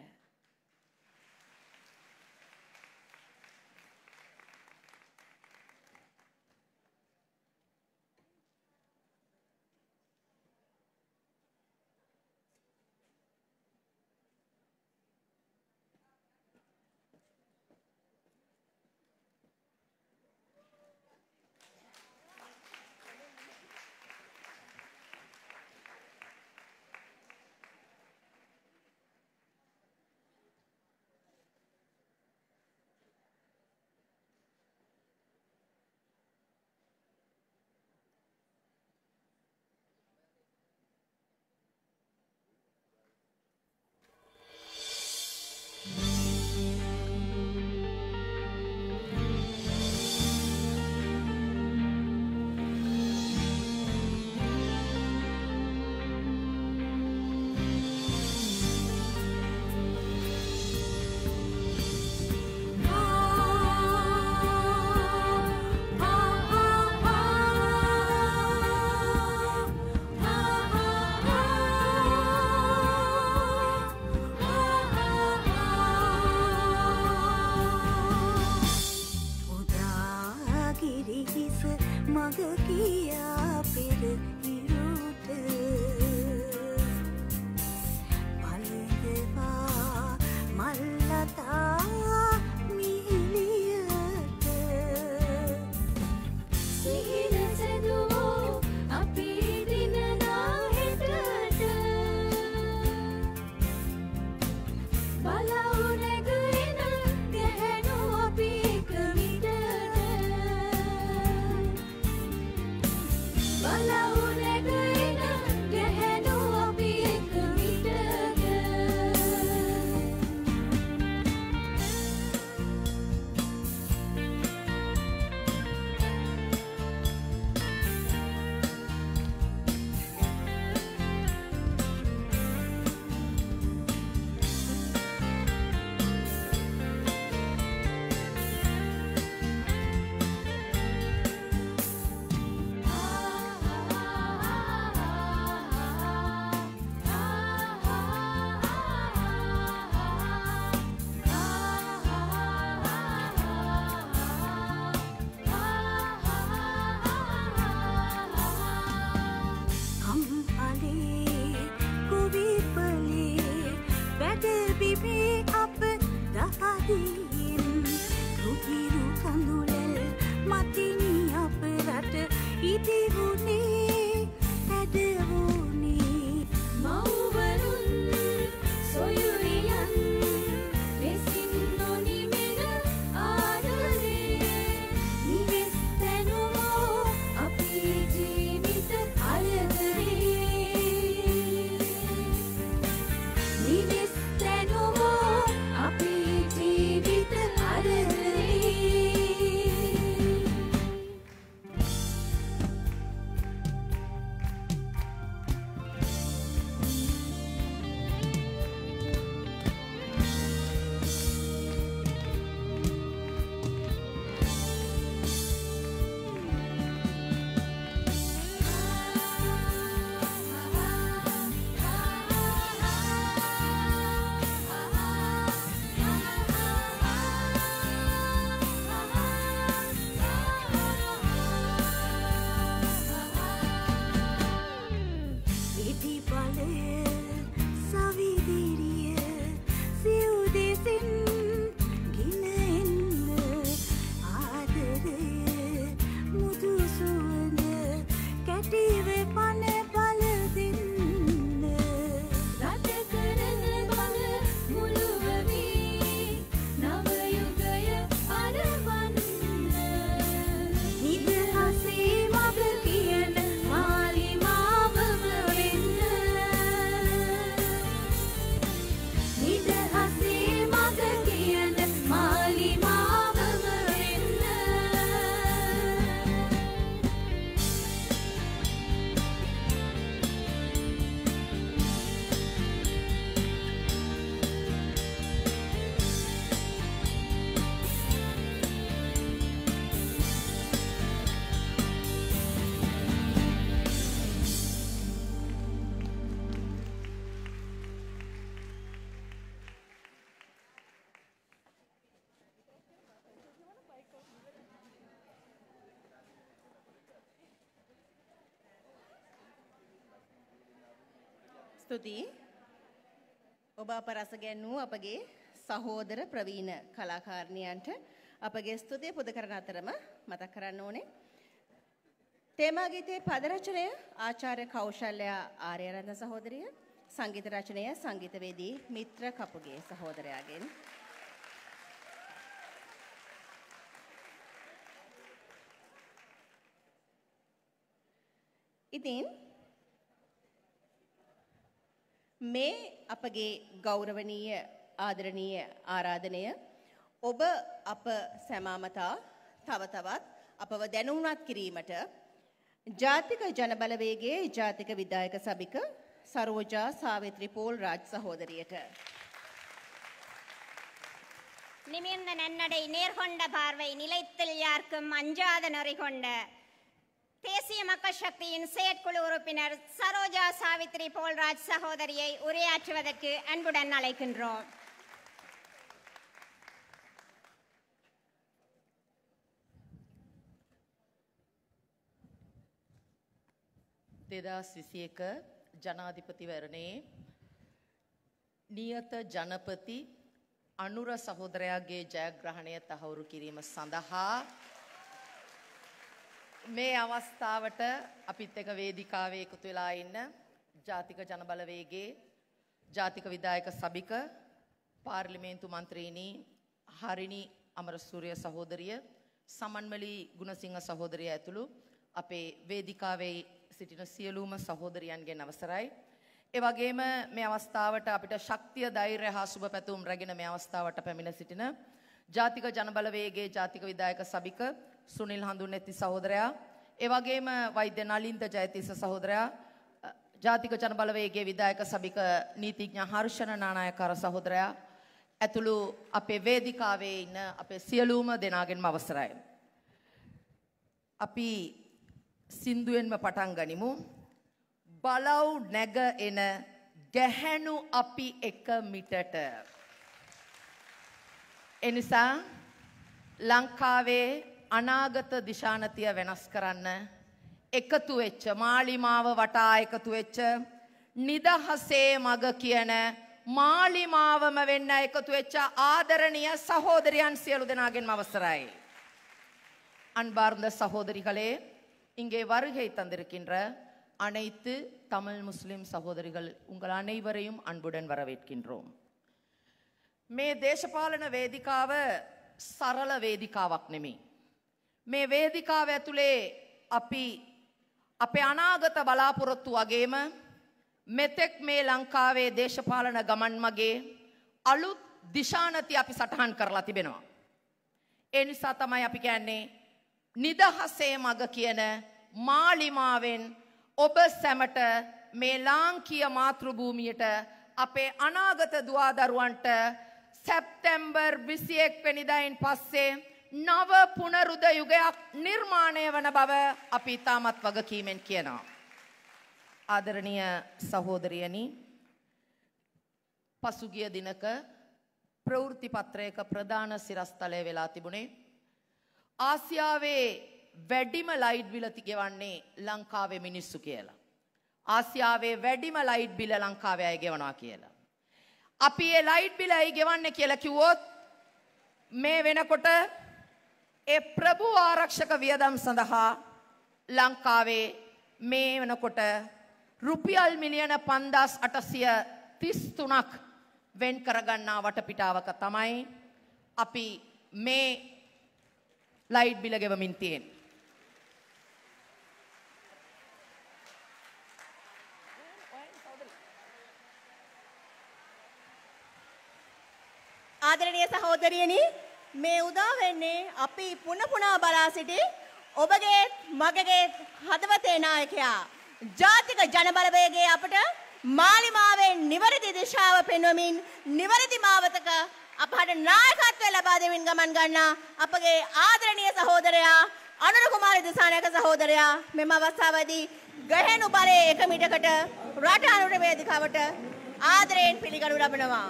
මදියෙන් රුපිරු කඳුල මතිනි අප රට ඉදිවුනේ හැඩවුනේ මව්වරුන් සොයුරියන් ලෙසින් නොනිමෙන ආදරේ නිවෙස් තැනුමෝ අපේ ජීවිත අලදරේ නිවෙස් තැනුමෝ අපේ ජීවිත අලදරේ ස්තුතියි. ඔබ අප රස ගැන්වූ අපගේ සහෝදර ප්‍රවීණ කලාකාරණියන්ට අපගේ ස්තුතිය පුද කරන අතරම මතක් කරන්න ඕනේ. තේමා ගීතයේ පද රචනය ආචාර්ය කෞශල්‍යා ආර්යරත්න සහෝදරිය, සංගීත රචනය සංගීතවේදී මිත්‍ර කපුගේ සහෝදරයාගෙන්. ඉතින් මේ අපගේ ගෞරවනීය ආදරණීය ආරාධනය ඔබ අප සැමාමතා තව තවත් අපව දැනුම්වත් කිරීමට ජාතික ජනබලවේගයේ ජාතික විධායක සභික සරෝජා සාවිත්‍රි පෝල් රාජ් சகோதரிයට நிமிர்ந்த நன்னடை நேர்கொண்ட பார்வை நிலைத்தில் யாருக்கும் அஞ்சாத நெறி கொண்ட தேசிய மக்கள் சக்தியின் செயற்குழு உறுப்பினர் சரோஜா சாவித்ரி போல்ராஜ் சகோதரியை உரையாற்றுவதற்கு அன்புடன் அழைக்கின்றோம். දෙදස් 21 ජනාධිපතිවරණයේ නියත ජනපති අනුර සහෝදරයාගේ ජයග්‍රහණය තහවුරු කිරීම සඳහා මේ අවස්ථාවට අපිත් එක්ක වේදිකාවේ එකතු වෙලා ඉන්න ජාතික ජනබලවේගයේ ජාතික විධායක සභික පාර්ලිමේන්තු මන්ත්‍රීනි හරිනි අමරසූරිය සහෝදරිය, සමන්මලි ගුණසිංහ සහෝදරිය ඇතුළු අපේ වේදිකාවේ සිටින සියලුම සහෝදරියන්ගෙන් අවසරයි. ඒ වගේම මේ අවස්ථාවට අපිට ශක්තිය, ධෛර්යය හා සුබ පැතුම් රැගෙන මේ අවස්ථාවට පැමිණ සිටින ජාතික ජනබලවේගයේ ජාතික විධායක සභික සුනිල් හඳුන්නැති සහෝදරයා, ඒ වගේම වෛද්‍ය නලින්ද ජයතිස්ස සහෝදරයා, ජාතික ජනබලවේගයේ විධායක සභික නීතිඥ හර්ෂණ නානායකර සහෝදරයා ඇතුළු අපේ වේදිකාවේ ඉන්න අපේ සියලුම දෙනාගෙන්ම අවසරයි. අපි සින්දුවෙන්ම පටන් ගනිමු. බලව් නැග එන ගැහැණු අපි එක මිටට. එනිසා ලංකාවේ අනාගත දිශානතිය වෙනස් කරන්න එකතු වෙච්ච, මාලිමාව වටා එකතු වෙච්ච, නිදහසේ මග කියන මාලිමාවම වෙන්න එකතු වෙච්ච ආදරණීය සහෝදරයන් සියලු දෙනාගෙන්ම අවසරයි. அன்பார்ந்த சகோதரிகளே, இங்கே வருகை தந்திருக்கின்ற அனைத்து தமிழ் முஸ்லிம் சகோதரிகள் உங்கள் அனைவரையும் அன்புடன் வரவேற்கின்றோம். මේ දේශපාලන වේදිකාව සරල වේදිකාවක් නෙමෙයි. මේ වේදිකාව ඇතුලේ අපි අපේ අනාගත බලාපොරොත්තු වගේම මෙතෙක් මේ ලංකාවේ දේශපාලන ගමන් මගේ අලුත් දිශානති අපි සටහන් කරලා තිබෙනවා. ඒ නිසා තමයි අපි කියන්නේ නිදහසේ මග කියන මාලිමාවෙන් ඔබ සැමට මේ ලාංකීය මාතෘභූමියට අපේ අනාගත දුවදරුවන්ට සැප්තැම්බර් 21 වෙනිදායින් පස්සේ නව පුනරුද යුගයක් නිර්මාණය වන බව අපි තාමත් වගකීමෙන් කියනවා. ආදරණීය සහෝදරියනි, පසුගිය දිනක ප්‍රවෘත්ති පත්‍රයක ප්‍රධාන සිරස්තලය වෙලා තිබුණේ ආසියාවේ වැඩිම ලයිට් බිල ගෙවන්නේ ලංකාවේ මිනිස්සු කියලා. ආසියාවේ වැඩිම ලයිට් බිල ලංකාවේ අය ගෙවනවා කියලා. අපි ඒ ලයිට් බිල අය ගෙවන්නේ කියලා කිව්වොත් මේ වෙනකොට ඒ ප්‍රභු ආරක්ෂක වියදම් සඳහා ලංකාවේ මේ වෙනකොට රුපියල් මිලියන 5833ක් වෙන් කරගන්නා වටපිටාවක තමයි අපි මේ ලයිට් බිල ගෙවමින් තියෙන්නේ. ආදරණීය සහෝදරියනි, මේ උදා වෙන්නේ අපි පුනපුනා බලා සිටි ඔබගේ මගගේ හදවතේ නායකයා ජාතික ජනබලවේගයේ අපට මාලිමාවේ නිවැරදි දිශාව පෙන්වමින් නිවැරදි මාවතක අපට නායකත්වය ලබා දෙමින් ගමන් ගන්නා අපගේ ආදරණීය සහෝදරයා අනුර කුමාර දිසානායක සහෝදරයා මෙම අවස්ථාවේදී ගැහෙණු බලයේ එක මිටකට රට අනුර වේදිකාවට ආදරයෙන් පිළිගනු ලබනවා.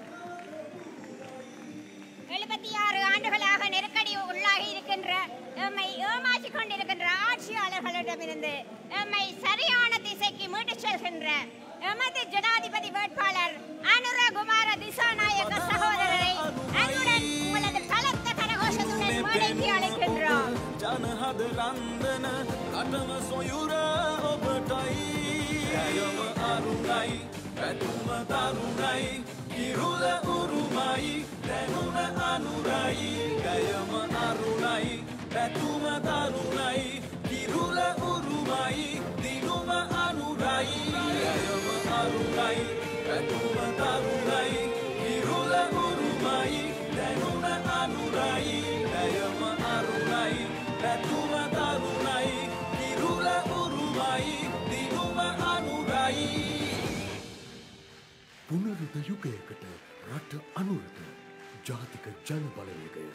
76 ஆண்டுகளாக நெருக்கடி உள்ளாகி இருக்கின்ற எம்மை ஏமாற்றிக் கொண்டிருக்கின்ற ஆட்சியாளர்களிடமிருந்து எம்மை சரியான திசைக்கு மீட்டுச் செல்கின்ற எமது ஜனாதிபதி வேட்பாளர் அனுரகுமார திசாநாயக்க சகோதரரை அன்புடன் உங்களது பலத்த கரகோஷத்துடன் மேடைக்கு அழைக்கின்றோம். ජනහද රන්දන අටම සොයුර ඔබටයි ඇයම අරුණයි පැතුම තරුණයි ඉරුල උරුමයි දැනුම අනුරයි ගයම අරුණයි පැතුම තරුණයි ඉරුල උරුමයි දිනුම අනුරයි ගයම අරුණයි පැතුම තරුණයි ඉරුල උරුමයි දැනුම අනුරයි ගයම අරුණයි පැතුම තරුණයි ඉරුල උරුමයි දිනුම අනුරයි. පුනරුද යුගයකට රට අනුරට ජාතික ජනබලවේගය.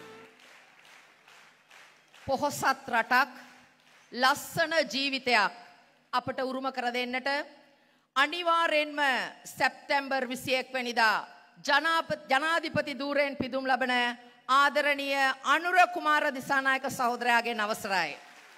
පොහොසත් රටක් ලස්සන ජීවිතයක් අපට උරුම කර දෙන්නට අනිවාර්යෙන්ම සැප්තැම්බර් 21 වෙනිදා ජනාධිපති ධූරයෙන් පිදුම් ලබන ආදරණීය අනුර කුමාර දිසානායක සහෝදරයාගෙන් අවසරයි.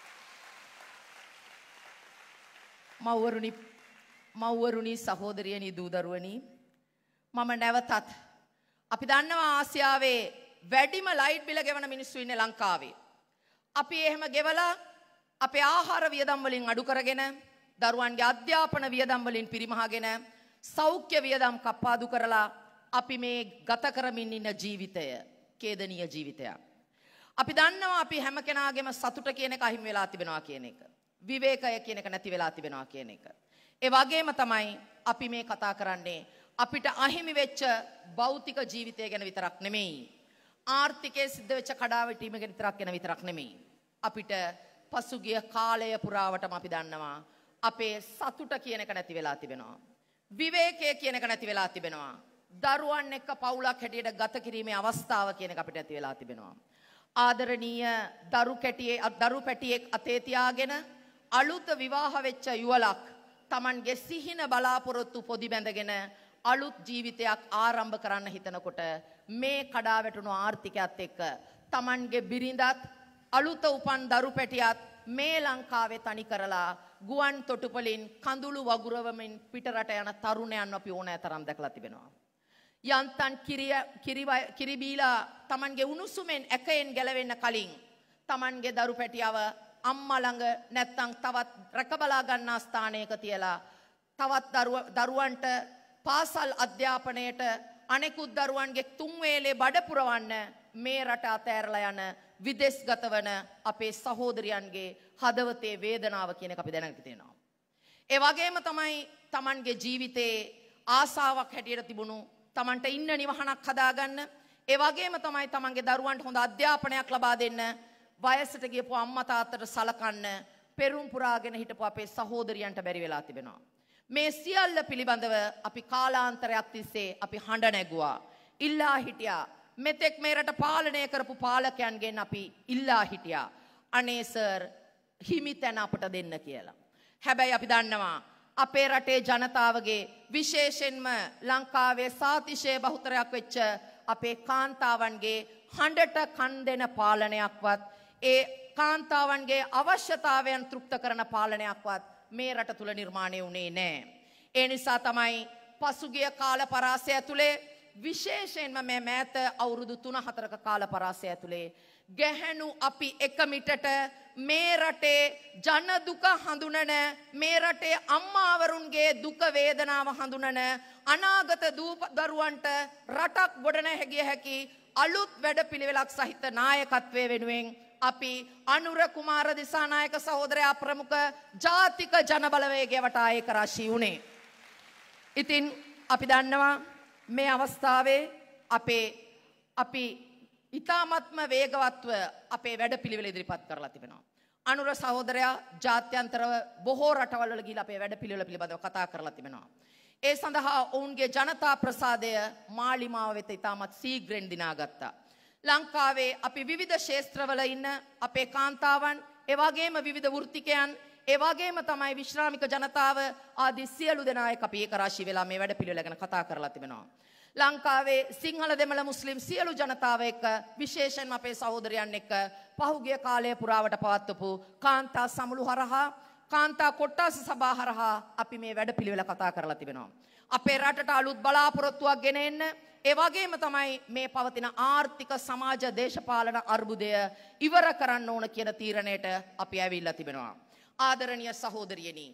මව්වරුනි සහෝදරියනි දූදරුවනි, මම නැවතත් අපි දන්නවා ආසියාවේ වැඩිම ලයිට් බිල ගෙවන මිනිස්සු ඉන්නේ ලංකාවේ. අපි එහෙම ගෙවලා අපේ ආහාර වියදම් වලින් අඩු කරගෙන දරුවන්ගේ අධ්‍යාපන වියදම් වලින් පිරිමහගෙන සෞඛ්‍ය වියදම් කප්පාදු කරලා අපි මේ ගත කරමින් ඉන්න ජීවිතය ඛේදනීය ජීවිතයක්. අපි දන්නවා අපි හැම කෙනාගේම සතුට කියන එක අහිමි වෙලා තිබෙනවා කියන එක. විවේකය කියන එක නැති වෙලා තිබෙනවා කියන එක. ඒ වගේම තමයි අපි මේ කතා කරන්නේ අපිට අහිමි වෙච්ච භෞතික ජීවිතය ගැන විතරක් නෙමෙයි. ආර්ථිකයේ සිද්ධ වෙච්ච කඩාවැටීම ගැන විතරක් නෙමෙයි. අපිට පසුගිය කාලය පුරාවටම අපි දන්නවා අපේ සතුට කියන එක නැති වෙලා තිබෙනවා. විවේකය කියන එක නැති වෙලා තිබෙනවා. දරුවන් එක්ක පවුලක් හැටියට ගත කිරීමේ අවස්ථාව කියන එක අපිට නැති වෙලා තිබෙනවා. ආදරණීය දරු පැටියෙක් අතේ තියාගෙන අලුත විවාහ වෙච්ච යුවලක් Tamanගේ සිහින බලාපොරොත්තු පොදි බැඳගෙන අලුත් ජීවිතයක් ආරම්භ කරන්න හිතනකොට මේ කඩා වැටුණු ආර්ථිකයත් එක්ක Tamanගේ බිරිඳත් අලුත උපන් දරු පැටියත් මේ ලංකාවේ තනි කරලා ගුවන් තොටුපලින් කඳුළු වගුරවමින් පිටරට යන තරුණයන් අපි ඕනෑ තරම් දැකලා තිබෙනවා. යන්තන් කිරි බීලා Tamanගේ උණුසුමෙන් ඇකයෙන් ගැලවෙන්න කලින් Tamanගේ දරු පැටියව අම්මා ළඟ නැත්තම් තවත් රැකබලා ගන්නා ස්ථානයක තියලා තවත් දරුවන්ට පාසල් අධ්‍යාපනයට අනෙකුත් දරුවන්ගේ තුන් වේලේ බඩ පුරවන්න මේ රට අතෑරලා යන විදේශගත වන අපේ සහෝදරයන්ගේ හදවතේ වේදනාව කියන එක අපි දැනගන්න තියෙනවා. ඒ වගේම තමයි Tamanගේ ජීවිතේ ආසාවක් හැටියට තිබුණු Tamanට ඉන්න නිවහනක් හදාගන්න, ඒ වගේම තමයි Tamanගේ දරුවන්ට හොඳ අධ්‍යාපනයක් ලබා දෙන්න, වයසට ගියපු අම්මා තාත්තට සලකන්න පෙරුම් පුරාගෙන හිටපු අපේ සහෝදරයන්ට බැරි වෙලා තිබෙනවා. මේ සියල්ල පිළිබඳව අපි කාලාන්තරයක් තිස්සේ අපි හඬ නැගුවා, ඉල්ලා හිටියා. මෙතෙක් මේ රට පාලනය කරපු පාලකයන්ගෙන් අපි ඉල්ලා හිටියා අනේ සර් හිමි තැන අපට දෙන්න කියලා. හැබැයි අපි දන්නවා අපේ රටේ ජනතාවගේ විශේෂයෙන්ම ලංකාවේ සාතිශය බහුතරයක් වෙච්ච අපේ කාන්තාවන්ගේ හඬට කන් දෙන පාලනයක්වත් ඒ කාන්තාවන්ගේ අවශ්‍යතාවයන් තෘප්ත කරන පාලනයක්වත් මේ රට තුල නිර්මාණය වුණේ නැහැ. ඒ නිසා තමයි පසුගිය කාල පරාසය ඇතුලේ විශේෂයෙන්ම මේ මෑත අවුරුදු 3-4ක කාල පරාසය ඇතුලේ ගැහැණු අපි එක මිටට මේ රටේ ජන දුක හඳුනන, මේ රටේ අම්මාවරුන්ගේ දුක වේදනාව හඳුනන, අනාගත දරුවන්ට රටක් ගොඩනැගිය හැකි අලුත් වැඩපිළිවෙලක් සහිත නායකත්වයේ වෙනුවෙන් අපි අනුර කුමාර දිසානායක සහෝදරයා ප්‍රමුඛ ජාතික ජනබලවේගය වටා ඒකරාශී වුණේ. ඉතින් අපි දන්නවා මේ අවස්ථාවේ අපි ඉතාමත්ම වේගවත්ව අපේ වැඩපිළිවෙල ඉදිරිපත් කරලා තිබෙනවා. අනුර සහෝදරයා ජාත්‍යන්තරව බොහෝ රටවල් වල ගිහිලා අපේ වැඩපිළිවෙල පිළිබඳව කතා කරලා තිබෙනවා. ඒ සඳහා ඔවුන්ගේ ජනතා ප්‍රසාදය මාලිමාව වෙත ඉතාමත් සීඝ්‍රයෙන් දිනාගත්තා. ලංකාවේ අපි විවිධ ක්ෂේත්‍රවල ඉන්න අපේ කාන්තාවන්, ඒ වගේම විවිධ වෘත්තිකයන්, ඒ වගේම තමයි විශ්‍රාමික ජනතාව ආදී සියලු දෙනා එක්ක අපි ඒකරාශී වෙලා මේ වැඩපිළිවෙල ගැන කතා කරලා තිබෙනවා. ලංකාවේ සිංහල දෙමළ මුස්ලිම් සියලු ජනතාව එක්ක විශේෂයෙන්ම අපේ සහෝදරයන් එක්ක පහුගිය කාලය පුරාවට පවත්වපු කාන්තා සමුළු හරහා, කාන්තා කොට්ටාස සභා හරහා අපි මේ වැඩපිළිවෙල කතා කරලා තිබෙනවා. අපේ රටට අලුත් බලාපොරොත්තුවක් ගෙන එන්න, ඒ වගේම තමයි මේ පවතින ආර්ථික සමාජ දේශපාලන අර්බුදය ඉවර කරන්න ඕන කියන තීරණයට අපි ඇවිල්ලා තිබෙනවා. ආදරණීය සහෝදරියනි,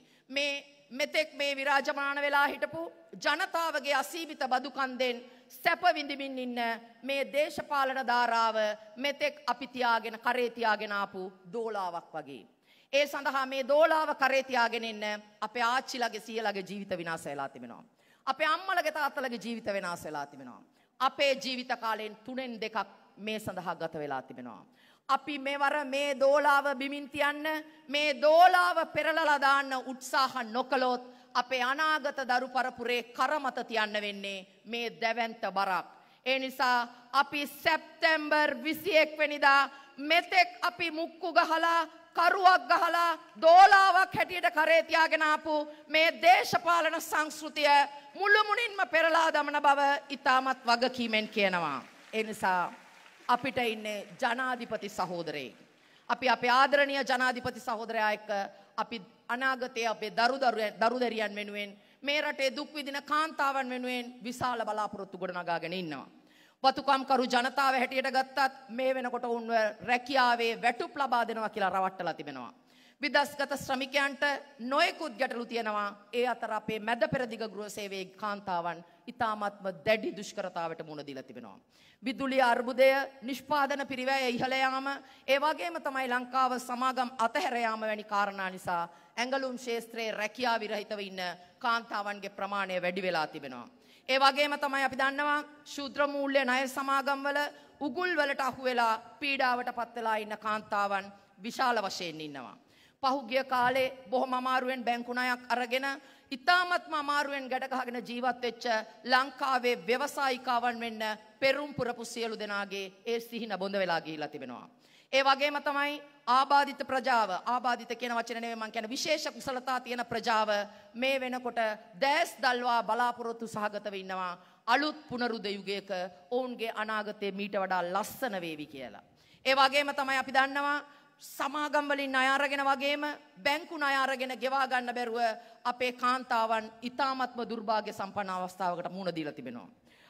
මෙතෙක් මේ විරාජමාන වෙලා හිටපු ජනතාවගේ අසීමිත බදු කන්දෙන් සැප විඳිමින් ඉන්න මේ දේශපාලන ධාරාව මෙතෙක් අපි තියාගෙන කරේ තියාගෙන ආපු දෝලාවක් වගේ. ඒ සඳහා මේ දෝලාව කරේ තියාගෙන ඉන්න අපේ ආච්චිලගේ සීයලගේ ජීවිත විනාශ වෙලා තිබෙනවා. අපේ අම්මලගේ තාත්තලගේ ජීවිත විනාශ වෙලා තිබෙනවා. අපේ ජීවිත කාලෙන් 3-2ක් මේ සඳහා ගත වෙලා තිබෙනවා. අපි මෙවර මේ දෝලාව බිමින් තියන්න, මේ දෝලාව පෙරලලා දාන්න උත්සාහ නොකළොත් අපේ අනාගත දරු පරපුරේ කරමත තියන්න වෙන්නේ මේ දැවැන්ත බරක්. ඒ නිසා අපි සැප්තැම්බර් 21 වෙනිදා මෙතෙක් අපි මුක්කු ගහලා කරුවක් ගහලා දෝලාවක් හැටියට කරේ තියාගෙන ආපු මේ දේශපාලන සංස්කෘතිය මුළුමුණින්ම පෙරලා දමන බව ඉතාමත් වගකීමෙන් කියනවා. ඒ නිසා අපිට ඉන්නේ ජනාධිපති සහෝදරයෙක්. අපි අපේ ආදරණීය ජනාධිපති සහෝදරයා එක්ක අපි අනාගතයේ අපේ දරුදරියන් වෙනුවෙන්, මේ රටේ දුක් විඳින කාන්තාවන් වෙනුවෙන් විශාල බලාපොරොත්තු ගොඩනගාගෙන ඉන්නවා. වතුකම්කරු ජනතාව හැටියට ගත්තත් මේ වෙනකොට උන්ව රැකියාවේ වැටුප් ලබා දෙනවා කියලා රවට්ටලා තිබෙනවා. විදස්ගත ශ්‍රමිකයන්ට නොයෙකුත් ගැටලු තියෙනවා. ඒ අතර අපේ මැද පෙරදිග ගෘහ සේවයේ කාන්තාවන් ඉතාමත්ම දැඩි දුෂ්කරතාවට මුහුණ දීලා තිබෙනවා. විදුලිය අර්බුදය, නිෂ්පාදන පිරිවැය ඉහළ යාම, ඒ වගේම තමයි ලංකාව සමාගම් අතහැර යාම වැනි කාරණා නිසා ඇඟලුම් ශාස්ත්‍රයේ රැකියාව විරහිතව ඉන්න කාන්තාවන්ගේ ප්‍රමාණය වැඩි වෙලා තිබෙනවා. ඒ වගේම තමයි අපි දන්නවා ශූද්‍ර මූල්‍ය ණය සමාගම් වල උගුල් වලට අහු වෙලා පීඩාවට පත් වෙලා ඉන්න කාන්තාවන් විශාල වශයෙන් ඉන්නවා. පහුගිය කාලේ බොහොම අමාරුවෙන් බැංකු ණයක් අරගෙන ඉතාමත්ම අමාරුවෙන් ගැට ගහගෙන ජීවත් වෙච්ච ලංකාවේ ව්‍යවසායිකාවන් වෙන්න පෙරුම් පුරපු සියලු දෙනාගේ ඒ සිහින බොඳ වෙලා ගිහිලා තිබෙනවා. ඒ වගේම තමයි ආබාධිත ප්‍රජාව, ආබාධිත කියන වචනේ නෙවෙයි මම කියන්නේ විශේෂ කුසලතා තියෙන ප්‍රජාව මේ වෙනකොට දැස් දල්වා බලාපොරොත්තු සහගතව ඉන්නවා අලුත් පුනරුද යුගයක ඔවුන්ගේ අනාගතය මීට වඩා ලස්සන වේවි කියලා. ඒ වගේම තමයි අපි දන්නවා සමාගම් වලින් ණය අරගෙන වගේම බැංකු ණය අරගෙන ගෙවා ගන්න බැරුව අපේ කාන්තාවන් ඉතාමත්ම දුර්භාග්‍ය සම්පන්න අවස්ථාවකට මුහුණ දීලා තිබෙනවා.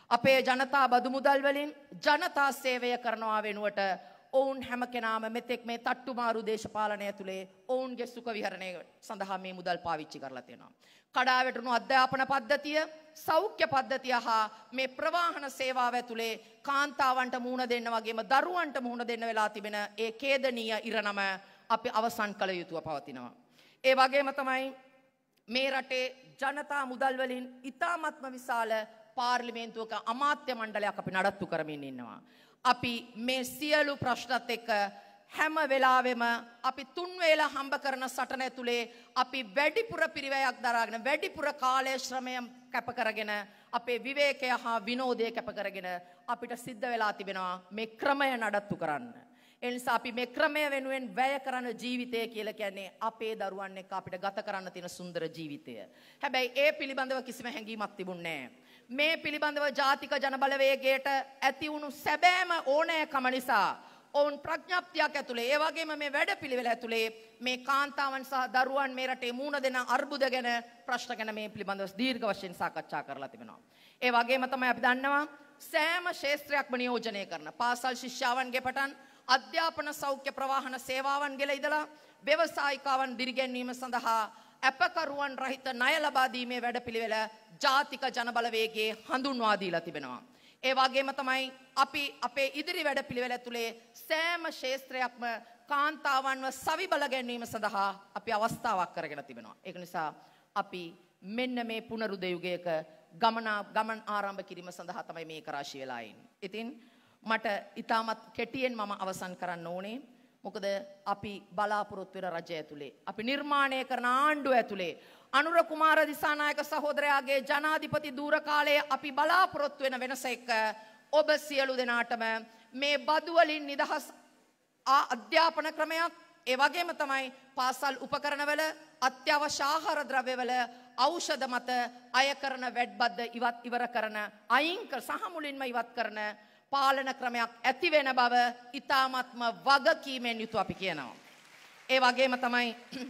අපේ ජනතා බදු මුදල් වලින් ජනතා සේවය කරනවා වෙනුවට ඔවුන් හැම කෙනාම මෙතෙක් මේ තට්ටුමාරු දේශපාලනය ඇතුලේ ඔවුන්ගේ සුඛ විහරණය සඳහා මේ මුදල් පාවිච්චි කරලා තියෙනවා. කඩා වැටුණු අධ්‍යාපන පද්ධතිය, සෞඛ්‍ය පද්ධතිය හා මේ ප්‍රවාහන සේවාව ඇතුලේ කාන්තාවන්ට මුහුණ දෙන්න වගේම දරුවන්ට මුහුණ දෙන්න වෙලා තිබෙන ඒ ඛේදනීය ඉරණම අපි අවසන් කළ යුතුව පවතිනවා. ඒ වගේම තමයි මේ රටේ ජනතා මුදල් වලින් ඉතාමත්ම විශාල පාර්ලිමේන්තුවක අමාත්‍ය මණ්ඩලයක් අපි නඩත්තු කරමින් ඉන්නවා. අපි මේ සියලු ප්‍රශ්නත් එක්ක හැම වෙලාවෙම අපි තුන් වේලා හම්බ කරන සටන ඇතුලේ අපි වැඩිපුර පිරිවැයක් දරාගෙන වැඩිපුර කාලය ශ්‍රමය කැප කරගෙන අපේ විවේකය හා විනෝදය කැප කරගෙන අපිට සිද්ධ වෙලා තිබෙනවා මේ ක්‍රමය නඩත්තු කරන්න. ඒ නිසා අපි මේ ක්‍රමය වෙනුවෙන් වැය කරන ජීවිතය කියලා කියන්නේ අපේ දරුවන් එක්ක අපිට ගත කරන්න තියෙන සුන්දර ජීවිතය. හැබැයි ඒ පිළිබඳව කිසිම හැඟීමක් තිබුණේ නැහැ. මේ පිළිබඳව ජාතික ජනබලවේගයට ඇති වුණු සැබෑම ඕනෑකම නිසා ඔවුන් ප්‍රඥප්තියක් ඇතුලේ ඒ වගේම මේ වැඩපිළිවෙල ඇතුලේ මේ කාන්තාවන් සහ දරුවන් මේ රටේ මුහුණ දෙන අර්බුද ගැන ප්‍රශ්න ගැන මේ පිළිබඳව දීර්ඝ වශයෙන් සාකච්ඡා කරලා තිබෙනවා. ඒ වගේම තමයි අපි දන්නවා සෑම ක්ෂේත්‍රයක්ම නියෝජනය කරන පාසල් ශිෂ්‍යාවන්ගේ පටන් අධ්‍යාපන සෞඛ්‍ය ප්‍රවාහන සේවාවන් ගෙල ඉඳලා ව්‍යවසායිකාවන් දිරිගැන්වීම සඳහා අපකරුවන් රහිත ණය ලබා දීමේ වැඩපිළිවෙල ජාතික ජනබලවේගයේ හඳුන්වා දීලා තිබෙනවා. ඒ වගේම තමයි අපි අපේ ඉදිරි වැඩපිළිවෙල ඇතුලේ සෑම ක්ෂේත්‍රයක්ම කාන්තාවන්ව සවිබල ගැනීම සඳහා අපි අවස්ථාවක් කරගෙන තිබෙනවා. ඒක නිසා අපි මෙන්න මේ පුනරුද යුගයක ගමන් ආරම්භ කිරීම සඳහා තමයි මේක රාශි වෙලා ඉන්නේ. ඉතින් මට ඊටමත් කෙටියෙන් මම අවසන් කරන්න ඕනේ. මොකද අපි බලාපොරොත්තු වෙන රජය ඇතුලේ අපි නිර්මාණය කරන ආණ්ඩුව ඇතුලේ අනුර කුමාර දිසානායක සහෝදරයාගේ ජනාධිපති දූර කාලයේ අපි බලාපොරොත්තු වෙන වෙනස එක්ක ඔබ සියලු දෙනාටම මේ බදු වලින් නිදහස් අධ්‍යාපන ක්‍රමයක් ඒ වගේම තමයි පාසල් උපකරණවල අත්‍යවශ්‍ය ආහාර ද්‍රව්‍යවල ඖෂධ මත අය කරන වැඩබද්ද ඉවර කරන සහ මුලින්ම ඉවත් කරන පාලන ක්‍රමයක් ඇති වෙන බව ඉතාමත්ම වගකීමෙන් යුතුව අපි කියනවා. ඒ වගේම තමයි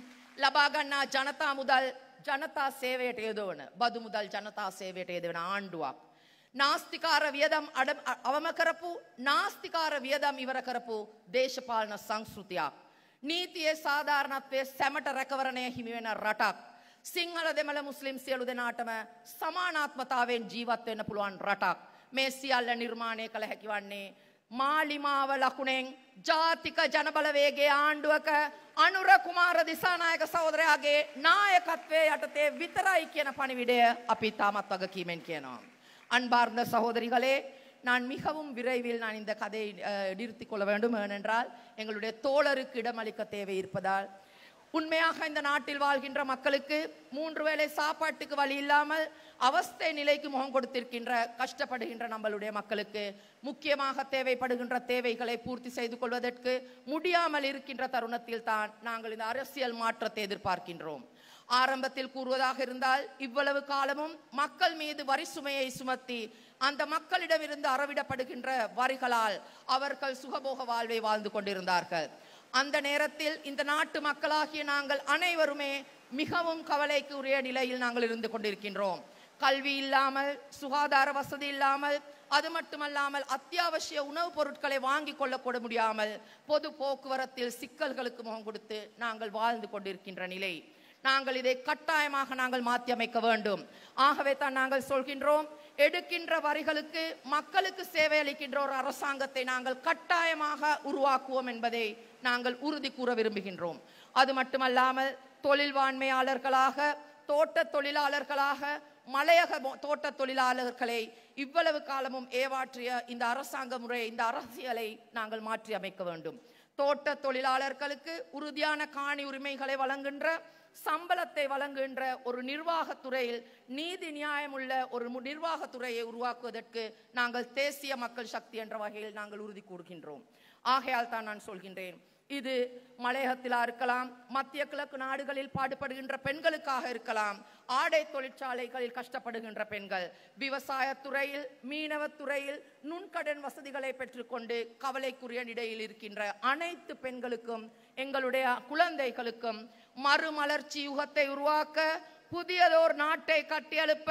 ලබා ගන්නා ජනතා මුදල් ජනතා සේවයට යොදවන බදු මුදල් ජනතා සේවයට යොදවන ආණ්ඩුවක්. නාස්තිකාර වියදම් අවම කරපු නාස්තිකාර වියදම් ඉවර කරපු දේශපාලන සංස්කෘතියක්. නීතියේ සාධාරණත්වයේ සැමට රැකවරණය හිමි වෙන රටක්. සිංහල දෙමළ මුස්ලිම් සියලු දෙනාටම සමානාත්මතාවයෙන් ජීවත් වෙන්න පුළුවන් රටක්. මේ සියල්ල නිර්මාණය කළ හැකි වන්නේ මාලිමාව ලකුණෙන් ජාතික ජනබලවේගයේ ආණ්ඩුවක අනුර කුමාර දිසානායක සහෝදරයාගේ නායකත්වයේ යටතේ විතරයි කියන පණිවිඩය අපි තාමත් වගකීමෙන් කියනවා. அன்பார்ந்த சகோதரிகளே, நான் மிகவும் விரைவில் நான் இந்த கதையை நிறுத்திக் கொள்ள வேண்டும். ஏனென்றால் எங்களுடைய தோழருக்கு இடமளிக்க தேவை இருப்பதால் உண்மையாக இந்த நாட்டில் வாழ்கின்ற மக்களுக்கு 3 வேளை சாப்பாட்டுக்கு வழி இல்லாமல் அவஸ்தை நிலைக்கு முகம் கொடுத்திருக்கின்ற கஷ்டப்படுகின்ற நம்மளுடைய மக்களுக்கு முக்கியமாக தேவைப்படுகின்ற தேவைகளை பூர்த்தி செய்து கொள்வதற்கு முடியாமல் இருக்கின்ற தருணத்தில் தான் நாங்கள் இந்த அரசியல் மாற்றத்தை எதிர்பார்க்கின்றோம். ஆரம்பத்தில் கூறுவதாக இருந்தால் இவ்வளவு காலமும் மக்கள் மீது வரி சுமையை சுமத்தி அந்த மக்களிடமிருந்து அறவிடப்படுகின்ற வரிகளால் அவர்கள் சுகபோக வாழ்வை வாழ்ந்து கொண்டிருந்தார்கள். அந்த நேரத்தில் இந்த நாட்டு மக்களாகிய நாங்கள் அனைவருமே மிகவும் கவலைக்கு உரிய நிலையில் நாங்கள் இருந்து கொண்டிருக்கின்றோம். கல்வி இல்லாமல், சுகாதார வசதி இல்லாமல், அது மட்டுமல்லாமல் அத்தியாவசிய உணவுப் பொருட்களை வாங்கி கொள்ளக்கூட முடியாமல் பொது போக்குவரத்தில் சிக்கல்களுக்கு முகம் கொடுத்து நாங்கள் வாழ்ந்து கொண்டிருக்கின்ற நிலை. நாங்கள் இதை கட்டாயமாக நாங்கள் மாற்றி அமைக்க வேண்டும். ஆகவே தான் நாங்கள் சொல்கின்றோம், எடுக்கின்ற வரிகளுக்கு மக்களுக்கு சேவை அளிக்கின்ற ஒரு அரசாங்கத்தை நாங்கள் கட்டாயமாக உருவாக்குவோம் என்பதை நாங்கள் உறுதி கூற விரும்புகின்றோம். அது மட்டுமல்லாமல் தொழில்வாண்மையாளர்களாக, தோட்ட தொழிலாளர்களாக, மலையக தோட்ட தொழிலாளர்களை இவ்வளவு காலமும் ஏவாற்றிய இந்த அரசாங்க முறை, இந்த அரசியலை நாங்கள் மாற்றி அமைக்க வேண்டும். தோட்ட தொழிலாளர்களுக்கு உறுதியான காணி உரிமைகளை வழங்குகின்ற, சம்பளத்தை வழங்குகின்ற ஒரு நிர்வாகத்துறையில் நீதி நியாயமுள்ள ஒரு நிர்வாகத்துறையை உருவாக்குவதற்கு நாங்கள் தேசிய மக்கள் சக்தி என்ற வகையில் நாங்கள் உறுதி கூறுகின்றோம். ஆகையால் தான் நான் சொல்கின்றேன், இது மலையகத்திலா இருக்கலாம், மத்திய கிழக்கு நாடுகளில் பாடுபடுகின்ற பெண்களுக்காக இருக்கலாம், ஆடை தொழிற்சாலைகளில் கஷ்டப்படுகின்ற பெண்கள், விவசாயத்துறையில், மீனவத்துறையில் நுண்கடன் வசதிகளை பெற்றுக்கொண்டு கவலைக்குரிய நிலையில் இருக்கின்ற அனைத்து பெண்களுக்கும், எங்களுடைய குழந்தைகளுக்கும் மறுமலர்ச்சி யுகத்தை உருவாக்க, புதியதோர் நாட்டை கட்டியெழுப்ப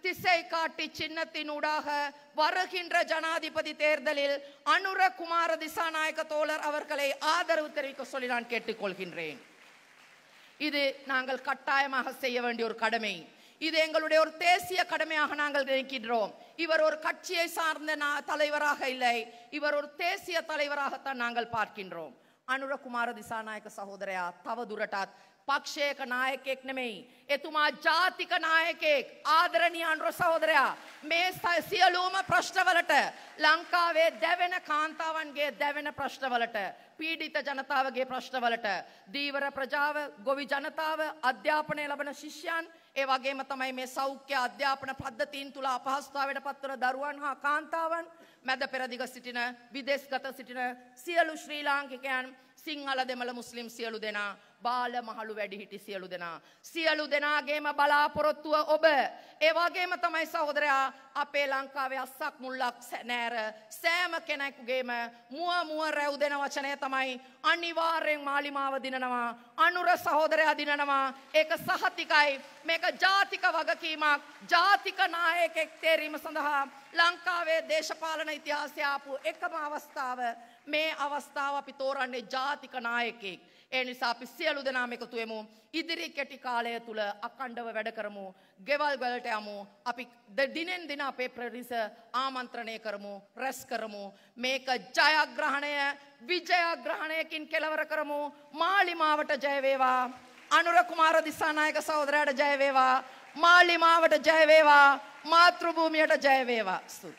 திசை காட்டி சின்னத்தினூடாக வருகின்ற ஜனாதிபதி தேர்தலில் அனுரகுமார திசாநாயக்க தோழர் அவர்களை ஆதரவு தெரிவிக்க சொல்லி நான் கேட்டுக்கொள்கின்றேன். இது நாங்கள் கட்டாயமாக செய்ய வேண்டிய ஒரு கடமை. இது எங்களுடைய ஒரு தேசிய கடமையாக நாங்கள் நினைக்கின்றோம். இவர் ஒரு கட்சியை சார்ந்த தலைவராக இல்லை, இவர் ஒரு தேசிய தலைவராகத்தான் நாங்கள் பார்க்கின்றோம். අනුරකුමාර දිසානායක සහෝදරයා තව දුරටත් පක්ෂයක නායකයෙක් නෙමෙයි. එතුමා ජාතික නායකයෙක්. ආදරණීය අනුර සහෝදරයා මේ සියලුම ප්‍රශ්නවලට ලංකාවේ දැවෙන කාන්තාවන්ගේ දැවෙන ප්‍රශ්නවලට පීඩිත ජනතාවගේ ප්‍රශ්නවලට දීවර ප්‍රජාව ගොවි ජනතාව අධ්‍යාපනය ලබන ශිෂ්‍යයන් ඒ වගේම තමයි මේ සෞඛ්‍ය අධ්‍යාපන පද්ධතීන් තුල අපහසුතාවයට පත්වන දරුවන් හා කාන්තාවන් මැද පෙරදිග සිටින විදේශගත සිටින සියලු ශ්‍රී ලාංකිකයන් සිංහල දෙමළ මුස්ලිම් සියලු දෙනා බාල මහලු වැඩිහිටි සියලු දෙනාගේම බලාපොරොත්තුව ඔබ ඒ වගේම තමයි සහෝදරයා අපේ ලංකාවේ අස්සක් මුල්ලක් නෑර සෑම කෙනෙකුගේම මුව රැව් දෙන වචනය තමයි අනිවාර්යෙන් මාලිමාව දිනනවා අනුර සහෝදරයා දිනනවා ඒක සහතිකයි මේක ජාතික වගකීමක් ජාතික නායකයෙක් තේරීම සඳහා ලංකාවේ දේශපාලන ඉතිහාසය ආපු එකම අවස්ථාව මේ අවස්ථාව අපි තෝරන්නේ ජාතික නායකයෙක්. ඒ නිසා අපි සියලු දෙනාම එකතු වෙමු. ඉදිරි කෙටි කාලය තුල අඛණ්ඩව වැඩ කරමු. ගෙවල් වලට යමු. අපි දිනෙන් දින අපේ ප්‍රරිස ආමන්ත්‍රණය කරමු. රැස් කරමු. මේක ජයග්‍රහණය විජයග්‍රහණයකින් කෙලවර කරමු. මාලිමාවට ජය වේවා. අනුර කුමාර දිසානායක සහෝදරයාට ජය වේවා. මාලිමාවට ජය වේවා. මාතෘ භූමියට ජය වේවා.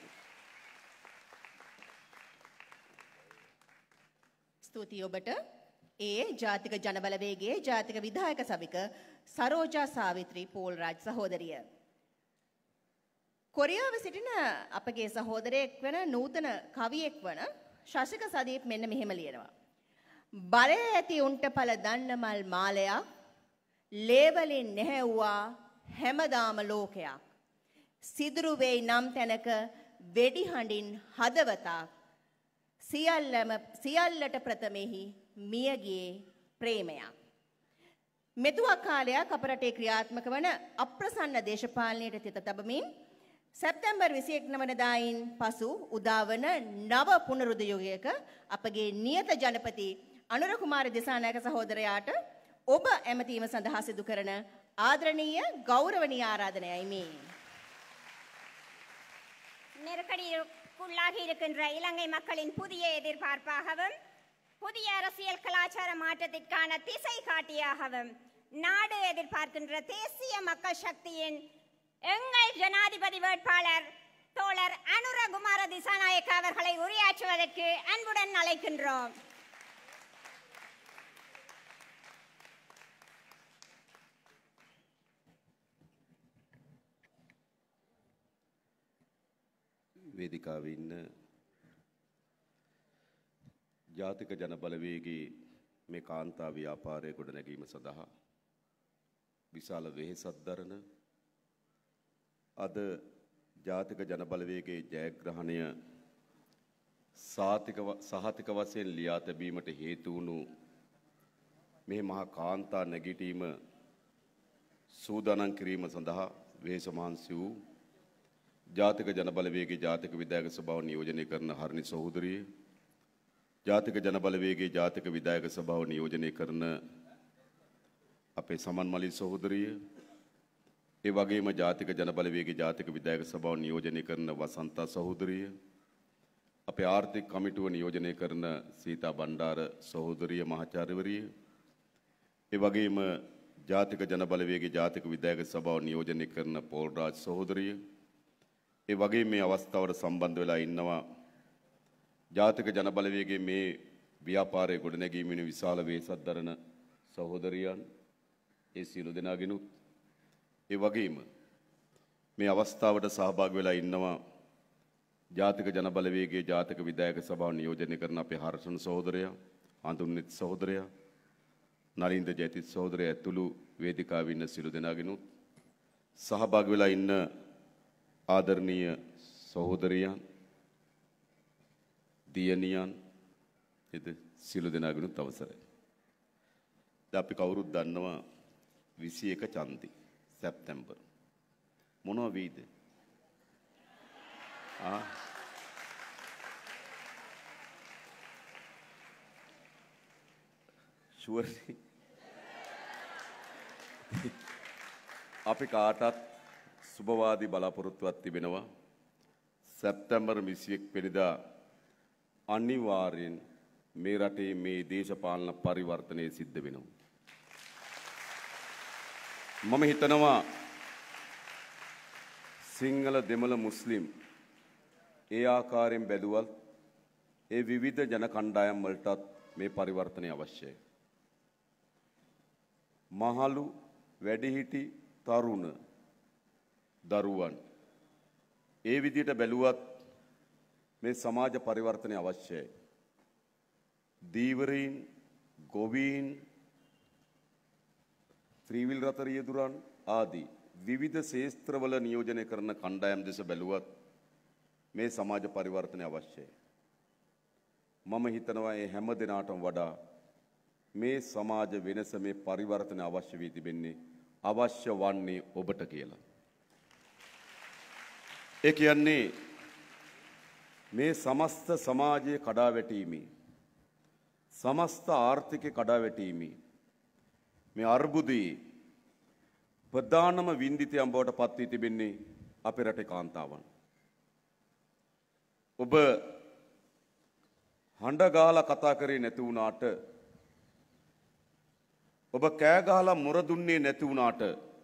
ස්තුතියි ඔබට. ඒ ජාතික ජනබලවේගයේ ජාතික විධායක සභික සරෝජා සාවිත්‍රී පෝල්රාජ් සහෝදරිය. කොරියාවේ සිටින අපගේ සහෝදරයෙක් වන නූතන කවියෙක් වන ශශික සදීප් මෙන්න මෙහෙම ලියනවා. බලය ඇති උන්ට පළ දන්නමල් මාලයක් ලේවලින් නැහැව්වා හැමදාම ලෝකයක්. සිදුරු වෙයි නම් තැනක වෙඩි හඬින් හදවතක් සියල්ලට ප්‍රථමෙහි මියගේ ප්‍රේමයක්. මෙතුවක් කාලයක් අප රටේ ක්‍රියාත්මක වන අප්‍රසන්න දේශපාලනයට තිත තබමින් සැප්තැම්බර් 21 වනදායින් පසු උදාවන නව පුනරුද්දයෝගයක අපගේ නියත ජනපති අනුර කුමාර දිසානායක සහෝදරයාට ඔබ ඇමතීම සඳහා සිදු කරන ආදරණීය ගෞරවනීය ආරාධනයයි මේ. நெருக்கடிக்குள்ளாகி இருக்கின்ற இலங்கை மக்களின் புதிய எதிர்பார்ப்பாகவும் புதிய அரசியல் கலாச்சார மாற்றத்திற்கான திசை காட்டியாகவும் நாடு எதிர்பார்க்கின்ற தேசிய மக்கள் சக்தியின் எங்கள் ஜனாதிபதி வேட்பாளர் தோழர் அனுரகுமார திசாநாயக்க அவர்களை உரையாற்றுவதற்கு அன்புடன் அழைக்கின்றோம். වේදිකාවේ ඉන්න ජාතික ජන බලවේගයේ මේ කාන්තා ව්‍යාපාරය ගොඩනැගීම සඳහා විශාල වෙහෙසක් දරන අද ජාතික ජන බලවේගයේ ජයග්‍රහණය සහතික වශයෙන් ලියා තැබීමට හේතු වුණු මේ මහා කාන්තා නැගිටීම සූදානම් කිරීම සඳහා වෙහෙස මහන්සි වූ ජාතික ජන බලවේගයේ ජාතික විධායක සභාව නියෝජනය කරන හරිනි සහෝදරිය ජාතික ජන බලවේගයේ ජාතික විධායක සභාව නියෝජනය කරන අපේ සමන් මලි සහෝදරිය ඒ වගේම ජාතික ජන බලවේගයේ ජාතික විධායක සභාව නියෝජනය කරන වසන්තා සහෝදරිය අපේ ආර්ථික කමිටුව නියෝජනය කරන සීතා බණ්ඩාර සහෝදරිය මහාචාර්යවරිය ඒ වගේම ජාතික ජන බලවේගයේ ජාතික විධායක සභාව නියෝජනය කරන පෝල්රාජ් සහෝදරිය ඒ වගේ මේ අවස්ථාවට සම්බන්ධ වෙලා ඉන්නවා ජාතික ජන බලවේගයේ මේ ව්‍යාපාරයේ ගොඩනැගීමේ විශාල වෙහෙසක් දරන සහෝදරියන් ඒ සියලු දෙනාගෙනුත් ඒ වගේම මේ අවස්ථාවට සහභාගී වෙලා ඉන්නවා ජාතික ජන බලවේගයේ ජාතික විධායක සභාව නියෝජනය කරන අපේ හර්ෂණ සහෝදරයා හඳුන්නිත් සහෝදරයා නලින්ද ජයතිත් සහෝදරයා ඇතුළු වේදිකාවේ ඉන්න සියලු දෙනාගෙනුත් සහභාගී වෙලා ඉන්න ආදරණීය සහෝදරයන් දියණියන් එද සියලු දෙනාගෙනුත් අවසරයි. අපි කවුරුත් දන්නවා 21 චන්දි සැප්තැම්බර් මොනවා වෙයිද ෂුවර්ලි අපි කාටත් සුබවාදී බලාපොරොත්තුවක් තිබෙනවා. සැප්තැම්බර් 21 වෙනිදා අනිවාර්යෙන් මේ රටේ මේ දේශපාලන පරිවර්තනය සිද්ධ වෙනවා. මම හිතනවා සිංහල දෙමළ මුස්ලිම් ඒ ආකාරයෙන් බැලුවත් ඒ විවිධ ජන කණ්ඩායම් වලටත් මේ පරිවර්තනය අවශ්‍යයි. මහලු වැඩිහිටි තරුණ දරුවන් ඒ විදිහට බැලුවත් මේ සමාජ පරිවර්තනය අවශ්‍යයි. දීවරීන්, ගොවීන්, ත්‍රිවිල් රථ රියදුරන් ආදී විවිධ ශේස්ත්‍රවල නියෝජනය කරන කණ්ඩායම් දෙස බැලුවත් මේ සමාජ පරිවර්තනය අවශ්‍යයි. මම හිතනවා මේ හැම දිනාටම වඩා මේ සමාජ වෙනස මේ පරිවර්තන අවශ්‍ය වී තිබෙන්නේ අවශ්‍ය වන්නේ ඔබට කියලා. ඒ කියන්නේ මේ සමස්ත සමාජයේ කඩාවැටීමේ සමස්ත ආර්ථිකයේ කඩාවැටීමේ මේ අර්බුදයේ ප්‍රධානම වින්දිතයන් බවට පත් වී තිබෙන්නේ අපේ රටේ කාන්තාවන්. ඔබ හඬ ගහලා කතා කරේ නැති වුණාට ඔබ කෑ ගහලා මොර දුන්නේ නැති වුණාට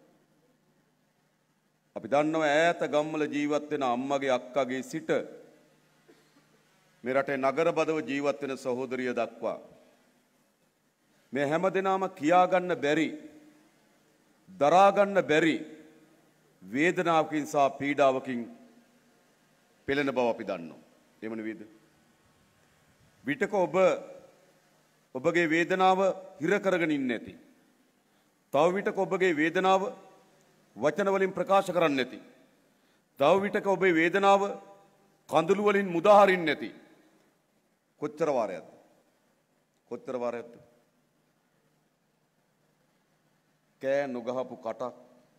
අපි දන්නවා ඈත ගම්වල ජීවත් වෙන අම්මගේ අක්කගේ සිට මේ රටේ නගරබදව ජීවත් වෙන සහෝදරිය දක්වා මේ හැමදෙනාම කියා ගන්න බැරි දරා ගන්න බැරි වේදනාවකින් සහ පීඩාවකින් පෙළෙන බව අපි දන්නවා. එහෙම නෙවෙයිද? විටක ඔබගේ වේදනාව හිර කරගෙන ඉන්නේ නැති. තව විටක ඔබගේ වේදනාව වචන වලින් ප්‍රකාශ කරන්නේ නැති. තව විටක ඔබේ වේදනාව කඳුළු වලින් මුදාහරින්නේ නැති. කොච්චර වාරයක්ද? කොච්චර වාරයක්ද? කෑ නොගහපු කටක්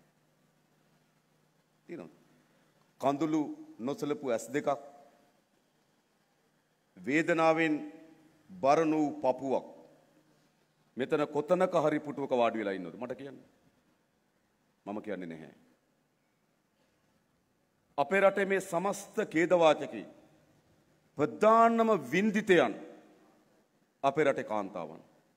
තියෙනවා. කඳුළු නොසලපු ඇස් දෙකක්, වේදනාවෙන් බරණු පපුවක්. මෙතන කොතනක හරි පුටුවක වාඩි වෙලා ඉන්නවද මට කියන්න? මම කියන්නේ නැහැ. අපේ රටේ මේ සමස්ත ඛේදවාචකී ප්‍රධානම වින්දිතයන් අපේ රටේ කාන්තාවන්.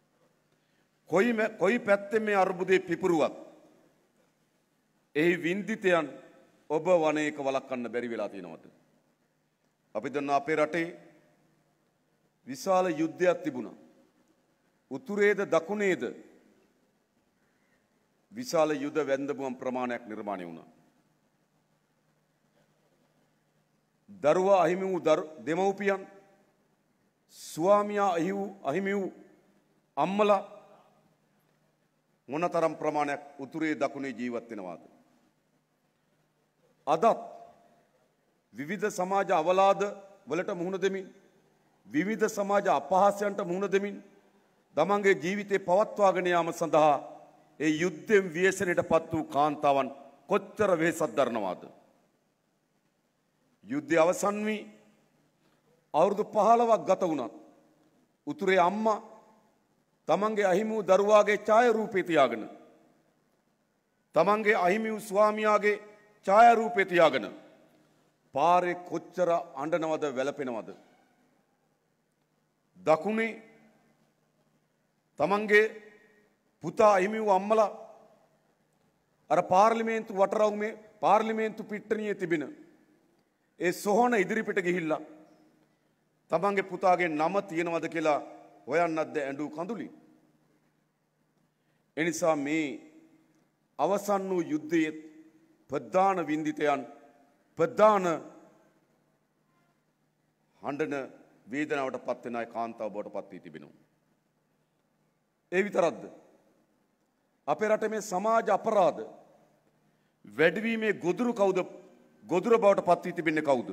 කොයි පැත්තෙන් මේ අර්බුදේ පිපුරුවත් එහි වින්දිතයන් ඔබ වනයේක වළක්වන්න බැරි වෙලා තියෙනවද? අපි දන්නා අපේ රටේ විශාල යුද්ධයක් තිබුණා. උතුරේද දකුණේද විශාල යුද වැන්දපුම් ප්‍රමාණයක් නිර්මාණය වුණා. දරුවා අහිමි වූ දෙමව්පියන්, ස්වාමියා අහිමි වූ අම්මලා මොනතරම් ප්‍රමාණයක් උතුරේ දකුණේ ජීවත් වෙනවාද? අදත් විවිධ සමාජ අවලාද වලට මුහුණ දෙමින් විවිධ සමාජ අපහාසයන්ට මුහුණ දෙමින් තමන්ගේ ජීවිතේ පවත්වාගෙන යාම සඳහා ඒ යුද්ධයෙන් ව්‍යසනයටපත් වූ කාන්තාවන් කොච්චර වෙහෙසක් දරනවාද? යුද්ධය අවසන් වී අවුරුදු 15ක් ගත වුණත් උතුරේ අම්මා තමන්ගේ අහිමි වූ දරුවාගේ ඡායාරූපේ තියාගෙන තමන්ගේ අහිමි වූ ස්වාමියාගේ ඡායාරූපේ තියාගෙන පාරේ කොච්චර අඬනවද වැළපෙනවද? දකුණේ තමන්ගේ පුතා අහිමි වූ අම්මලා අර පාර්ලිමේන්තු වටරවුමේ පාර්ලිමේන්තු පිට්ටනියේ තිබෙන ඒ සොහොන ඉදිරිපිට ගිහිල්ලා තමන්ගේ පුතාගේ නම තියෙනවද කියලා හොයන්නත් ඇඬු කඳුලි. එනිසා මේ අවසන් වූ යුද්ධයේ ප්‍රධාන වින්දිතයන් ප්‍රධාන හඬන වේදනාවට පත් වෙන අය කාන්තාව බවට පත් වී තිබෙනවා. ඒ විතරක්ද? අපේ රටේ මේ සමාජ අපරාධ වැඩිවීමේ ගොදුරු කවුද? ගොදුර බවට පත් වී තිබෙන්නේ කවුද?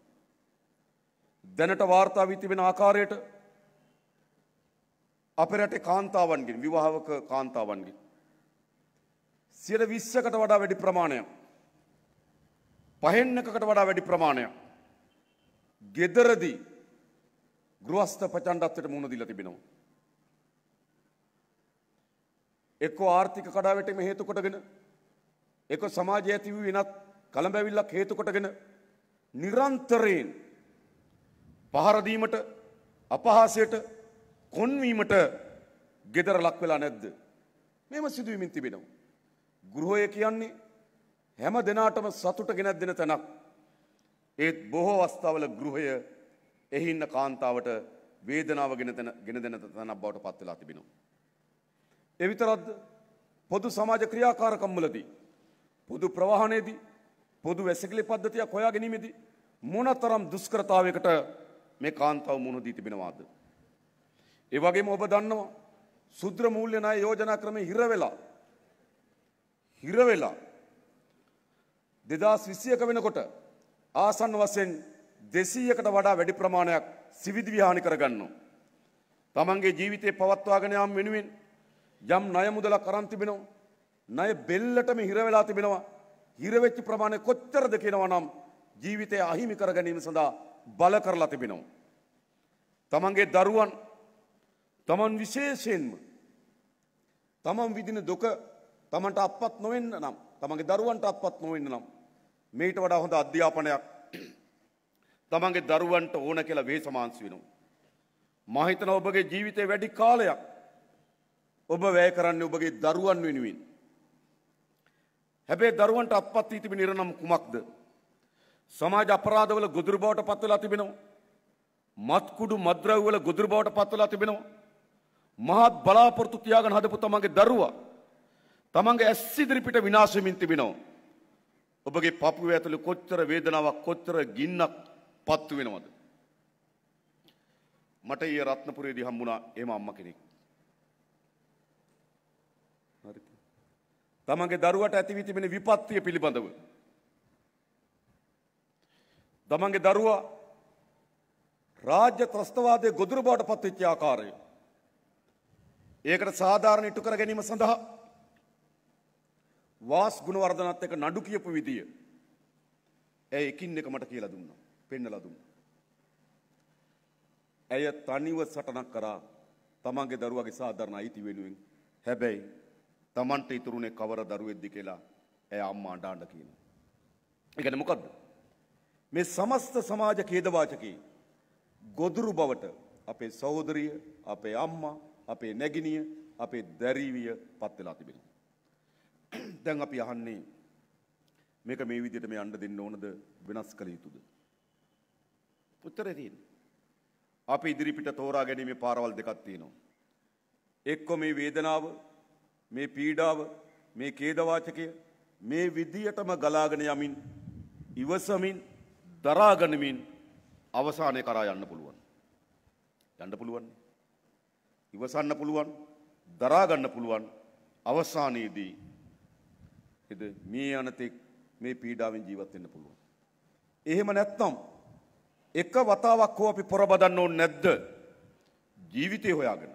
දැනට වාර්තා වී තිබෙන ආකාරයට අපේ රටේ කාන්තාවන්ගෙන් විවාහක කාන්තාවන්ගෙන් 20%කට වඩා වැඩි ප්‍රමාණයක්, 5%කට වඩා වැඩි ප්‍රමාණයක් ගෙදරදී ගෘහස්ත ප්‍රචණ්ඩත්වයට මුහුණ දීලා තිබෙනවා. එක්ක ආර්ථික කඩාවැටීම හේතු කොටගෙන එක්ක සමාජයේ ඇති වූ වෙනත් කලබැවිල්ලක් හේතු කොටගෙන නිරන්තරයෙන් පහර දීමට අපහාසයට කොන්වීමට ගෙදර ලක් වෙලා නැද්ද? මේව සිදුවීමින් තිබෙනවා. ගෘහය කියන්නේ හැම දිනාටම සතුට ගෙනත් දෙන තැනක්. ඒත් බොහෝ අවස්ථාවල ගෘහය එහි ඉන්න කාන්තාවට වේදනාව ගෙන දෙන තැනක් බවට පත් වෙලා තිබෙනවා. ඒ විතරක්ද පොදු සමාජ ක්‍රියාකාරකම්වලදී පොදු ප්‍රවාහනයේදී පොදු වැසිකිලි පද්ධතියක් හොයා ගැනීමේදී මොනතරම් දුෂ්කරතාවයකට මේ කාන්තාව මුහුණ දී තිබෙනවාද? ඒ වගේම ඔබ දන්නවා සුද්‍ර මූල්‍ය ණය යෝජනා ක්‍රමේ හිර වෙලා 2021 වෙනකොට ආසන්න වශයෙන් 200කට වඩා වැඩි ප්‍රමාණයක් සිවිදි විහානි කරගන්නවා. තමන්ගේ ජීවිතේ පවත්වාගෙන යාම වෙනුවෙන් යම් ණය මුදලක් අරන් තිබෙනවා. ණය බෙල්ලටම හිර වෙලා තිබෙනවා. හිර වෙච්ච ප්‍රමාණය කොච්චරද කියනවා නම් ජීවිතය අහිමි කර ගැනීම සඳහා බල කරලා තිබෙනවා. තමන්ගේ දරුවන් තමන් විශේෂයෙන්ම තමන් විඳින දුක තමන්ට අත්පත් නොවෙන්න නම් තමන්ගේ දරුවන්ට අත්පත් නොවෙන්න නම් මේට වඩා හොඳ අධ්‍යාපනයක් තමන්ගේ දරුවන්ට ඕන කියලා වේසමාංශ වෙනවා. මා හිතනවා ඔබගේ ජීවිතේ වැඩි කාලයක් ඔබ වැය කරන්නේ ඔබගේ දරුවන් වෙනුවෙන්. හැබැයි දරුවන්ට අත්පත් වී තිබෙන ඉරණම් කුමක්ද? සමාජ අපරාධවල ගොදුරු බවට පත් වෙලා තිබෙනවා. මත්කුඩු මත්ද්‍රව්‍ය වල ගොදුරු බවට පත් වෙලා තිබෙනවා. මහත් බලාපොරොත්තු තියාගෙන හදපු තමන්ගේ දරුවා තමන්ගේ ඇස් ඉදිරි පිට විනාශ වෙමින් තිබෙනවා. ඔබගේ පපුවේ ඇතුලේ කොච්චර වේදනාවක් කොච්චර ගින්නක් පත්තු වෙනවද? මට ඊයේ රත්නපුරේදී හම්බුණා එහෙම අම්මා කෙනෙක්. හරිද? තමන්ගේ දරුවට ඇති වී තිබෙන විපත්තිය පිළිබඳව තමන්ගේ දරුවා රාජ්‍ය ත්‍රස්තවාදයේ ගොදුරු බවට පත් වෙච්ච ආකාරය ඒකට සාධාරණ ඉටු කර ගැනීම සඳහා වාස් ගුණවර්ධනත් එක්ක නඩු කියපු විදිය ඇය එකින් එක මට කියලා දුන්නා, පෙන්නලා දුන්නා. ඇය තනිව සටනක් කරා තමන්ගේ දරුවාගේ සාධාරණ අයිති වෙනුවෙන්. හැබැයි තමන්ට ඉතුරුනේ කවර දරුවෙක්ද කියලා ඇය අම්මා අඬන්න කියනවා. ඒ කියන්නේ මොකද්ද? මේ සමස්ත සමාජ ඛේදවාචකේ ගොදුරු බවට අපේ සහෝදරිය, අපේ අම්මා, අපේ නැගිනිය, අපේ දැරිවිය පත් වෙලා තිබෙනවා. දැන් අපි අහන්නේ මේක මේ විදිහට මේ යන්න දෙන්න ඕනද වෙනස් කළ යුතුද? උත්තරේ තියෙන්නේ අපි ඉදිරිපිට තෝරා ගැනීමේ පාරවල් දෙකක් තියෙනවා. එක්ක මේ වේදනාව, මේ පීඩාව, මේ ඛේදවාචකය මේ විදියටම ගලාගෙන යමින් ඉවසමින් දරා ගනිමින් අවසානයේ කරා යන්න පුළුවන්. යන්න පුළුවන්. ඉවසන්න පුළුවන්, දරා ගන්න පුළුවන්. අවසානයේදී මේ අනතෙක් මේ පීඩාවෙන් ජීවත් වෙන්න පුළුවන්. එහෙම නැත්නම් එක වතාවක් හෝ අපි පොරබදන්න ඕනේ නැද්ද? ජීවිතේ හොයාගෙන.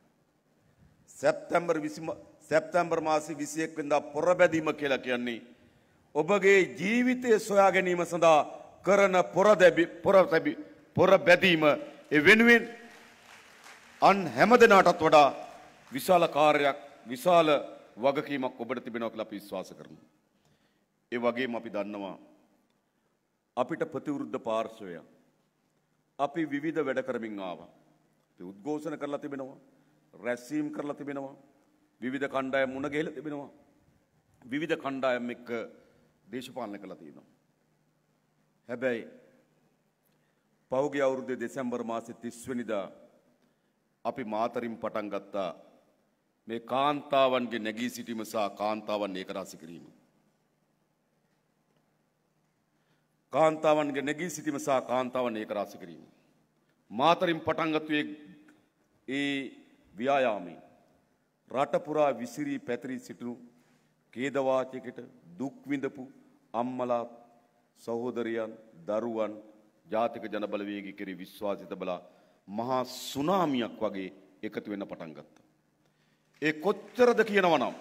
සැප්තැම්බර් මාසේ 21 වෙනිදා පොරබැදීම කියලා කියන්නේ ඔබගේ ජීවිතය සොයා ගැනීම සඳහා කරන පොරබැදීම. ඒ වෙනුවෙන් අන් හැමදෙනාටත් වඩා විශාල කාර්යයක්, විශාල වගකීමක් ඔබට තිබෙනවා කියලා අපි විශ්වාස කරනවා. ඒ වගේම අපි දන්නවා අපිට ප්‍රතිවිරුද්ධ පාර්ශවය අපි විවිධ වැඩ කරමින් ආවා. අපි උද්ඝෝෂණ කරලා තිබෙනවා, රැස්වීම් කරලා තිබෙනවා, විවිධ කණ්ඩායම් මුණ ගැහිලා තිබෙනවා, විවිධ කණ්ඩායම් එක්ක දේශපාලන කරලා තියෙනවා. හැබැයි පහුගිය අවුරුද්දේ දෙසැම්බර් මාසේ 30 වෙනිදා අපි මාතරින් පටන් ගත්තා මේ කාන්තාවන්ගේ නැගී සිටීම සහ කාන්තාවන් ඒකරාශි කිරීම. කාන්තාවන්ගේ නැගී සිටීම සහ කාන්තාවන් ඒකරාශි කිරීම. මාතරින් පටන් ගත්තු ඒ ව්‍යායාමයේ රට පුරා විසිරී පැතිරී සිටිනු ඛේදවාචකයට දුක් විඳපු අම්මලා, සහෝදරයන්, දරුවන් ජාතික ජනබලවේගය කෙරෙහි විශ්වාසය තබලා මහා සුනාමියක් වගේ එකතු වෙන්න පටන් ගත්තා. ඒ කොච්චරද කියනවා නම්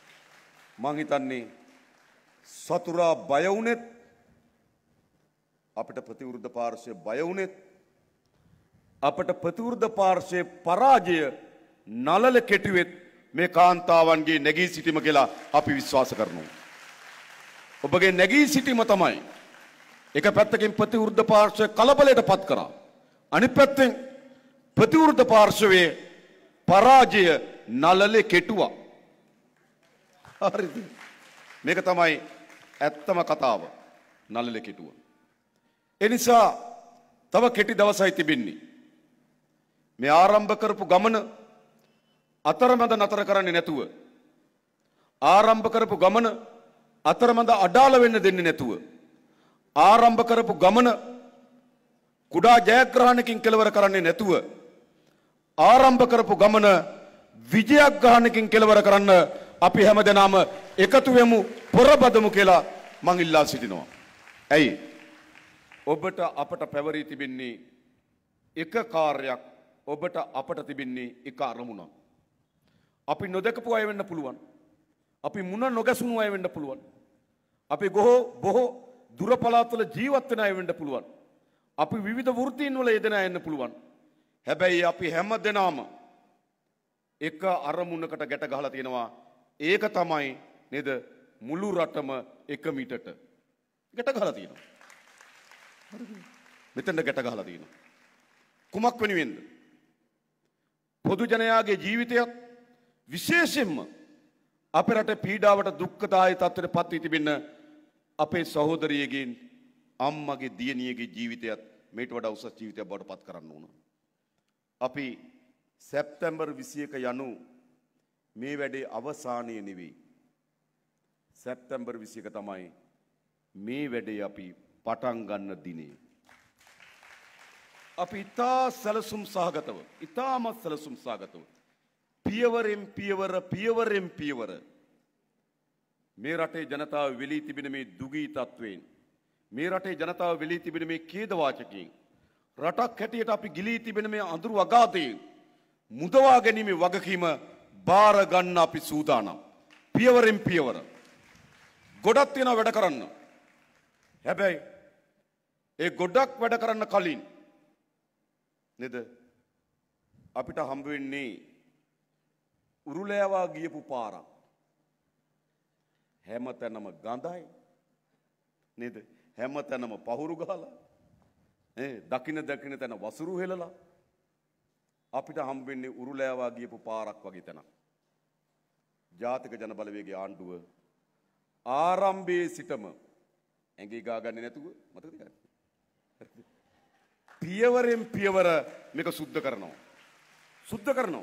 මං හිතන්නේ සතුරා බය වුණෙත් අපිට ප්‍රතිවිරුද්ධ පාර්ශ්වය බය වුණෙත් අපට ප්‍රතිවිරුද්ධ පාර්ශ්වයේ පරාජය නලල කෙටුවෙත් මේ කාන්තාවන්ගේ නැගී සිටීම කියලා අපි විශ්වාස කරනවා. ඔබගේ නැගී සිටීම තමයි එක පැත්තකින් ප්‍රතිවිරුද්ධ පාර්ශ්වය කලබලයට පත් කරා. අනිත් පැත්තෙන් ප්‍රතිවිරුද්ධ පාර්ශ්වයේ පරාජය නලලේ කෙටුවා. හරිද? මේක තමයි ඇත්තම කතාව. නලලේ කෙටුවා. ඒ නිසා තව කෙටි දවසයි තිබෙන්නේ. මේ ආරම්භ කරපු ගමන අතරමැද නතර කරන්නේ නැතුව ආරම්භ කරපු ගමන අතරමැද අඩාල වෙන්න දෙන්නේ නැතුව ආරම්භ කරපු ගමන කුඩා ජයග්‍රහණකින් කෙලවර කරන්නේ නැතුව ආරම්භ කරපු ගමන විජයග්‍රහණකින් කෙලවර කරන්න අපි හැමදෙනාම එකතු වෙමු පොරබදමු කියලා මං ඉල්ලා සිටිනවා. ඇයි? ඔබට අපට පැවරී තිබෙන්නේ එක කාර්යයක්, ඔබට අපට තිබෙන්නේ එක අරමුණක්. අපි නොදකපු අය වෙන්න පුළුවන්. අපි මුණ නොගැසුණු අය වෙන්න පුළුවන්. අපි බොහෝ දුර පළාත්වල ජීවත් වෙන අය වෙන්න පුළුවන්. අපි විවිධ වෘත්තීන් වල යෙදෙන අය වෙන්න පුළුවන්. හැබැයි අපි හැම දෙනාම එක අරමුණකට ගැට ගහලා තියෙනවා. ඒක තමයි නේද මුළු රටම එක මිටට ගැට ගහලා තියෙනවා. මෙතන ගැට ගහලා තියෙනවා. කුමක් වෙනුවෙන්ද? පොදු ජනයාගේ ජීවිතයත් විශේෂයෙන්ම අපේ රටේ පීඩාවට දුක්ඛදායී තත්ත්වයට පත් වී තිබෙන අපේ සහෝදරියගේ අම්මගේ දියණියගේ ජීවිතයත් මේට වඩා උසස් ජීවිතයක් බවට පත් කරන්න ඕන. අපි සැප්තැම්බර් 21 යනු මේ වැඩේ අවසානය නෙවෙයි. සැප්තැම්බර් 21 තමයි මේ වැඩේ අපි පටන් ගන්න දිනේ. අපි ඉතා සැලසුම් සහගතව, ඉතාමත් සැලසුම් සහගතව පියවරෙන් පියවර මේ රටේ ජනතාව වෙලී තිබෙන මේ දුගී තත්වයෙන්, මේ රටේ ජනතාව වෙලී තිබෙන මේ ඛේද වාචකයෙන්, රටක් හැටියට අපි ගිලී තිබෙන මේ අඳුරු අගාධයෙන් මුදවා ගැනීමේ වගකීම බාර ගන්න අපි සූදානම්. පියවරෙන් පියවර. ගොඩක් තියෙනවා වැඩ කරන්න. හැබැයි ඒ ගොඩක් වැඩ කරන්න කලින් නේද අපිට හම්බ වෙන්නේ උරුලෑවා ගියපු පාරක්. හැමතැනම ගඳයි නේද? හැමතැනම පහුරු ගහලා දකින තැන වසුරු හෙලලා අපිට හම්බ වෙන්නේ උරුලෑවා ගියපු පාරක් වගේ තැනක්. ජාතික ජන බලවේගයේ ආණ්ඩුව ආරම්භයේ සිටම ඇඟේ ගාගන්නේ නැතුව මතකද? පියවරෙන් පියවර මේක සුද්ධ කරනවා. සුද්ධ කරනවා.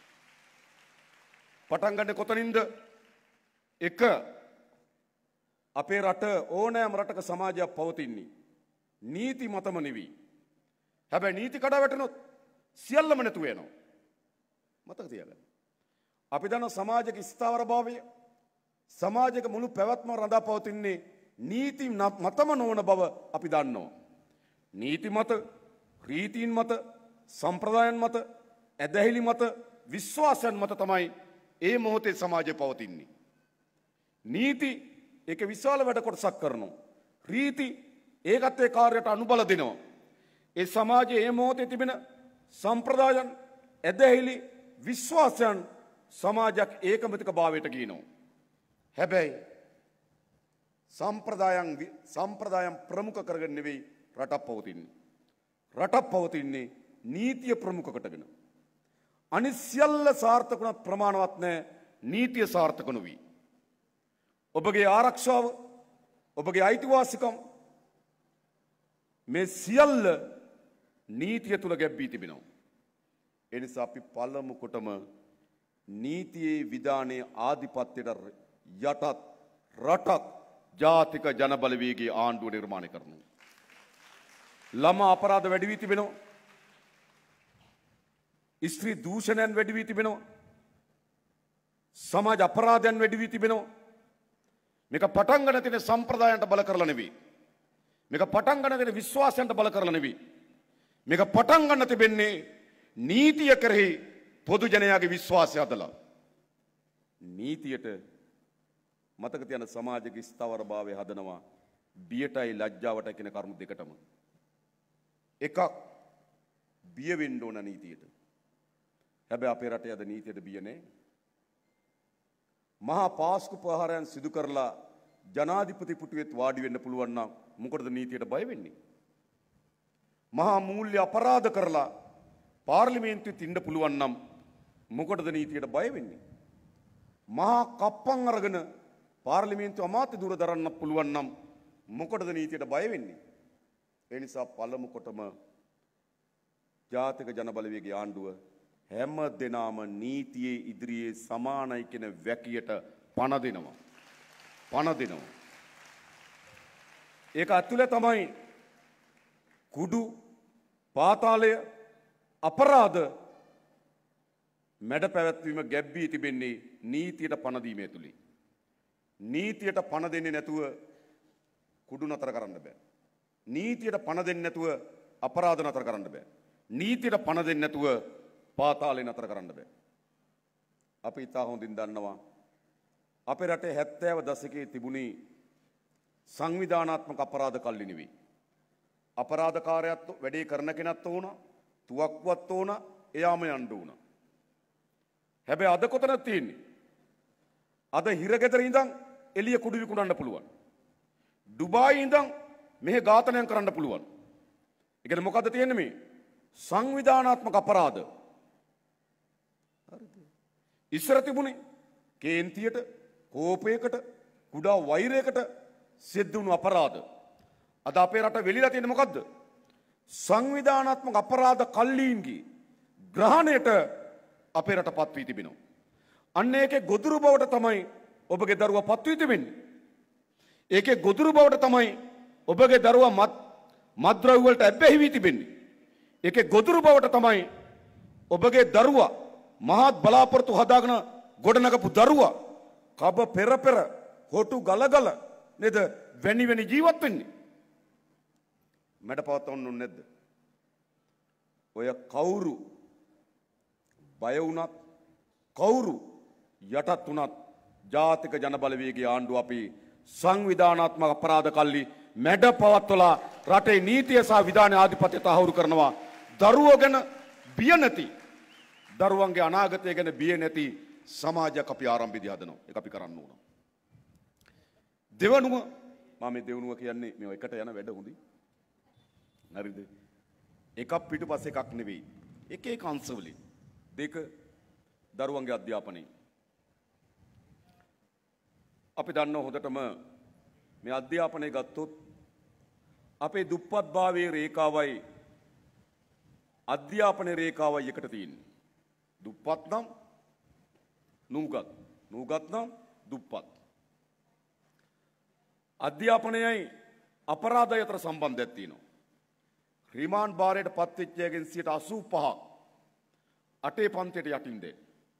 පටන් ගන්න කොතනින්ද? එක අපේ රට ඕනෑම රටක සමාජයක් පවතින්නේ නීති මතම නෙවෙයි. හැබැයි නීති කඩා වැටෙනොත් සියල්ලම නැතුව යනවා. මතක තියාගන්න. අපි දන්න සමාජික ස්ථාවරභාවය, සමාජික මුළු පැවැත්ම රඳා පවතින්නේ නීති මතම නොවන බව අපි දන්නවා. නීති මත, රීතීන් මත, සම්ප්‍රදායන් මත, ඇදහිලි මත, විශ්වාසයන් මත තමයි ඒ මොහොතේ සමාජය පවතින්නේ. නීති ඒක විශාල වැඩ කොටසක් කරනවා. රීති ඒකත් ඒ කාර්යයට අනුබල දෙනවා. ඒ සමාජයේ ඒ මොහොතේ තිබෙන සම්ප්‍රදායන්, ඇදහිලි, විශ්වාසයන් සමාජයක් ඒකමතික භාවයට ගිනනවා. හැබැයි සම්ප්‍රදායන් ප්‍රමුඛ කරගෙන නෙවෙයි රටක් පවතින්නේ. රටක් පවතින්නේ නීතිය ප්‍රමුඛ කොටගෙන. අනිත් සියල්ල සාර්ථක වුණත් ප්‍රමාණවත් නැහැ නීතිය සාර්ථක නොවි. ඔබගේ ආරක්ෂාව, ඔබගේ අයිතිවාසිකම් මේ සියල්ල නීතිය තුල ගැබ්වී තිබෙනවා. ඒ නිසා අපි පළමු කොටම නීතියේ විධානයේ ආධිපත්‍යයට යටත් රටක් ජාතික ජන බලවේගයේ ආණ්ඩුව නිර්මාණය කරනවා. ළමා අපරාධ වැඩි වී තිබෙනවා. ස්ත්‍රී දූෂණයන් වැඩි වී තිබෙනවා. සමාජ අපරාධයන් වැඩි වී තිබෙනවා. මේක පටන් ගන්න තියෙන සම්ප්‍රදායන්ට බල කරලා නෙවෙයි. මේක පටන් ගන්න තියෙන විශ්වාසයන්ට බල කරලා නෙවෙයි. මේක පටන් ගන්න තිබෙන්නේ නීතිය කෙරෙහි පොදු ජනයාගේ විශ්වාසය හදලා. නීතියට මතක තියන සමාජික ස්ථාවරභාවය හදනවා බියටයි ලැජ්ජාවටයි කියන කරුණු දෙකටම. එකක් බිය වෙන්න ඕන නීතියට. හැබැයි අපේ රටේ අද නීතියට බිය නැහැ. මහා පාස්කු ප්‍රහාරයන් සිදු කරලා ජනාධිපති පුටුවෙත් වාඩි වෙන්න පුළුවන් නම් මොකටද නීතියට බය වෙන්නේ? මහා මූල්‍ය අපරාධ කරලා පාර්ලිමේන්තුවෙත් ඉන්න පුළුවන් නම් මොකටද නීතියට බය වෙන්නේ? මහා කප්පන් අරගෙන පාර්ලිමේන්තුව අමාත්‍ය දුර දරන්න පුළුවන් නම් මොකටද නීතියට බය වෙන්නේ? ඒ නිසා පළමු කොටම ජාතික ජනබලවේගයේ ආණ්ඩුව හැම දිනම නීතියේ ඉදිරියේ සමානයි කියන වැකියට පණ දෙනවා. පණ දෙනවා. ඒක ඇතුලේ තමයි කුඩු පාතාලය අපරාධ මැඩ පැවැත්වීම ගැබ්වී තිබෙන්නේ නීතියට පණ දීමේ තුලින්. නීතියට පණ දෙන්නේ නැතුව කුඩු නතර කරන්න බෑ. නීතියට පණ දෙන්නේ නැතුව අපරාධ නතර කරන්න බෑ. නීතියට පණ දෙන්නේ නැතුව පාතාලේ නතර කරන්න බෑ. අපි ඉතා හොඳින් දන්නවා අපේ රටේ 70 දශකයේ තිබුණේ සංවිධානාත්මක අපරාධ කල්ලි නෙවෙයි. අපරාධකාරයත් වැඩේ කරන කෙනත් ඕන, තුවක්කුවත් ඕන, එයාම යන්න ඕන. හැබැයි අද කොතනද තියෙන්නේ? අද හිරගෙදර ඉඳන් එළිය කුඩු විකුණන්න පුළුවන්. ඩුබායි ඉඳන් මෙහෙ ඝාතනයන් කරන්න පුළුවන්. ඒ කියන්නේ මොකද්ද තියෙන්නේ මේ? සංවිධානාත්මක අපරාධ. හරිද? ඉස්සර තිබුණේ කේන්තියට, කෝපයකට, කුඩා වෛරයකට සිද්ධ වුණු අපරාධ. අද අපේ රට වෙලිලා තියෙන්නේ මොකද්ද? සංවිධානාත්මක අපරාධ කල්ලීන්ගේ ග්‍රහණයට අපේ රට පත් වී තිබෙනවා. අන්න ඒකේ ගොදුරු බවට තමයි ඔබගේ දරුවා පත් වී තිබෙන්නේ. ඒකේ ගොදුරු බවට තමයි ඔබගේ දරුවා මත්ද්‍රව්‍ය වලට ඇබ්බැහි වී තිබෙන්නේ. ඒකේ ගොදුරු බවට තමයි ඔබගේ දරුවා මහත් බලාපොරොත්තු හදාගෙන ගොඩනගපු දරුවා කබ පෙර හොටු ගලගල නේද වැනි ජීවත් වෙන්නේ. මඩ පවත්වන්න ඕනේ නැද්ද? ඔය කවුරු බය වුණත් කවුරු යටත් වුණත් ජාතික ජනබලවේගයේ ආණ්ඩුව අපි සංවිධානාත්මක අපරාධ කල්ලි මැඩ පවත්වලා රටේ නීතිය සහ විධාන ආධිපත්‍යය තහවුරු කරනවා. දරුවෝ ගැන බිය නැති, දරුවන්ගේ අනාගතය ගැන බිය නැති සමාජයක් අපි ආරම්භයේදී හදනවා. ඒක අපි කරන්න ඕන. දෙවනුව මම මේ දෙවනුව කියන්නේ මේ එකට යන වැඩ හොඳයි. හරිද? එකක් පිටුපස්සේ එකක් නෙවෙයි. එක එක අංශවලින්. දෙක දරුවන්ගේ අධ්‍යාපනය. අපි දන්නවා හොඳටම මේ අධ්‍යාපනය ගත්තොත් අපේ දුප්පත්භාවයේ රේඛාවයි අධ්‍යාපන රේඛාවයි එකට තියෙන්නේ. දුප්පත් නම් නූගත්, නූගත් නම් දුප්පත්. අධ්‍යාපනයයි අපරාධය අතර සම්බන්ධයක් තියෙනවා. රිමාන්ඩ් භාරයට පත්වෙච්ච අයගෙන් 85% අටේ පන්තියට යටින් දෙන්නේ.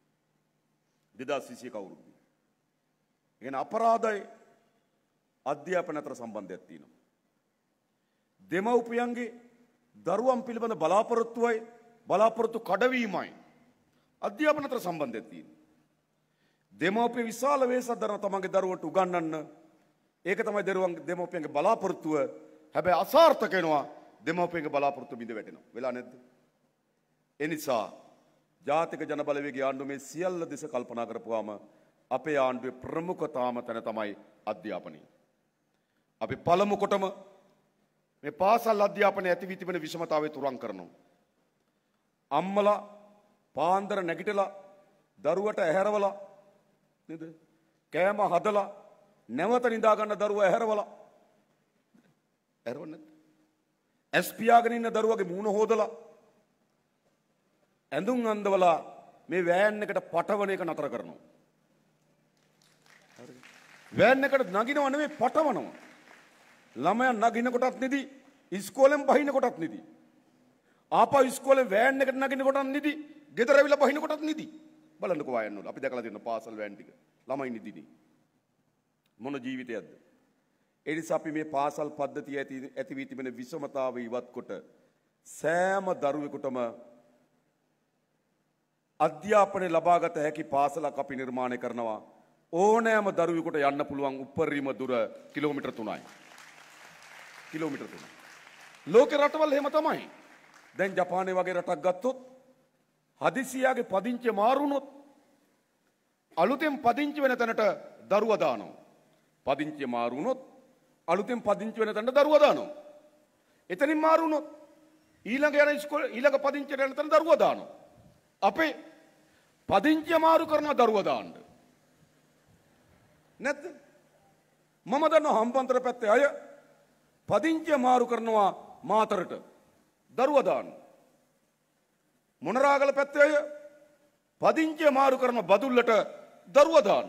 2021 අවුරුද්දේ. එන අපරාධය අධ්‍යාපන අතර සම්බන්ධයක් තියෙනවා. දෙමව්පියන්ගේ දරුවන් පිළිබඳ බලාපොරොත්තු කඩවීමයි අධ්‍යාපන අතර සම්බන්ධයක් තියෙනවා. දෙමව්පිය විශාල වේසක් දරන තමන්ගේ දරුවන්ට උගන්වන්න. ඒක තමයි දෙමව්පියන්ගේ බලාපොරොත්තුව. හැබැයි අසාර්ථක වෙනවා. දෙමව්පියන්ගේ බලාපොරොත්තු බිඳ වැටෙනවා. වෙලා නැද්ද? ඒ නිසා ජාතික ජනබලවේගයේ ආණ්ඩුව මේ සියල්ල දෙස කල්පනා කරපුවාම අපේ ආණ්ඩුවේ ප්‍රමුඛතාවම තැන තමයි අධ්‍යාපනය. අපි පළමු කොටම මේ පාසල් අධ්‍යාපනයේ ඇති වී තිබෙන විෂමතාවය තුරන් කරනවා. අම්මලා පාන්දර නැගිටලා දරුවට ඇහැරවලා නේද? කෑම හදලා නැවත නිදා ගන්න දරුවා ඇහැරවලා ඇහැරවන්නේ නැද්ද? ඇස් පියාගෙන ඉන්න දරුවගේ මූණ හොදලා ඇඳුම් අඳවලා මේ වෑන් එකට පටවන එක නතර කරනවා. හරිද? වෑන් එකට නගිනව නෙමෙයි පටවනවා. ළමයා නගින කොටත් නිදි, ඉස්කෝලෙන් බහින කොටත් නිදි. ආපහු ඉස්කෝලේ වෑන් එකට නගින කොටත් නිදි, ගෙදර ඇවිල්ලා බහින කොටත් නිදි. බලන්නකෝ වයන් වල අපි දැකලා තියෙන පාසල් වෑන් ටික. ළමයි නිදිනේ. මොන ජීවිතයක්ද? ඒ නිසා අපි මේ පාසල් පද්ධතිය ඇති වී තිබෙන විෂමතාව ඉවත් කොට සෑම දරුවෙකුටම අධ්‍යාපනය ලබාගත හැකි පාසලක් අපි නිර්මාණය කරනවා. ඕනෑම දරුවෙකුට යන්න පුළුවන් උපරිම දුර කිලෝමීටර් 3යි. කිලෝමීටර් 3. ලෝකේ රටවල් එහෙම තමයි. දැන් ජපානයේ වගේ රටක් ගත්තොත් හදිසියාගේ පදිංචිය මාරු වුණොත් අලුතෙන් පදිංචි වෙන තැනට දරුවා දානවා. පදිංචිය මාරු වුණොත් අලුතෙන් පදිංචි වෙන තැනට දරුවා දානවා. එතනින් මාරු වුණොත් ඊළඟ යන ඉස්කෝලේ ඊළඟ පදිංචියට යන තැන දරුවා දානවා. අපේ පදිංචිය මාරු කරන දරුවා දාන්න. නැත්ද? මම දන්නවා හම්බන්තොට පැත්තේ අය පදිංචිය මාරු කරනවා මාතරට දරුවා දාන්න. මොනරාගල පැත්තේ අය පදිංචිය මාරු කරන බදුල්ලට දරුවා දාන්න.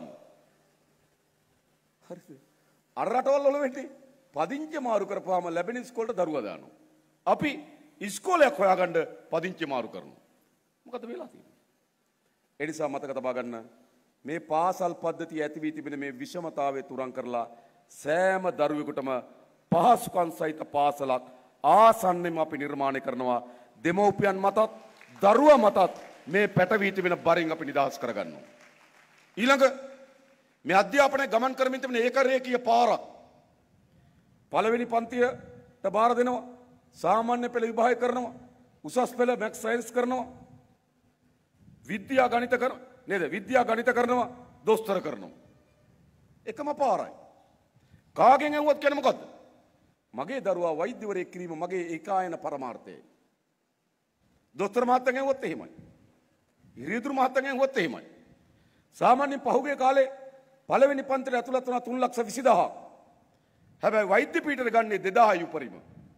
හරිද? අර රටවල් වල වෙන්නේ පදිංචිය මාරු කරපුවාම ලැබෙන ඉස්කෝලේට දරුවා දානවා. අපි ඉස්කෝලයක් හොයාගන්න පදිංචිය මාරු කරනවා. මොකද වෙලා තියෙන්නේ? ඒ නිසා මතක තබා ගන්න මේ පාසල් පද්ධතිය ඇති වී තිබෙන මේ විෂමතාවය තුරන් කරලා සෑම දරුවෙකුටම පහසුකම් සහිත පාසලක් ආසන්නෙම අපි නිර්මාණය කරනවා. දෙමව්පියන් මතත් දරුවා මතත් මේ පැටවී තිබෙන බරින් අපි නිදහස් කරගන්නවා. ඊළඟ මේ අධ්‍යාපනය ගමන් කරමින් තිබෙන ඒකරේඛීය පාරක් පළවෙනි පන්තියට බාර දෙනවා. සාමාන්‍ය පෙළ විභාගය කරනවා. උසස් පෙළ මැක්ස් සයන්ස් කරනවා. විද්‍යා ගණිත කරනවා. නේද? විද්‍යා ගණිත කරනවා. දොස්තර කරනවා. එකම පාරයි. කාගෙන් ඇහුවත් කියන්නේ මොකද්ද? මගේ දරුවා වෛද්‍යවරයෙක් කිරීම මගේ ඒකායන පරමාර්ථයයි. දොස්තර මහත්තයන් ඇහුවත් එහෙමයි. ඉරියදුරු මහත්තයන් ඇහුවත් එහෙමයි. සාමාන්‍යයෙන් පහුගිය කාලේ පළවෙනි පන්තියට ඇතුළත් වුණා 3,20,000. හැබැයි වෛද්‍ය පීඨයට ගන්නේ 2,000යි උපරිම.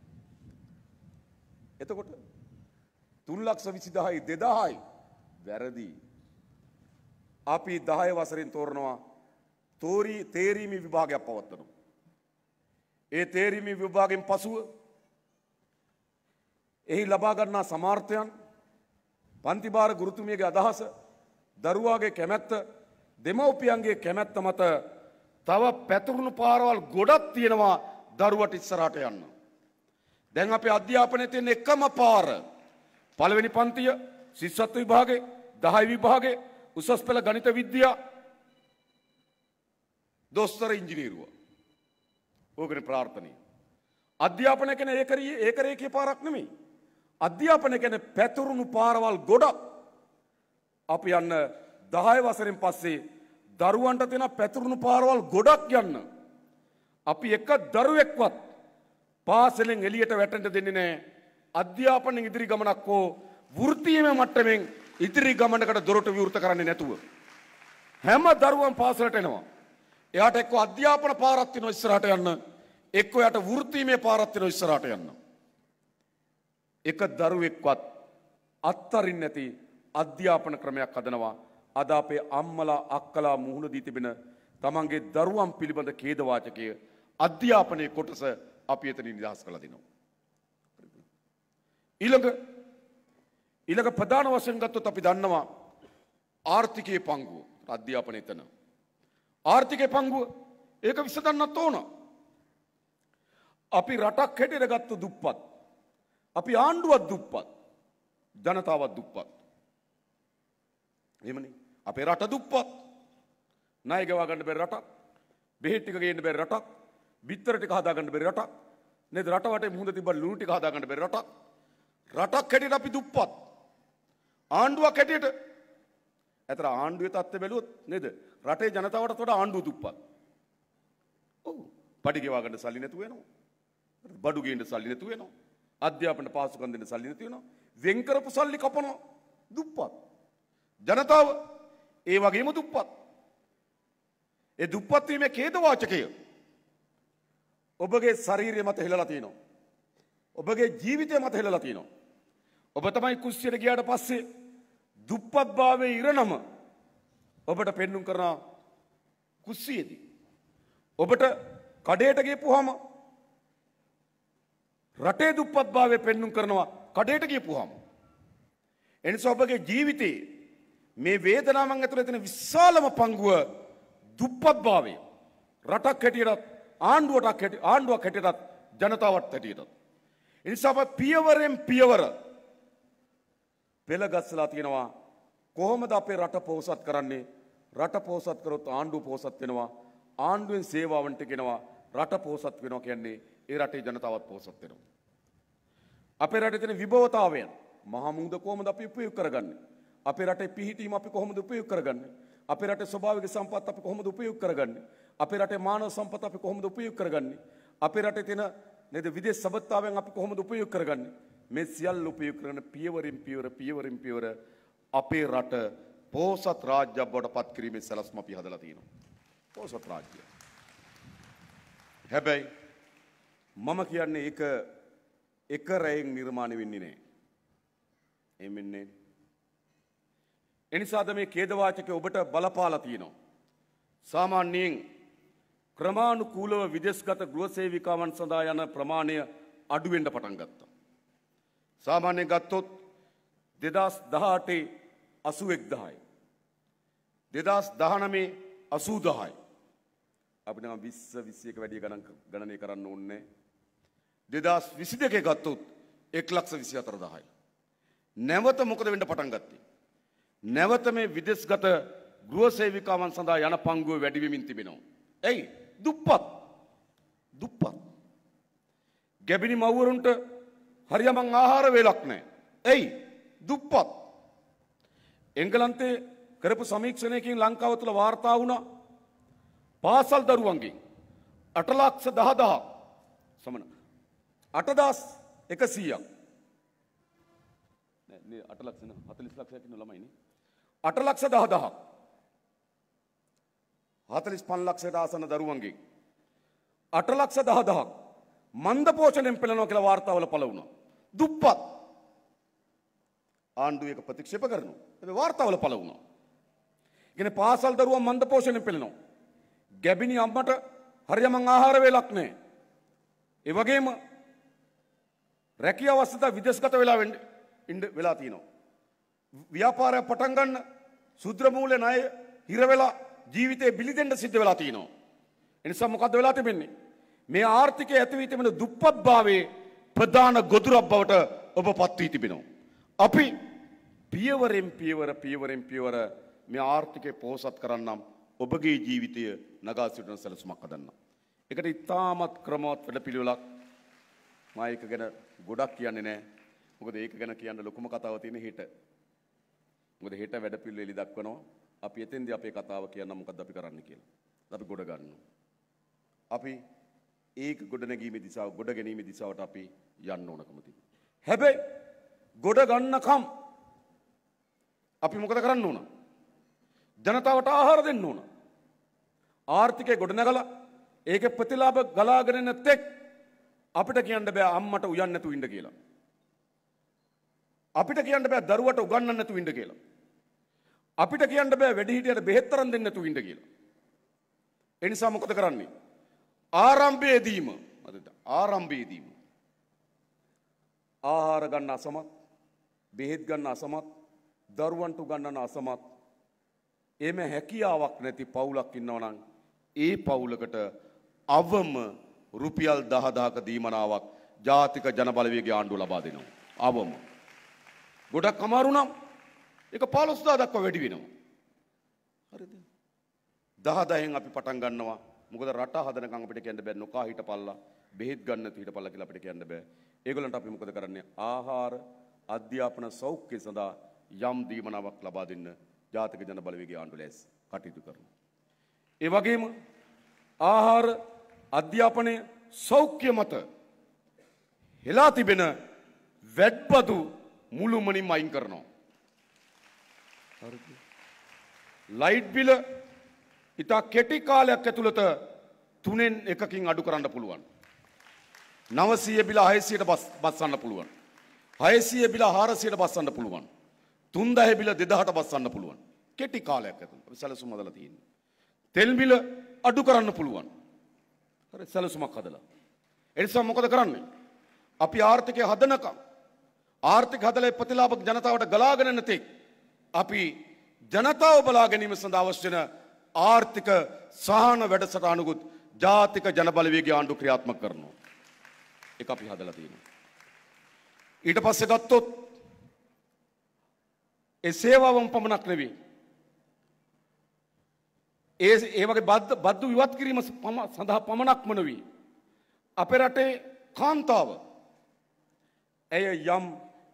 එතකොට 3,20,000යි 2,000යි වැරදි. අපි 10 වසරෙන් තෝරනවා තේරීමේ විභාගයක් පවත්වනවා. ඒ තේරීමේ විභාගයෙන් පසුව එහි ලබා ගන්නා සමාර්ථයන් පන්තිභාර ගුරුතුමියගේ අදහස දරුවාගේ කැමැත්ත දෙමව්පියන්ගේ කැමැත්ත මත තව පැතුරුණු පාරවල් ගොඩක් තියෙනවා දරුවට ඉස්සරහට යන්න. දැන් අපේ අධ්‍යාපනයේ තියෙන එකම පාර පළවෙනි පන්තිය ශිෂ්‍යත්ව විභාගේ 10 විභාගේ උසස් පෙළ ගණිත විද්‍යා දොස්තර ඉංජිනේරුව. ඕකනේ ප්‍රාර්ථනීය. අධ්‍යාපනය කියන්නේ ඒකරේඛීය පාරක් නෙමෙයි. අධ්‍යාපනය කියන්නේ පැතුරුණු පාරවල් ගොඩක්. අපි යන්න 10 වසරෙන් පස්සේ දරුවන්ට තියෙන පැතුරුණු පාරවල් ගොඩක් යන්න. අපි එක දරුවෙක්වත් පාසලෙන් එළියට වැටෙන්න දෙන්නේ නැහැ. අධ්‍යාපනයෙන් ඉදිරි ගමනක් හෝ වෘත්තීය මට්ටමින් ඉදිරි ගමනකට දොරටු විවෘත කරන්නේ නැතුව හැම දරුවම පාසලට එනවා. එයාට එක්ක අධ්‍යාපන පාරක් තියෙනවා ඉස්සරහට යන්න. එක්ක එයාට වෘත්තීය පාරක් තියෙනවා ඉස්සරහට යන්න. එක දරුවෙක්වත් අත්තරින් නැති අධ්‍යාපන ක්‍රමයක් හදනවා. අද අපේ අම්මලා අක්කලා මුහුණ දී තිබෙන තමන්ගේ දරුවන් පිළිබඳ ඛේදවාචකය අධ්‍යාපනයේ කොටස අපි එතනින් නිදහස් කරලා දෙනවා. ඊළඟ ප්‍රධාන වශයෙන් ගත්තොත් අපි දන්නවා ආර්ථිකයේ පංගුව. අධ්‍යාපනය එතන. ආර්ථිකයේ පංගුව ඒක විසඳන්නත් ඕන. අපි රටක් හැටියට ගත්ත දුප්පත්. අපි ආණ්ඩුවක් දුප්පත්. ජනතාවක් දුප්පත්. එහෙමනේ. අපේ රට දුප්පත්. ණය ගෙවා ගන්න බැරි රටක්. බෙහෙත් ටික ගේන්න බැරි රටක්. බිත්තර ටික හදා ගන්න බැරි රටක්. නේද? රට වටේ මුහුද තිබ්බ ලුණු ටික හදා ගන්න බැරි රටක්. රටක් හැටියට අපි දුප්පත්. ආණ්ඩුවක් හැටියට ඇතර ආණ්ඩුවේ තත්ත්වය බැලුවොත් නේද? රටේ ජනතාවට වඩා ආණ්ඩුව දුප්පත්. ඔව්. පඩි ගෙවා ගන්න සල්ලි නැතුව වෙනවා. බඩු ගේන්න සල්ලි නැතුව වෙනවා. අධ්‍යාපනයට පාසුකම් දෙන්න සල්ලි නැති වෙනවා. වෙන් කරපු සල්ලි කපනවා. දුප්පත්. ජනතාව ඒ වගේම දුප්පත්. ඒ දුප්පත් වීමේ ඛේදවාචකය ඔබගේ ශරීරය මත හෙළලා තියෙනවා. ඔබගේ ජීවිතය මත හෙළලා තියෙනවා. ඔබ තමයි කුස්සියට ගියාට පස්සේ දුප්පත්භාවයේ ඉරණම ඔබට පෙන්눔 කරන කුස්සියේදී. ඔබට කඩේට ගියපුවාම රටේ දුප්පත්භාවය පෙන්눔 කරනවා කඩේට ගියපුවාම. එනිසා ඔබගේ ජීවිතේ මේ වේදනාවන් ඇතුළේ තියෙන විශාලම පංගුව දුප්පත්භාවය. රටක් හැටියට ආණ්ඩුවක් හැටියට ජනතාවට හැටියට. එනිසා අප පියවරෙන් පියවර පෙළ ගස්සලා තියෙනවා කොහොමද අපේ රට පොහොසත් කරන්නේ? රට පොහොසත් කරොත් ආණ්ඩුව පොහොසත් වෙනවා. ආණ්ඩුවෙන් සේවාවන්ට ගෙනවා රට පොහොසත් වෙනවා කියන්නේ ඒ රටේ ජනතාවත් පොහොසත් වෙනවා. අපේ රටේ තියෙන විභවතාවයන් මහා මුහුද කොහොමද අපි උපයෝග කරගන්නේ? අපේ රටේ පිහිටීම අපි කොහොමද උපයෝග කරගන්නේ? අපේ රටේ ස්වභාවික සම්පත් අපි කොහොමද උපයෝග කරගන්නේ? අපේ රටේ මානව සම්පත් අපි කොහොමද උපයෝග කරගන්නේ? අපේ රටේ තියෙන නේද විදේශ සබත්තාවෙන් අපි කොහොමද උපයෝග කරගන්නේ? මේ සියල්ල උපයෝග කරන පියවරින් පියවර අපේ රට පොහොසත් රාජ්‍යයක් බවට පත් කිරීමේ සැලැස්ම අපි හදලා තියෙනවා. පොහොසත් රාජ්‍යය. හැබැයි මම කියන්නේ ඒක එක රැයෙන් නිර්මාණය වෙන්නේ නැහැ. එමෙන්නේ. එනිසාද මේ ඛේදවාචකය ඔබට බලපාලා තියෙනවා. සාමාන්‍යයෙන් ක්‍රමානුකූලව විදේශගත ගෘහසේවිකාවන් සඳහා යන ප්‍රමාණය අඩු වෙන්න පටන් ගත්තා. සාමාන්‍යයෙන් ගත්තොත් 2018 81000යි. 2019 80000යි. අපිට නම් 20 21 වැඩි ගණනය කරන්න ඕනේ. 2022 ගත්තොත් 1,24,000යි. නැවත මොකද වෙන්න පටන් ගත්තේ? නැවත මේ විදේශගත ගෘහසේවිකාවන් සඳහා යන පංගුව වැඩි වෙමින් තිබෙනවා. එයි දුප්පත්. ගැබිනි මව්වරුන්ට හරියමං ආහාර වේලක් නැහැ. එයි දුප්පත්. එංගලන්තේ කරපු සමීක්ෂණයකින් ලංකාව තුළ වාර්තා වුණා පාසල් දරුවන්ගෙන් 8,10,000 සමන 8,100ක් නෑ 8 ලක්ෂ නේ 40 ලක්ෂයක් ඉන්න ළමයිනේ 8,10,000ක් 45 ලක්ෂයට ආසන්න දරුවන්ගෙන් 8,10,000ක් මන්ද පෝෂණයෙන් පෙළෙනවා කියලා වාර්තාවල පළ වුණා. දුප්පත් ආණ්ඩුව ඒක ප්‍රතික්ෂේප කරනවා. ඒ වාර්තාවල පළ වුණා. කියන්නේ පාසල් දරුවන් මන්ද පෝෂණයෙන් පෙළෙනවා. ගැබිනි අම්මට හරියමං ආහාර වේලක් නැහැ. ඒ වගේම රැකියාව අවස්ථා විදේශගත වෙලා තියෙනවා. ව්‍යාපාරයක් පටන් ගන්න සුද්‍ර මූල්‍ය ණය හිර වෙලා ජීවිතේ බිලි දෙන්න සිද්ධ වෙලා තියෙනවා. ඒ නිසා මොකද්ද වෙලා තිබෙන්නේ? මේ ආර්ථිකය ඇති වී තිබෙන දුප්පත්භාවයේ ප්‍රධාන ගොදුරක් බවට ඔබ පත් වී තිබෙනවා. අපි පියවරෙන් පියවර මේ ආර්ථිකය පොහොසත් කරන්නම් ඔබගේ ජීවිතය නගා සිටින සැලසුමක් හදන්න. ඒකට ඉතාමත් ක්‍රමවත් වැඩපිළිවෙලක් මම ඒක ගැන ගොඩක් කියන්නේ නැහැ. මොකද ඒක ගැන කියන්න ලොකුම කතාව තියෙන හෙට. මොකද හෙට වැඩපිළිවෙල එලි දක්වනවා. අපි එතෙන්දී අපේ කතාව කියන්න මොකද්ද අපි කරන්න කියලා. අපි ගොඩ ගන්නවා. අපි ඒක ගොඩ ගැනීමේ දිශාවට අපි යන්න ඕනකම තිබෙනවා. හැබැයි ගොඩ ගන්නකම් අපි මොකද කරන්න ඕන? ජනතාවට ආහාර දෙන්න ඕන. ආර්ථිකය ගොඩ නැගලා ඒකේ ප්‍රතිලාභ ගලාගෙන එන තෙක් අපිට කියන්න බෑ අම්මට උයන් නැතුව ඉන්න කියලා. අපිට කියන්න බෑ දරුවට උගන්වන්න නැතුව ඉන්න කියලා. අපිට කියන්න බෑ වැඩිහිටියට බෙහෙත් තරම් දෙන්න නැතුව ඉන්න කියලා. ඒ නිසා මොකද කරන්නේ? ආරම්භයේදීම ආහාර ගන්න අසමත්, බෙහෙත් ගන්න අසමත්, දරුවන්ට උගන්වන්න අසමත්, එමෙ හැකියාවක් නැති පවුලක් ඉන්නවා නම් ඒ පවුලකට අවම රුපියල් 10,000ක දීමනාවක් ජාතික ජනබලවේගයේ ආණ්ඩුව ලබා දෙනවා. අවම. ගොඩක් අමාරු නම් ඒක 15,000 දක්වා වැඩි වෙනවා. හරිද? 10,000න් අපි පටන් ගන්නවා. මොකද රට හදනකම් අපිට කියන්න බෑ නොකා හිටපල්ලා, බෙහෙත් ගන්න නැතුව හිටපල්ලා කියලා අපිට කියන්න බෑ. ඒගොල්ලන්ට අපි මොකද කරන්නේ? ආහාර, අධ්‍යාපන, සෞඛ්‍ය සඳහා යම් දීමනාවක් ලබා දෙන්න ජාතික ජන බලවේගයේ ආණ්ඩුව ලෑස් කටයුතු කරනවා. ඒ වගේම ආහාර, අධ්‍යාපනය, සෞඛ්‍ය මත හෙලා තිබෙන වැඩබදු මුළුමනින්ම අයින් කරනවා. හරිද? ලයිට් බිල ඉතා කෙටි කාලයක් ඇතුළත 3න් 1කින් අඩු කරන්න පුළුවන්. 900 බිල 600ට බස්සන්න පුළුවන්. 600 බිල 400ට බස්සන්න පුළුවන්. 3000 බිල 2000ට බස්සන්න පුළුවන්. කෙටි කාලයක් ඇතුළත අපි සැලසුම් හදලා තියෙනවා. තෙල් බිල අඩු කරන්න පුළුවන්. හරි සැලසුමක් හදලා. ඒ නිසා මොකද කරන්නේ? අපි ආර්ථිකය හදනකම් ආර්ථික හදලා ප්‍රතිලාභ ජනතාවට ගලාගෙන නැතේ අපි ජනතාව බලා ගැනීම සඳහා අවශ්‍ය වෙන ආර්ථික සහන වැඩසටහනකුත් ජාතික ජන බලවේගයේ ආණ්ඩුව ක්‍රියාත්මක කරනවා. ඒක අපි හදලා තියෙනවා. ඊට පස්සේ ගත්තොත් ඒ සේවාවම පමණක් නෙවෙයි. ඒ වගේ බද්දු ඉවත් කිරීම සඳහා පමණක්ම නෙවෙයි. අපේ රටේ කාන්තාව ඇය යම්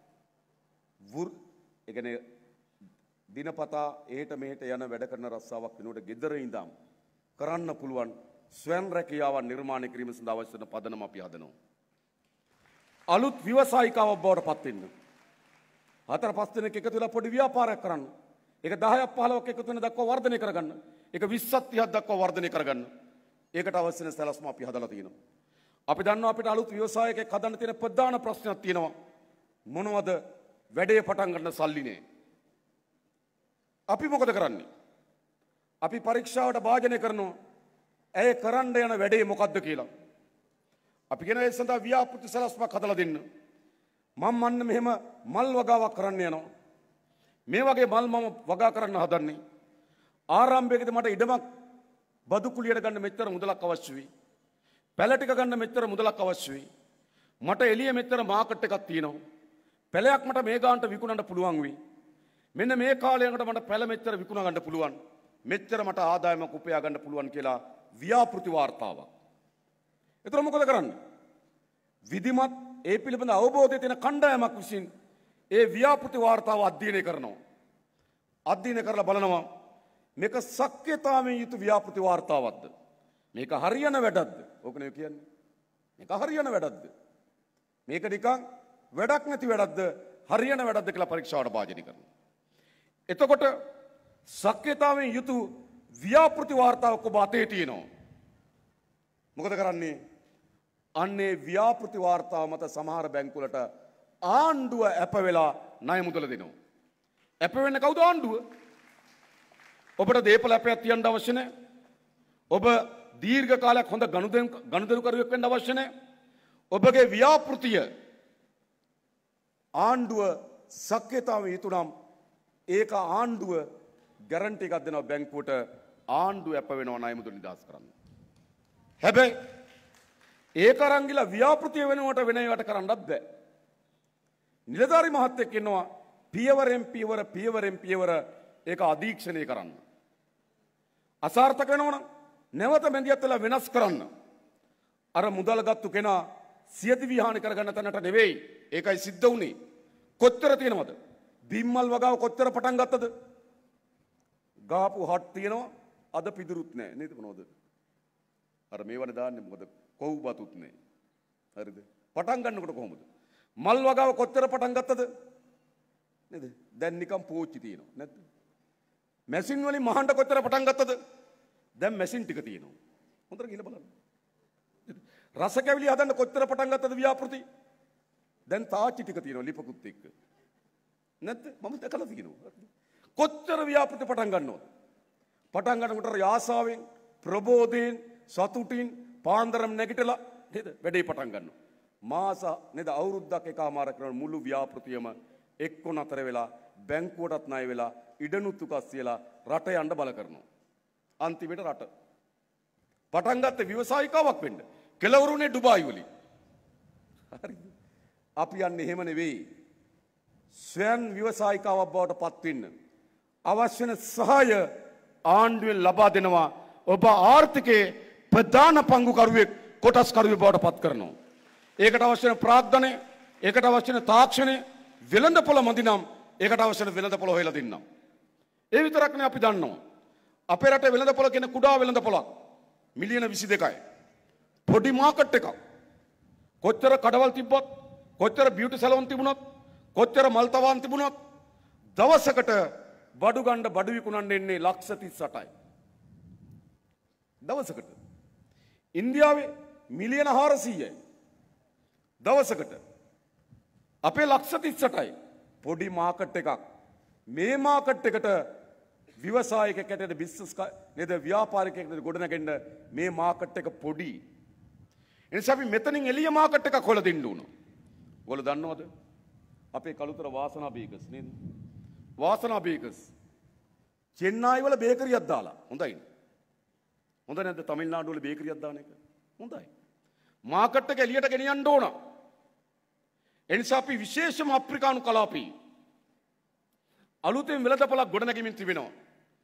ඒ කියන්නේ දිනපතා එහෙට මෙහෙට යන වැඩ කරන රස්සාවක් වෙනුවට ගෙදර ඉඳන් කරන්න පුළුවන් ස්වයං රැකියාවක් නිර්මාණය කිරීම සඳහා අවශ්‍ය කරන පදනම අපි හදනවා. අලුත් ව්‍යවසායිකාවක් බවට පත් වෙන්න. 4-5 දෙනෙක් එකතු වෙලා පොඩි ව්‍යාපාරයක් කරන්න. ඒක 10ක් 15ක් එකතු වෙන දක්වා වර්ධනය කරගන්න. ඒක 20ක් 30ක් දක්වා වර්ධනය කරගන්න. ඒකට අවශ්‍ය වෙන සැලැස්ම අපි හදලා තියෙනවා. අපි දන්නවා අපිට අලුත් ව්‍යවසායකයෙක් හදන්න තියෙන ප්‍රධාන ප්‍රශ්නයක් තියෙනවා. මොනවද? වැඩේ පටන් ගන්න සල්ලි නෑ. අපි මොකද කරන්නේ? අපි පරීක්ෂාවට භාජනය කරනවා. ඇය කරන්න යන වැඩේ මොකද්ද කියලා. අපි කියන ඒ සඳහා ව්‍යාපෘති සැලැස්මක් හදලා දෙන්න. මම අන්න මෙහෙම මල් වගාවක් කරන්න යනවා. මේ වගේ මල් මම වගා කරන්න හදන්නේ. ආරම්භයේදී මට ඉඩමක් බදු කුලියට ගන්න මෙච්චර මුදලක් අවශ්‍ය වෙයි. පැල ටික ගන්න මෙච්චර මුදලක් අවශ්‍ය වෙයි. මට එළිය මෙච්චර මාකට් එකක් තියෙනවා. පැලයක් මට මේ ගානට විකුණන්න පුළුවන් වෙයි. මෙන්න මේ කාලයකට මට පැල මෙච්චර විකුණ ගන්න පුළුවන්. මෙච්චර මට ආදායමක් උපයා ගන්න පුළුවන් කියලා ව්‍යාපෘති වාර්තාවක්. ඒතර මොකද කරන්නේ? විධිමත් ඒ පිළිබඳ අවබෝධය තියෙන කණ්ඩායමක් විසින් ඒ ව්‍යාපෘති වාර්තාව අධ්‍යයනය කරනවා. අධ්‍යයනය කරලා බලනවා මේක සක්්‍යතාවයෙන් යුතු ව්‍යාපෘති වාර්තාවක්ද? මේක හරියන වැඩක්ද? ඕකනේ කියන්නේ. මේක හරියන වැඩක්ද? මේක නිකන් වැඩක් නැති වැඩක්ද? හරියන වැඩක්ද කියලා පරීක්ෂාවට භාජනය කරනවා. එතකොට සක්්‍යතාවයෙන් යුතු ව්‍යාපෘති වාර්තාවක් ඔබ අතේ තියෙනවා. මොකද කරන්නේ? අන්නේ ව්‍යාපෘති වාර්තාව මත සමහර බැංකුවලට ආණ්ඩුව ඇප වෙලා ණය මුදල දෙනවා. ඇප වෙන්නේ කවුද? ආණ්ඩුව. ඔබට දේපල ඇපයක් තියන්න අවශ්‍ය නැහැ. ඔබ දීර්ඝ කාලයක් හොඳ ගනුදෙනුකරුවෙක් වෙන්න අවශ්‍ය නැහැ. ඔබගේ ව්‍යාපෘතිය ආණ්ඩුව සක්්‍යතාවයෙන් යුතු නම් ඒක ආණ්ඩුව ගැරන්ටි එකක් දෙනවා බැංකුවට. ආණ්ඩුව ඇප වෙනවා ණය මුදල නිදහස් කරන්න. හැබැයි ඒක අරන් ගිහලා ව්‍යාපෘතිය වෙනුවට වෙන ඒකට කරන්නත් බෑ. නිලධාරි මහත්තයෙක් ඉන්නවා පියවරෙන් පියවර ඒක අධීක්ෂණය කරන්න. අසාර්ථක වෙනවනම් නැවත මැදිහත් වෙලා වෙනස් කරන්න. අර මුදල් ගත්තු කෙනා සියදි විහානි කරගන්න තැනට නෙවෙයි. ඒකයි සිද්ධ වුනේ. කොච්චර තියෙනවද? බිම්මල් වගාව කොච්චර පටන් ගත්තද? ගාපු හට් තියෙනවා. අද පිදුරුත් නැහැ. නේද මොනවද? අර මේවනේ දාන්නේ මොකද? කොව් බතුත් නැහැ. හරිද? පටන් ගන්නකොට කොහොමද? මල් වගාව කොච්චර පටන් ගත්තද? නේද? දැන් නිකන් පෝච්චි තියෙනවා. නැද්ද? මැෂින් වලින් මහන්න කොච්චර පටන් ගත්තද? දැන් මැෂින් ටික තියෙනවා. හොඳට ගිහලා බලන්න. රස කැවිලි හදන්න කොච්චර පටන් ගත්තද ව්‍යාපෘති? දැන් තාච්චි ටික තියෙනවා ලිපකුත් එක්ක. නැද්ද? මම දැකලා තියෙනවා. කොච්චර ව්‍යාපෘති පටන් ගන්නවද? පටන් ගන්නකොට ආසාවෙන්, ප්‍රබෝධයෙන්, සතුටින් පාන්දරම් නැගිටලා නේද වැඩේ පටන් ගන්නවා. මාස නේද අවුරුද්දක් එකමාර කරන මුළු ව්‍යාපෘතියම එක්ක නතර වෙලා බැංකුවටත් ණය වෙලා ඉඩනුත් උකස් කියලා රට යන්න බල කරනවා. අන්තිමට රට පටන් ගත්ත ව්‍යවසායිකාවක් වෙන්න කෙලවරුනේ ඩුබායි වලින්. හරිද? අපි යන්නේ එහෙම නෙවෙයි. ස්වයං ව්‍යවසායිකාවක් බවට පත් වෙන්න අවශ්‍ය වෙන සහාය ආණ්ඩුවෙන් ලබා දෙනවා. ඔබ ආර්ථිකයේ ප්‍රධාන පංගුකරුවෙක් කොටස්කරුවෙක් බවට පත් කරනවා. ඒකට අවශ්‍ය වෙන ප්‍රාග්ධනය, ඒකට අවශ්‍ය වෙන තාක්ෂණය, වෙළඳපොළ මදි නම් ඒකට අවශ්‍ය වෙන වෙළඳපොළ හොයලා දෙන්නම්. ඒ විතරක් නේ අපි දන්නවා. අපේ රටේ වෙළඳපොළ කියන කුඩා වෙළඳපොළක් මිලියන 22යි. පොඩි මාකට් එකක්. කොච්චර කඩවල් තිබ්බත්, කොච්චර බියුටි සැලොන් තිබුණත්, කොච්චර මල් තවාන් තිබුණත් දවසකට බඩු ගන්න බඩු විකුණන්න එන්නේ ලක්ෂ 38යි. දවසකට. ඉන්දියාවේ මිලියන 400යි. දවසකට. අපේ ලක්ෂ 38යි. පොඩි මාකට් එකක්. මේ මාකට් එකට ව්‍යවසායකයෙක් හැටියට බිස්නස් නේද ව්‍යාපාරිකයෙක් හැටියට ගොඩනගෙන්න මේ මාකට් එක පොඩි. ඒ නිසා අපි මෙතනින් එළිය මාකට් එකක් හොයලා දෙන්න ඕන. ඔයාලා දන්නවද? අපේ කළුතර වාසනා බේකර්ස් නේද? වාසනා බේකර්ස් චෙන්නයි වල බේකරියක් දාලා. හොඳයි. හොඳ නැද්ද තමිල්නාඩු වල බේකරියක් දාන එක? හොඳයි. මාකට් එක එළියට ගෙනියන්න ඕන. ඒ නිසා අපි විශේෂම අප්‍රිකානු කලාපී අලුතෙන් වෙළඳපොළක් ගොඩනැගෙමින් තිබෙනවා.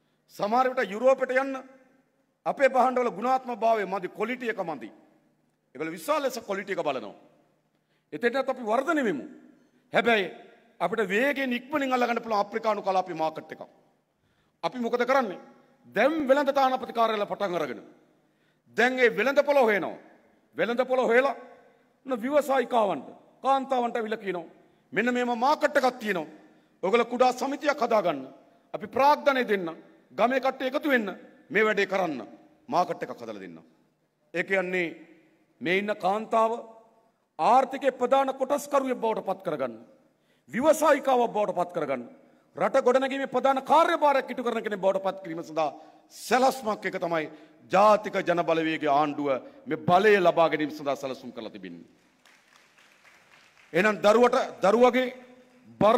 සමහර විට යුරෝපයට යන්න අපේ භාණ්ඩවල ගුණාත්මක භාවය මදි, ක්වොලිටි එක මදි. ඒගොල්ලෝ විශාල ලෙස ක්වොලිටි එක බලනවා. එතෙන්ටත් අපි වර්ධනය වෙමු. හැබැයි අපිට වේගයෙන් ඉක්මනින් අල්ලගන්න පුළුවන් අප්‍රිකානු කලාපී මාකට් එකක්. අපි මොකද කරන්නේ? දැන් වෙළඳ තානාපති කාර්යාලය පටන් අරගෙන දැන් ඒ වෙළඳපොළ හොයනවා. වෙළඳපොළ හොයලා ව්‍යවසායිකාවන්ට කාන්තාවන්ට විල කියනවා. මෙන්න මේම මාකට් එකක් තියෙනවා. ඔයගොල්ලෝ කුඩා සමිතියක් හදාගන්න. අපි ප්‍රාග්ධනය දෙන්න. ගමේ කට්ටිය එකතු වෙන්න. මේ වැඩේ කරන්න. මාකට් එකක් හදලා දෙන්න. ඒ කියන්නේ මේ ඉන්න කාන්තාව ආර්ථිකයේ ප්‍රධාන කොටස්කරුවෙක් බවට පත් කරගන්න. ව්‍යවසායිකාවක් බවට පත් කරගන්න. රට ගොඩනැගීමේ ප්‍රධාන කාර්යභාරයක් ඉටු කරන කෙනෙක් බවට පත් කිරීම සඳහා සැලැස්මක් එක තමයි ජාතික ජන බලවේගයේ ආණ්ඩුව මේ බලය ලබා ගැනීම සඳහා සැලසුම් කරලා තිබෙන්නේ. එහෙනම් දරුවගේ බර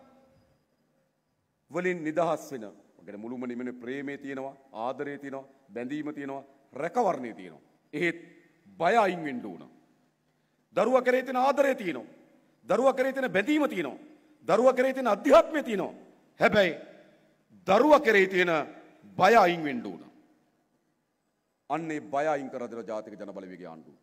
වලින් නිදහස් වෙන මොකද මුළුමනින්ම ප්‍රේමයේ තියෙනවා, ආදරයේ තියෙනවා, බැඳීම තියෙනවා, රැකවරණයේ තියෙනවා. එහෙත් බය අයින් වෙන්න ඕන. දරුවා කරේ තියෙන ආදරය තියෙනවා. දරුවා කරේ තියෙන බැඳීම තියෙනවා. දරුවා කරේ තියෙන අධ්‍යාත්මය තියෙනවා. හැබැයි දරුවා කරේ තියෙන බය අයින් වෙන්න ඕන. අන්නේ බය අයින් කර දෙන ජාතික ජන බලවේගයේ ආණ්ඩුව.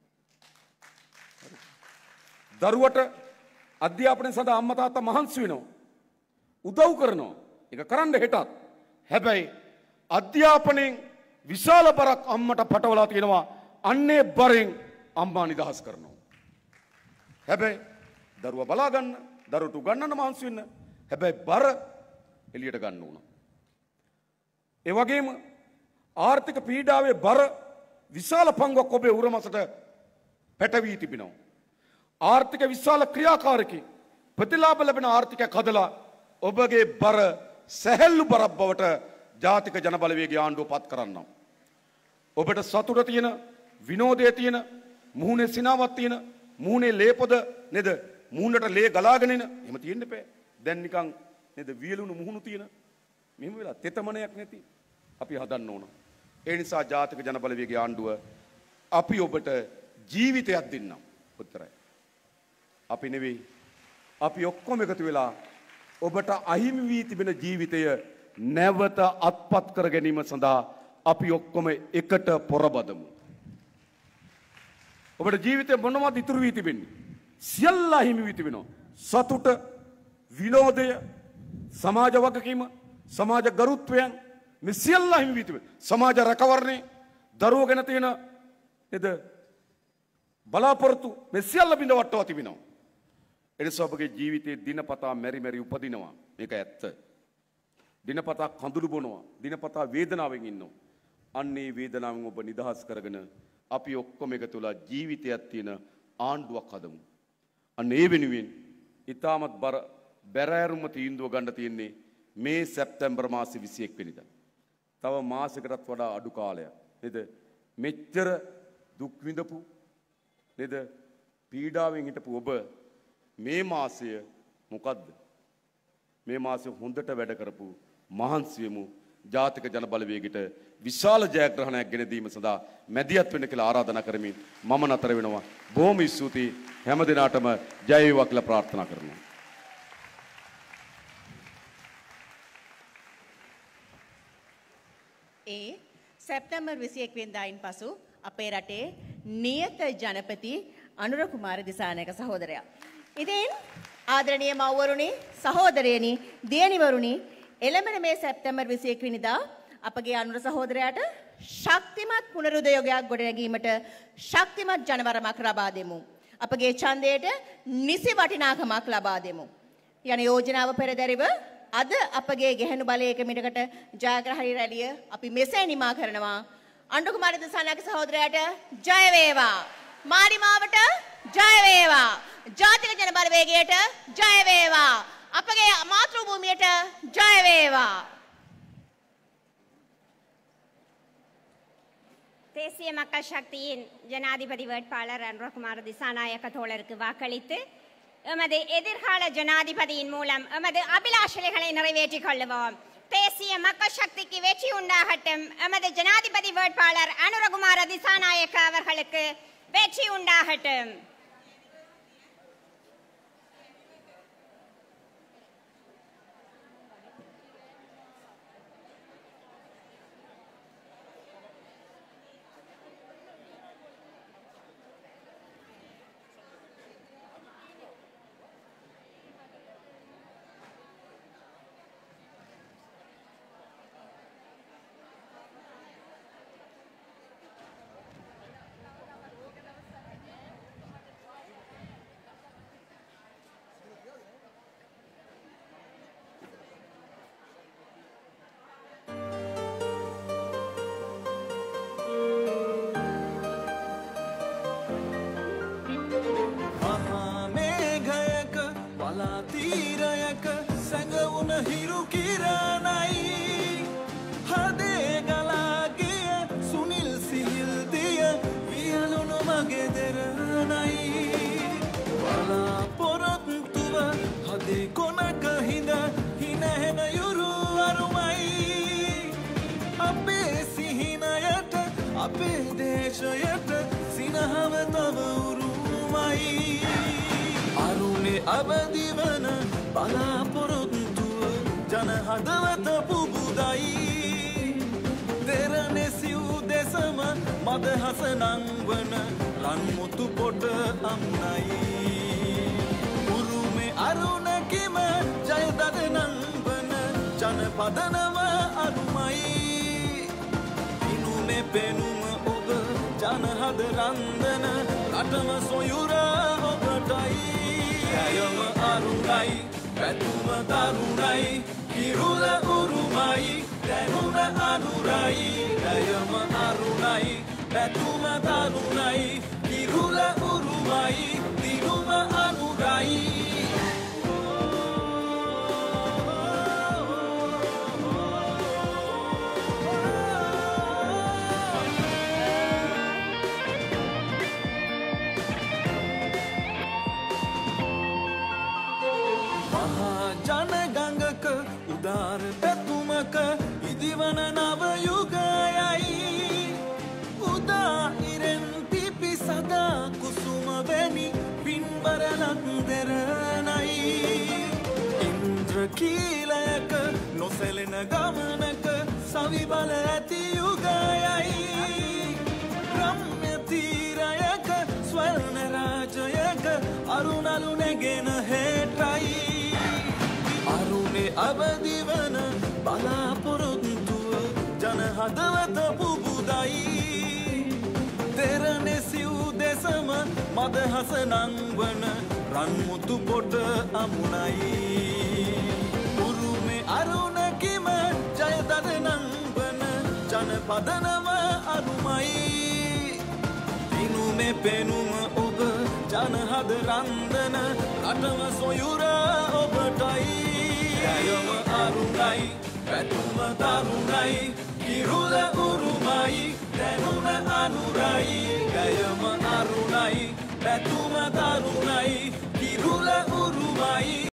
දරුවට අධ්‍යාපනය සඳහා අම්මා තාත්තා මහන්සි වෙනවා. උදව් කරනවා. ඒක කරන්න හෙටත්. හැබැයි අධ්‍යාපනයෙන් විශාල බරක් අම්මට පටවලා තියෙනවා. අන්නේ බරෙන් අම්මා නිදහස් කරනවා. හැබැයි දරුවා බලා ගන්න, දරුවට උගන්නන්න මහන්සි වෙන්න. හැබැයි බර එළියට ගන්න ඕන. ඒ වගේම ආර්ථික පීඩාවේ බර විශාල පංගුවක් ඔබේ උරමසට පැටවී තිබෙනවා. ආර්ථික විශාල ක්‍රියාකාරකී ප්‍රතිලාභ ලැබෙන ආර්ථිකයක් හදලා ඔබගේ බර සැහැල්ලු බරක් බවට ජාතික ජන බලවේගයේ ආණ්ඩුව පත් කරන්නම්. ඔබට සතුට තියෙන, විනෝදයේ තියෙන, මුහුණේ සිනාවක් තියෙන, මුහුණේ ලේපොද නේද? මුහුණට ලේ ගලාගෙන එන. එහෙම තියෙන්න එපා. දැන් නිකන් නේද වියලුණු මුහුණු තියෙන. මෙහෙම වෙලා තෙතමනයක් නැති. අපි හදන්න ඕන. ඒ නිසා ජාතික ජන බලවේගයේ ආණ්ඩුව අපි ඔබට ජීවිතයක් දෙන්නම්. උත්තරයි. අපි නෙවෙයි. අපි ඔක්කොම එකතු වෙලා ඔබට අහිමි වී තිබෙන ජීවිතය නැවත අත්පත් කර ගැනීම සඳහා අපි ඔක්කොම එකට පොරබදමු. ඔබට ජීවිතේ මොනවද ඉතුරු වී තිබෙන්නේ? සියල්ල අහිමි වී තිබෙනවා. සතුට, විනෝදය, සමාජ වගකීම, සමාජ ගරුත්වයන් මේ සියල්ල අහිමි වී තිබෙනවා. සමාජ රැකවරණය, දරුවෝ ගැන තියෙන නේද බලාපොරොත්තු මේ සියල්ල බිඳවට්ටවා තිබෙනවා. එනිසා ඔබගේ ජීවිතයේ දිනපතා මෙරි මෙරි උපදිනවා. මේක ඇත්ත. දිනපතා කඳුළු බොනවා. දිනපතා වේදනාවෙන් ඉන්නවා. අන්නේ වේදනාවෙන් ඔබ නිදහස් කරගෙන අපි ඔක්කොම එකතුලා ජීවිතයක් තියෙන ආණ්ඩුවක් හදමු. අන්න ඒ වෙනුවෙන් ඊටමත් බැරෑරුම තීන්දුව ගන්න තියෙන්නේ මේ සැප්තැම්බර් මාසේ 21 වෙනිදා. තව මාසයකටත් වඩා අඩු කාලයක්. නේද? මෙච්චර දුක් විඳපු නේද? පීඩාවෙන් හිටපු ඔබ මේ මාසය මොකද්ද? මේ මාසෙ හොඳට වැඩ කරපු මහන්සියමු ජාතික ජන බලවේගයට විශාල ජයග්‍රහණයක් ගෙන දීම සඳහා මැදිහත් වෙන්න කියලා ආරාධනා කරමින් මම නතර වෙනවා. බොහොම ස්තුතියි හැම දිනාටම ජය වේවා කියලා ප්‍රාර්ථනා කරනවා. සැප්තැම්බර් 21 වෙනිදායින් පසු අපේ රටේ නියත ජනපති අනුර කුමාර දිසානායක සහෝදරයා. ඉතින් ආදරණීය මව්වරුනි, සහෝදරයනි, දියණිවරුනි, එළඹෙන මේ සැප්තැම්බර් 21 වෙනිදා අපගේ අනුර සහෝදරයාට ශක්තිමත් පුනරුද්‍යෝගයක් ගොඩනැගීමට ශක්තිමත් ජනවරමක් ලබා දෙමු. අපගේ ඡන්දයට නිසි වටිනාකමක් ලබා දෙමු. යන යෝජනාව පෙරදැරිව අද අපගේ ගැහැණු බලයක මිටකට ජයග්‍රහණී රැළිය අපි මෙසේ නිමා කරනවා. අනුර කුමාර දිසානායක සහෝදරයාට ජය වේවා. මාරිමාවට ජය වේවා. ජාතික ජන බලවේගයට ජය වේවා. අපගේ මාතෘ භූමියට ජය වේවා. தேசிய மக்கள் சக்தியின் ஜனாதிபதி வேட்பாளர் அனுரகுமார் திசாநாயக்க தோழருக்கு வாக்களித்து எமது எதிர்கால ஜனாதிபதியின் மூலம் எமது அபிலாஷைகளை நிறைவேற்றிக் கொள்ளுவோம். தேசிய மக்கள் சக்திக்கு வெற்றி உண்டாகட்டும். எமது ஜனாதிபதி வேட்பாளர் அனுரகுமார திசாநாயக்க அவர்களுக்கு வெற்றி உண்டாகட்டும். අවදිවන බලාපොරොත්තුව ජන හදවත පුබුදයි දෙරණෙ සිව් දෙසම මදහස නංවන රන්මුතු පොට අම්නයි උරුමේ අරුණකිම ජයදද නංවන ජනපදනම අරුමයි ඉනුමේ පෙනුම ඔබ ජනහද රන්දන රටම සොයුරා ඔබටයි ඇයම අරුණයි පැතුම තරුණයි කිරුල උරුමයි දැනුන අනුරයි ඇයම අරුණයි පැතුම තරුණයි කිරුල උරුමයි දිනුම අනුරයි ජනගංගක උදාර පැතුමක ඉදිවන නව යුගයයි උදා ඉරෙන් පිපි සදා කුසුම වැනි පින්බරලක් දෙරණයි ඉන්ද්‍රකීලයක නොසැලෙන ගමනක සවිබල ඇති යුගයයි රම්‍ය තීරයක ස්වර්ණ රාජයක අරුණලු නැගෙන හෙටයි අරුණේ අවදිවන බලාපොරොත්තුව ජන හදවත පුබුදයි දෙරණෙ සිව් දෙසම මදහස නංවන රන්මුතු පොට අමුණයි උරුමේ අරුණකිම ජයදද නංවන ජනපදනම අරුමයි දිනුමේ පෙනුම ඔබ ජනහද රන්දන රටම සොයුරා ඔබටයි ඇයම අරුණයි පැතුම තරුණයි කිරුල උරුමයි දැනුන අනුරයි ඇයම අරුණයි පැතුම තරුණයි කිරුල උරුමයි